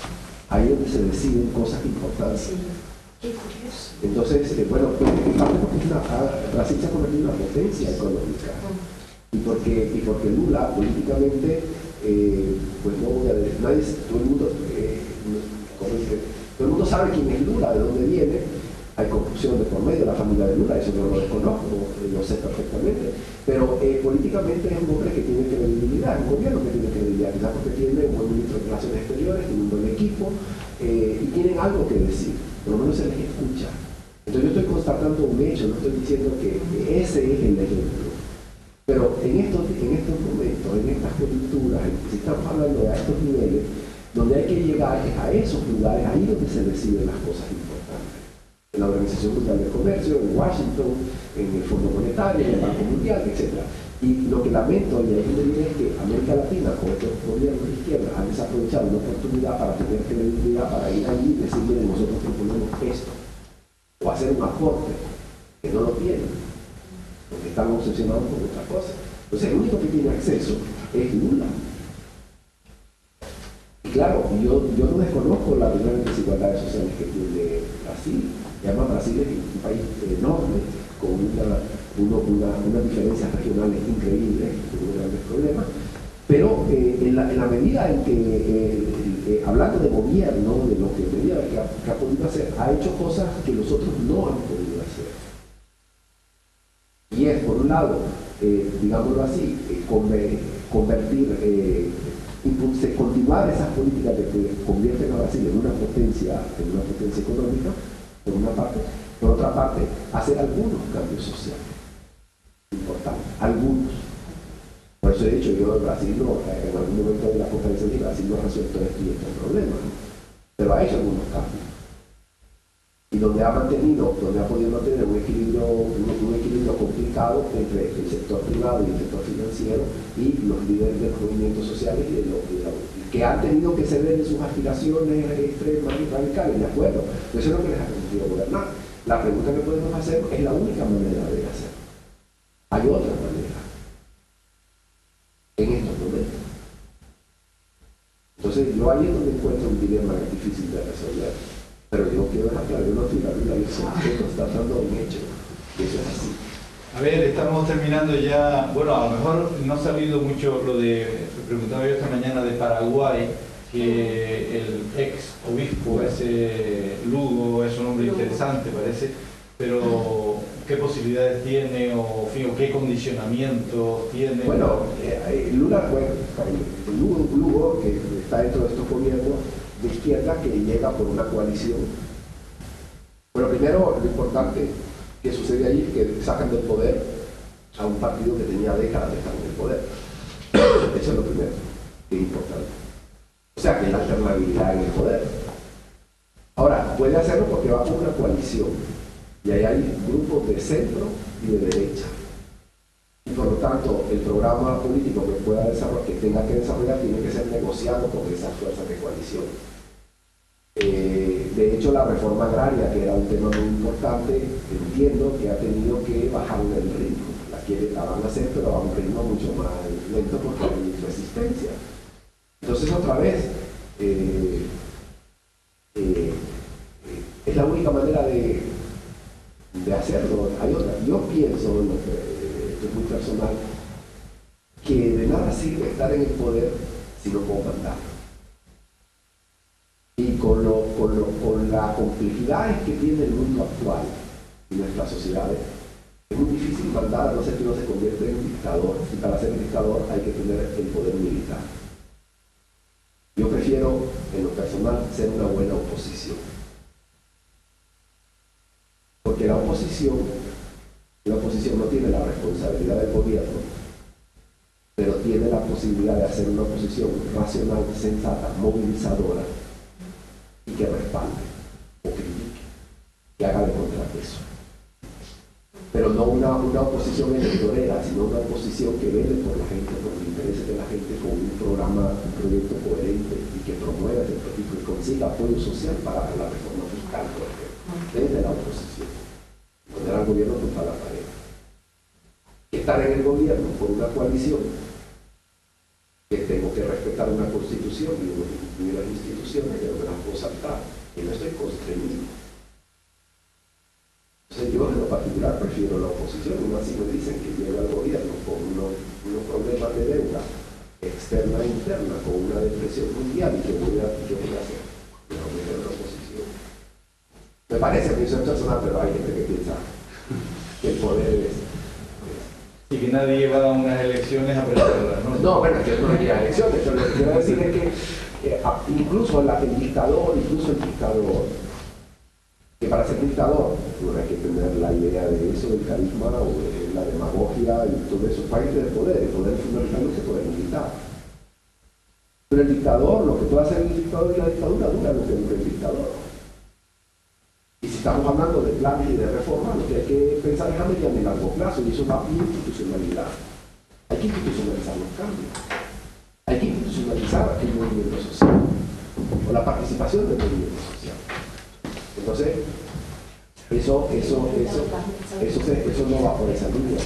ahí es donde se deciden cosas importantes. Entonces, eh, bueno, pues, en parte porque es una, Brasil se ha convertido en una potencia económica y porque, y porque Lula políticamente, eh, pues no voy a decir, nadie, todo el mundo, eh, como dice, todo el mundo sabe quién es Lula, de dónde viene. Hay corrupción de por medio de la familia de Lula, eso yo lo desconozco, lo sé perfectamente, pero eh, políticamente es un hombre que tiene credibilidad, un gobierno que tiene credibilidad, quizás porque tiene un buen ministro de Relaciones Exteriores, tiene un buen equipo eh, y tienen algo que decir, por lo menos se les escucha. Entonces yo estoy constatando un hecho, no estoy diciendo que, que ese es el ejemplo, pero en estos, en estos momentos, en estas coyunturas, si estamos hablando de estos niveles, donde hay que llegar a esos lugares, ahí donde se deciden las cosas importantes. En la Organización Mundial del Comercio, en Washington, en el Fondo Monetario, en el Banco Mundial, etcétera. Y lo que lamento, y ahí me diré, es que América Latina, con estos gobiernos de izquierda, han desaprovechado una oportunidad para tener credibilidad, para ir allí y decirle, nosotros proponemos esto, o hacer un aporte, que no lo tienen, porque están obsesionados con otra cosa. Entonces, el único que tiene acceso es Lula. Y claro, yo, yo no desconozco las enormes desigualdades sociales que tiene Brasil. Y además Brasil es un país enorme, con una, uno, una, unas diferencias regionales increíbles, con grandes problemas, pero eh, en, la, en la medida en que, eh, eh, hablando de gobierno, de lo que, medida que, ha, que ha podido hacer, ha hecho cosas que los otros no han podido hacer. Y es, por un lado, eh, digámoslo así, eh, convertir, eh, impulse, continuar esas políticas de que convierten a Brasil en una potencia, en una potencia económica, por una parte, por otra parte, hacer algunos cambios sociales importantes, algunos. Por eso he dicho, yo en Brasil no, en algún momento de la conferencia de Brasil no ha resuelto esto y estos problemas, ¿no? Pero ha hecho algunos cambios. Y donde ha mantenido, donde ha podido mantener un equilibrio, un, un equilibrio complicado entre el sector privado y el sector financiero y los líderes de los movimientos sociales y de los, de los, que han tenido que ceder en sus aspiraciones extremas y radicales, ¿de acuerdo? Eso es lo que les ha permitido gobernar. La pregunta que podemos hacer es la única manera de hacerlo. Hay otra manera en estos momentos. Entonces yo ahí es donde encuentro un dilema difícil de resolver. Pero yo quiero dejar claro, yo no estoy la vida, yo estoy constatando un hecho, que eso es así. A ver, estamos terminando ya, bueno, a lo mejor no ha salido mucho lo de, me preguntaba yo esta mañana de Paraguay, que el ex obispo, ese Lugo, es un hombre interesante parece, pero ¿qué posibilidades tiene o, fin, o qué condicionamiento tiene? Bueno, eh, Lula, bueno, Lugo, Lugo, que está dentro de estos gobiernos de izquierda que llega por una coalición. Bueno, primero, lo importante que sucede ahí es que sacan del poder a un partido que tenía décadas de estar en el poder. Eso es lo primero, que es importante. O sea, que es la alternabilidad en el poder. Ahora, puede hacerlo porque va por una coalición, y ahí hay grupos de centro y de derecha. Y por lo tanto, el programa político que pueda desarrollar, que tenga que desarrollar, tiene que ser negociado con esas fuerzas de coalición. Eh, de hecho, la reforma agraria, que era un tema muy importante, entiendo que ha tenido que bajar el ritmo. La, quiere, la van a hacer, pero a un ritmo mucho más lento porque hay resistencia. Entonces, otra vez, eh, eh, es la única manera de, de hacerlo. Hay otra. Yo pienso, en lo que, esto es muy personal, que de nada sirve estar en el poder si no puedo mandar. Y con, lo, con, lo, con las complejidades que tiene el mundo actual y nuestras sociedades, es muy difícil mandar a no ser que uno se convierta en un dictador. Y para ser un dictador hay que tener el poder militar. Yo prefiero, en lo personal, ser una buena oposición. Porque la oposición, la oposición no tiene la responsabilidad del gobierno, pero tiene la posibilidad de hacer una oposición racional, sensata, movilizadora, y que respalde, o critique, que haga de contrapeso. Pero no una, una oposición electorera, sino una oposición que vele por la gente, por los intereses de la gente, con un programa, un proyecto coherente y que promueva ese proyecto y consiga apoyo social para la reforma fiscal, por ejemplo, desde la oposición. Poner al gobierno contra la pared. Estar en el gobierno por una coalición que tengo que respetar una constitución y unas instituciones, yo no me las puedo saltar, y no estoy constreñido. Entonces yo en lo particular prefiero la oposición, y más si me dicen que llega al gobierno con unos, unos problemas de deuda externa e interna, con una depresión mundial, y que voy a, ¿qué voy a hacer? Yo no prefiero la oposición. Me parece que eso es personal, pero hay gente que piensa que el poder es... Y que nadie va a unas elecciones a perderlas, ¿no? No, bueno, yo no iría a elecciones, pero lo que quiero decir es que eh, incluso la, el dictador, incluso el dictador, que para ser dictador no hay que tener la idea de eso, del carisma o de la demagogia y todo eso, para irte de poder, el poder fundamental no se puede militar. Pero el dictador, lo que puede hacer el dictador y la dictadura dura lo que dura el dictador. Y si estamos hablando de planes y de reformas, lo que hay que pensar es a mediano y largo plazo, y eso va a institucionalidad. Hay que institucionalizar los cambios. Hay que institucionalizar el movimiento social, o la participación del movimiento social. Entonces, eso, eso, eso, eso, eso, eso no va por esa línea.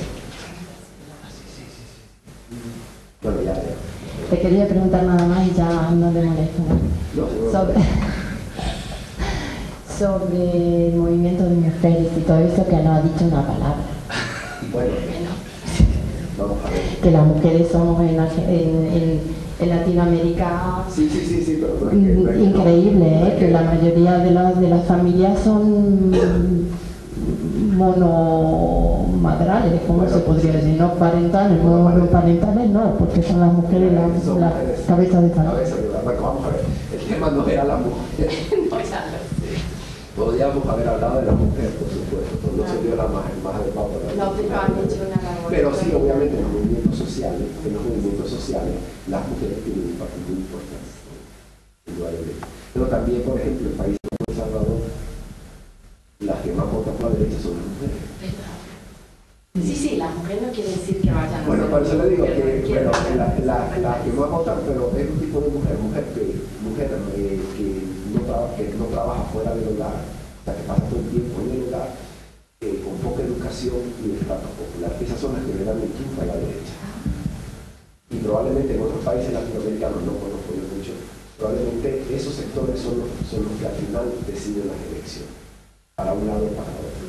Bueno, ya, ya. Te quería preguntar nada más y ya no te molesto, ¿no? No, no, sobre, sobre el movimiento de mujeres y todo eso, que no ha dicho una palabra. Bueno, vamos a ver. Que las mujeres somos en, en, en, en Latinoamérica Sí, sí, sí, sí, pero no es que, no es que increíble, no, no ¿eh? es Que la mayoría de las, de las familias son monomadrales, ¿cómo Bueno, se podría sí. decir? No parentales, no Monoparentales. monoparentales, no, porque son las mujeres las Son la mujeres. cabezas de familia. Cabeza de familia. Bueno, vamos a ver. El tema no era la mujer. Podríamos haber hablado de la mujer, por supuesto, pero no sería la más, más adecuada para la No, pero han hecho una labor. Pero sí, obviamente, en los movimientos sociales, en los movimientos sociales, las mujeres tienen un papel muy importante, indudablemente. Pero también, por ejemplo, en países como El Salvador, las que más votan por la derecha son las mujeres. Sí, sí, las mujeres no quiere decir que vayan a Bueno, ser por eso le digo que, mujeres, bueno, quieren- la, la, la que más votan, pero es un tipo de mujer, mujer que, mujer eh, que, no trabaja, que no trabaja fuera del hogar, o sea, que pasa todo el tiempo en el hogar, eh, con poca educación y estatus popular. Esas son las que le dan el triunfo a la derecha. Y probablemente en otros países latinoamericanos, no conozco yo mucho, probablemente esos sectores son los, son los que al final deciden las elecciones, para un lado o para otro.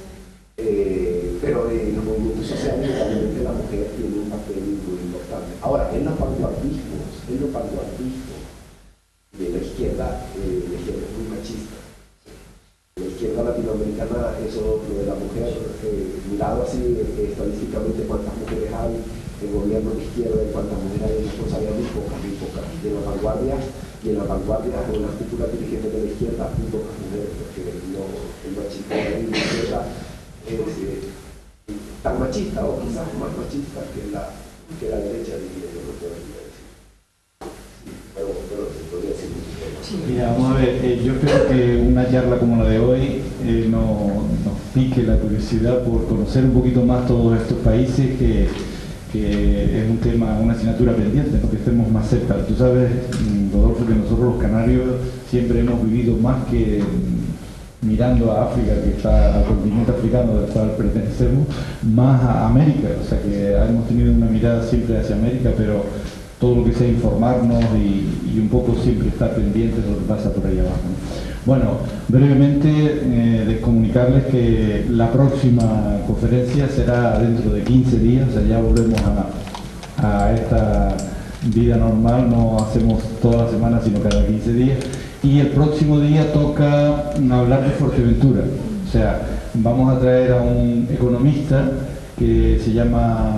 Eh, pero en los movimientos sociales realmente la mujer tiene un papel muy importante. Ahora, en los vanguardismos, en los vanguardismos de la izquierda, eh, la izquierda es muy machista. La izquierda latinoamericana, eso, lo de la mujer, eh, mirado así eh, estadísticamente cuántas mujeres hay en gobierno de izquierda y cuántas mujeres hay en responsabilidad, muy pocas, muy pocas. Y en la vanguardia, y en la vanguardia, en las cúpulas dirigentes de la izquierda, muy pocas mujeres, porque no, el machismo de la izquierda es eh, tan machista o quizás más machista que la, que la derecha, diría yo, no podría decir. Sí, pero, pero se podría decir mucho más. Mira, vamos a ver, eh, yo creo que una charla como la de hoy eh, no- nos pique la curiosidad por conocer un poquito más todos estos países, que, que es un tema, una asignatura pendiente, ¿no? Que estemos más cerca. Tú sabes, mm, Rodolfo, que nosotros los canarios siempre hemos vivido más que mirando a África, que está al continente africano del cual pertenecemos, más a América, o sea que hemos tenido una mirada siempre hacia América, pero todo lo que sea informarnos y, y un poco siempre estar pendientes de lo que pasa por ahí abajo, ¿no? Bueno, brevemente eh, de comunicarles que la próxima conferencia será dentro de quince días, o sea, ya volvemos a, a esta vida normal, no hacemos toda la semana sino cada quince días. Y el próximo día toca hablar de Fuerteventura, o sea, vamos a traer a un economista que se llama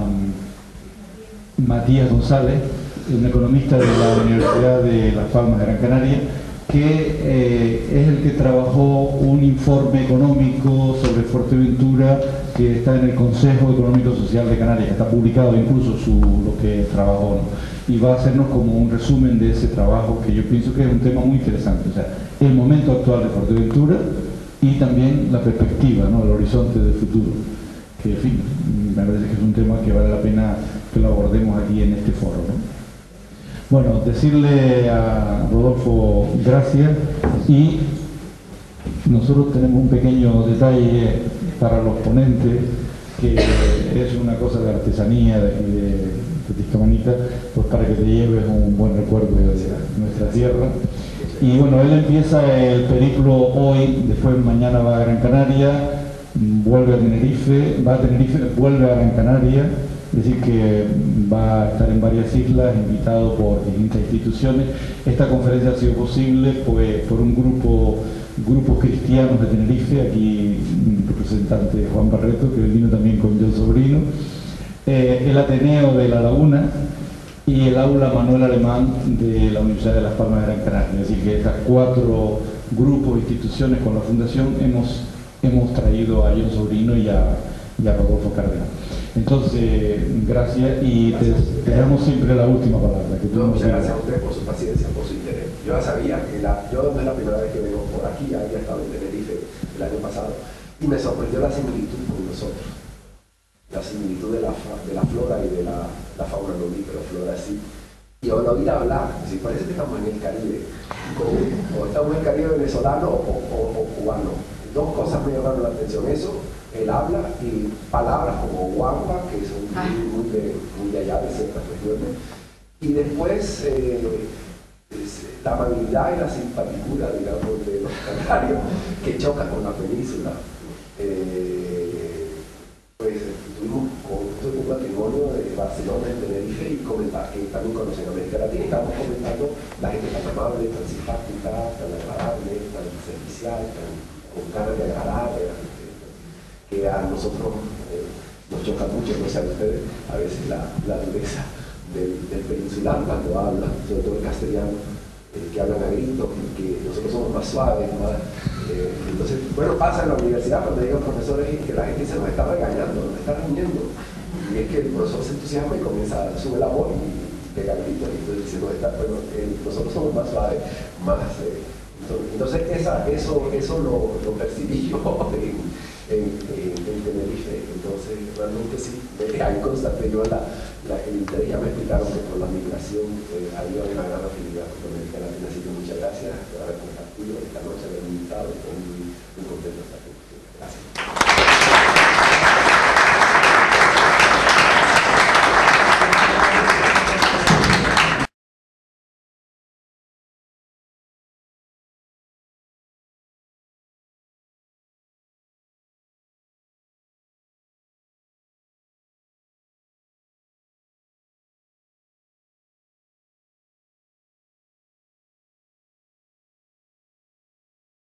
Matías González, un economista de la Universidad de Las Palmas de Gran Canaria, que eh, es el que trabajó un informe económico sobre Fuerteventura que está en el Consejo Económico Social de Canarias, que está publicado incluso su, lo que trabajó, ¿no? Y va a hacernos como un resumen de ese trabajo, que yo pienso que es un tema muy interesante, o sea, el momento actual de Fuerteventura y también la perspectiva, ¿no? El horizonte del futuro, que en fin, me parece que es un tema que vale la pena que lo abordemos aquí en este foro, ¿no? Bueno, decirle a Rodolfo gracias, y nosotros tenemos un pequeño detalle para los ponentes, que es una cosa de artesanía de aquí de, de Tiscamanita, pues para que te lleves un buen recuerdo tierra. Y bueno, él empieza el periplo hoy, después mañana va a Gran Canaria, vuelve a Tenerife, va a Tenerife, vuelve a Gran Canaria, es decir que va a estar en varias islas, invitado por distintas instituciones. Esta conferencia ha sido posible pues, por un grupo, grupos cristianos de Tenerife, aquí un representante Juan Barreto, que vino también con John Sobrino, eh, el Ateneo de La Laguna, y el aula Manuel Alemán de la Universidad de Las Palmas de Gran Canaria. Es decir, que estas cuatro grupos, instituciones con la Fundación hemos, hemos traído a John Sobrino y a, y a Rodolfo Cárdenas. Entonces, gracias y te, te damos siempre la última palabra. Que tú no, nos muchas gracias a usted por su paciencia, por su interés. Yo ya sabía que la, yo no es la primera vez que vengo por aquí, había estado en Tenerife el año pasado y me sorprendió la similitud con nosotros. La similitud de la, de la flora y de la, la fauna, no vi, pero flora sí. Y al oír hablar, si parece que estamos en el Caribe, como, o estamos en el Caribe venezolano o, o, o cubano. Dos cosas me llamaron la atención, eso, el habla y palabras como guampa, que son muy, muy, de, muy de allá de ciertas regiones. Y después eh, es, la amabilidad y la simpaticura, digamos, de los canarios, que chocan con la península. Eh, Pues estuvimos con un patrimonio de Barcelona, en Tenerife, y comentar que también conocen América Latina, y estábamos comentando la gente tan amable, tan simpática, tan agradable, tan servicial, tan con ganas de agradar, que a nosotros eh, nos choca mucho, no sé a ustedes, a veces la, la dureza del, del peninsular cuando habla, sobre todo el castellano, eh, que hablan a gritos, y que nosotros somos más suaves, más... Eh, entonces, bueno, pasa en la universidad cuando llegan profesores y que la gente se nos está regañando, nos está riñendo. Y es que el profesor se entusiasma y comienza a subir la voz y pega gritos y entonces se nos está, bueno, eh, nosotros somos más suaves, más... Eh, entonces, esa, eso, eso lo, lo percibí yo en, en, en, en Tenerife. Entonces, realmente sí, ahí constaté yo la, la, el interés. Ya me explicaron que por la migración eh, había una gran afinidad con América Latina, así que muchas gracias por haber compartido esta noche, haber invitado.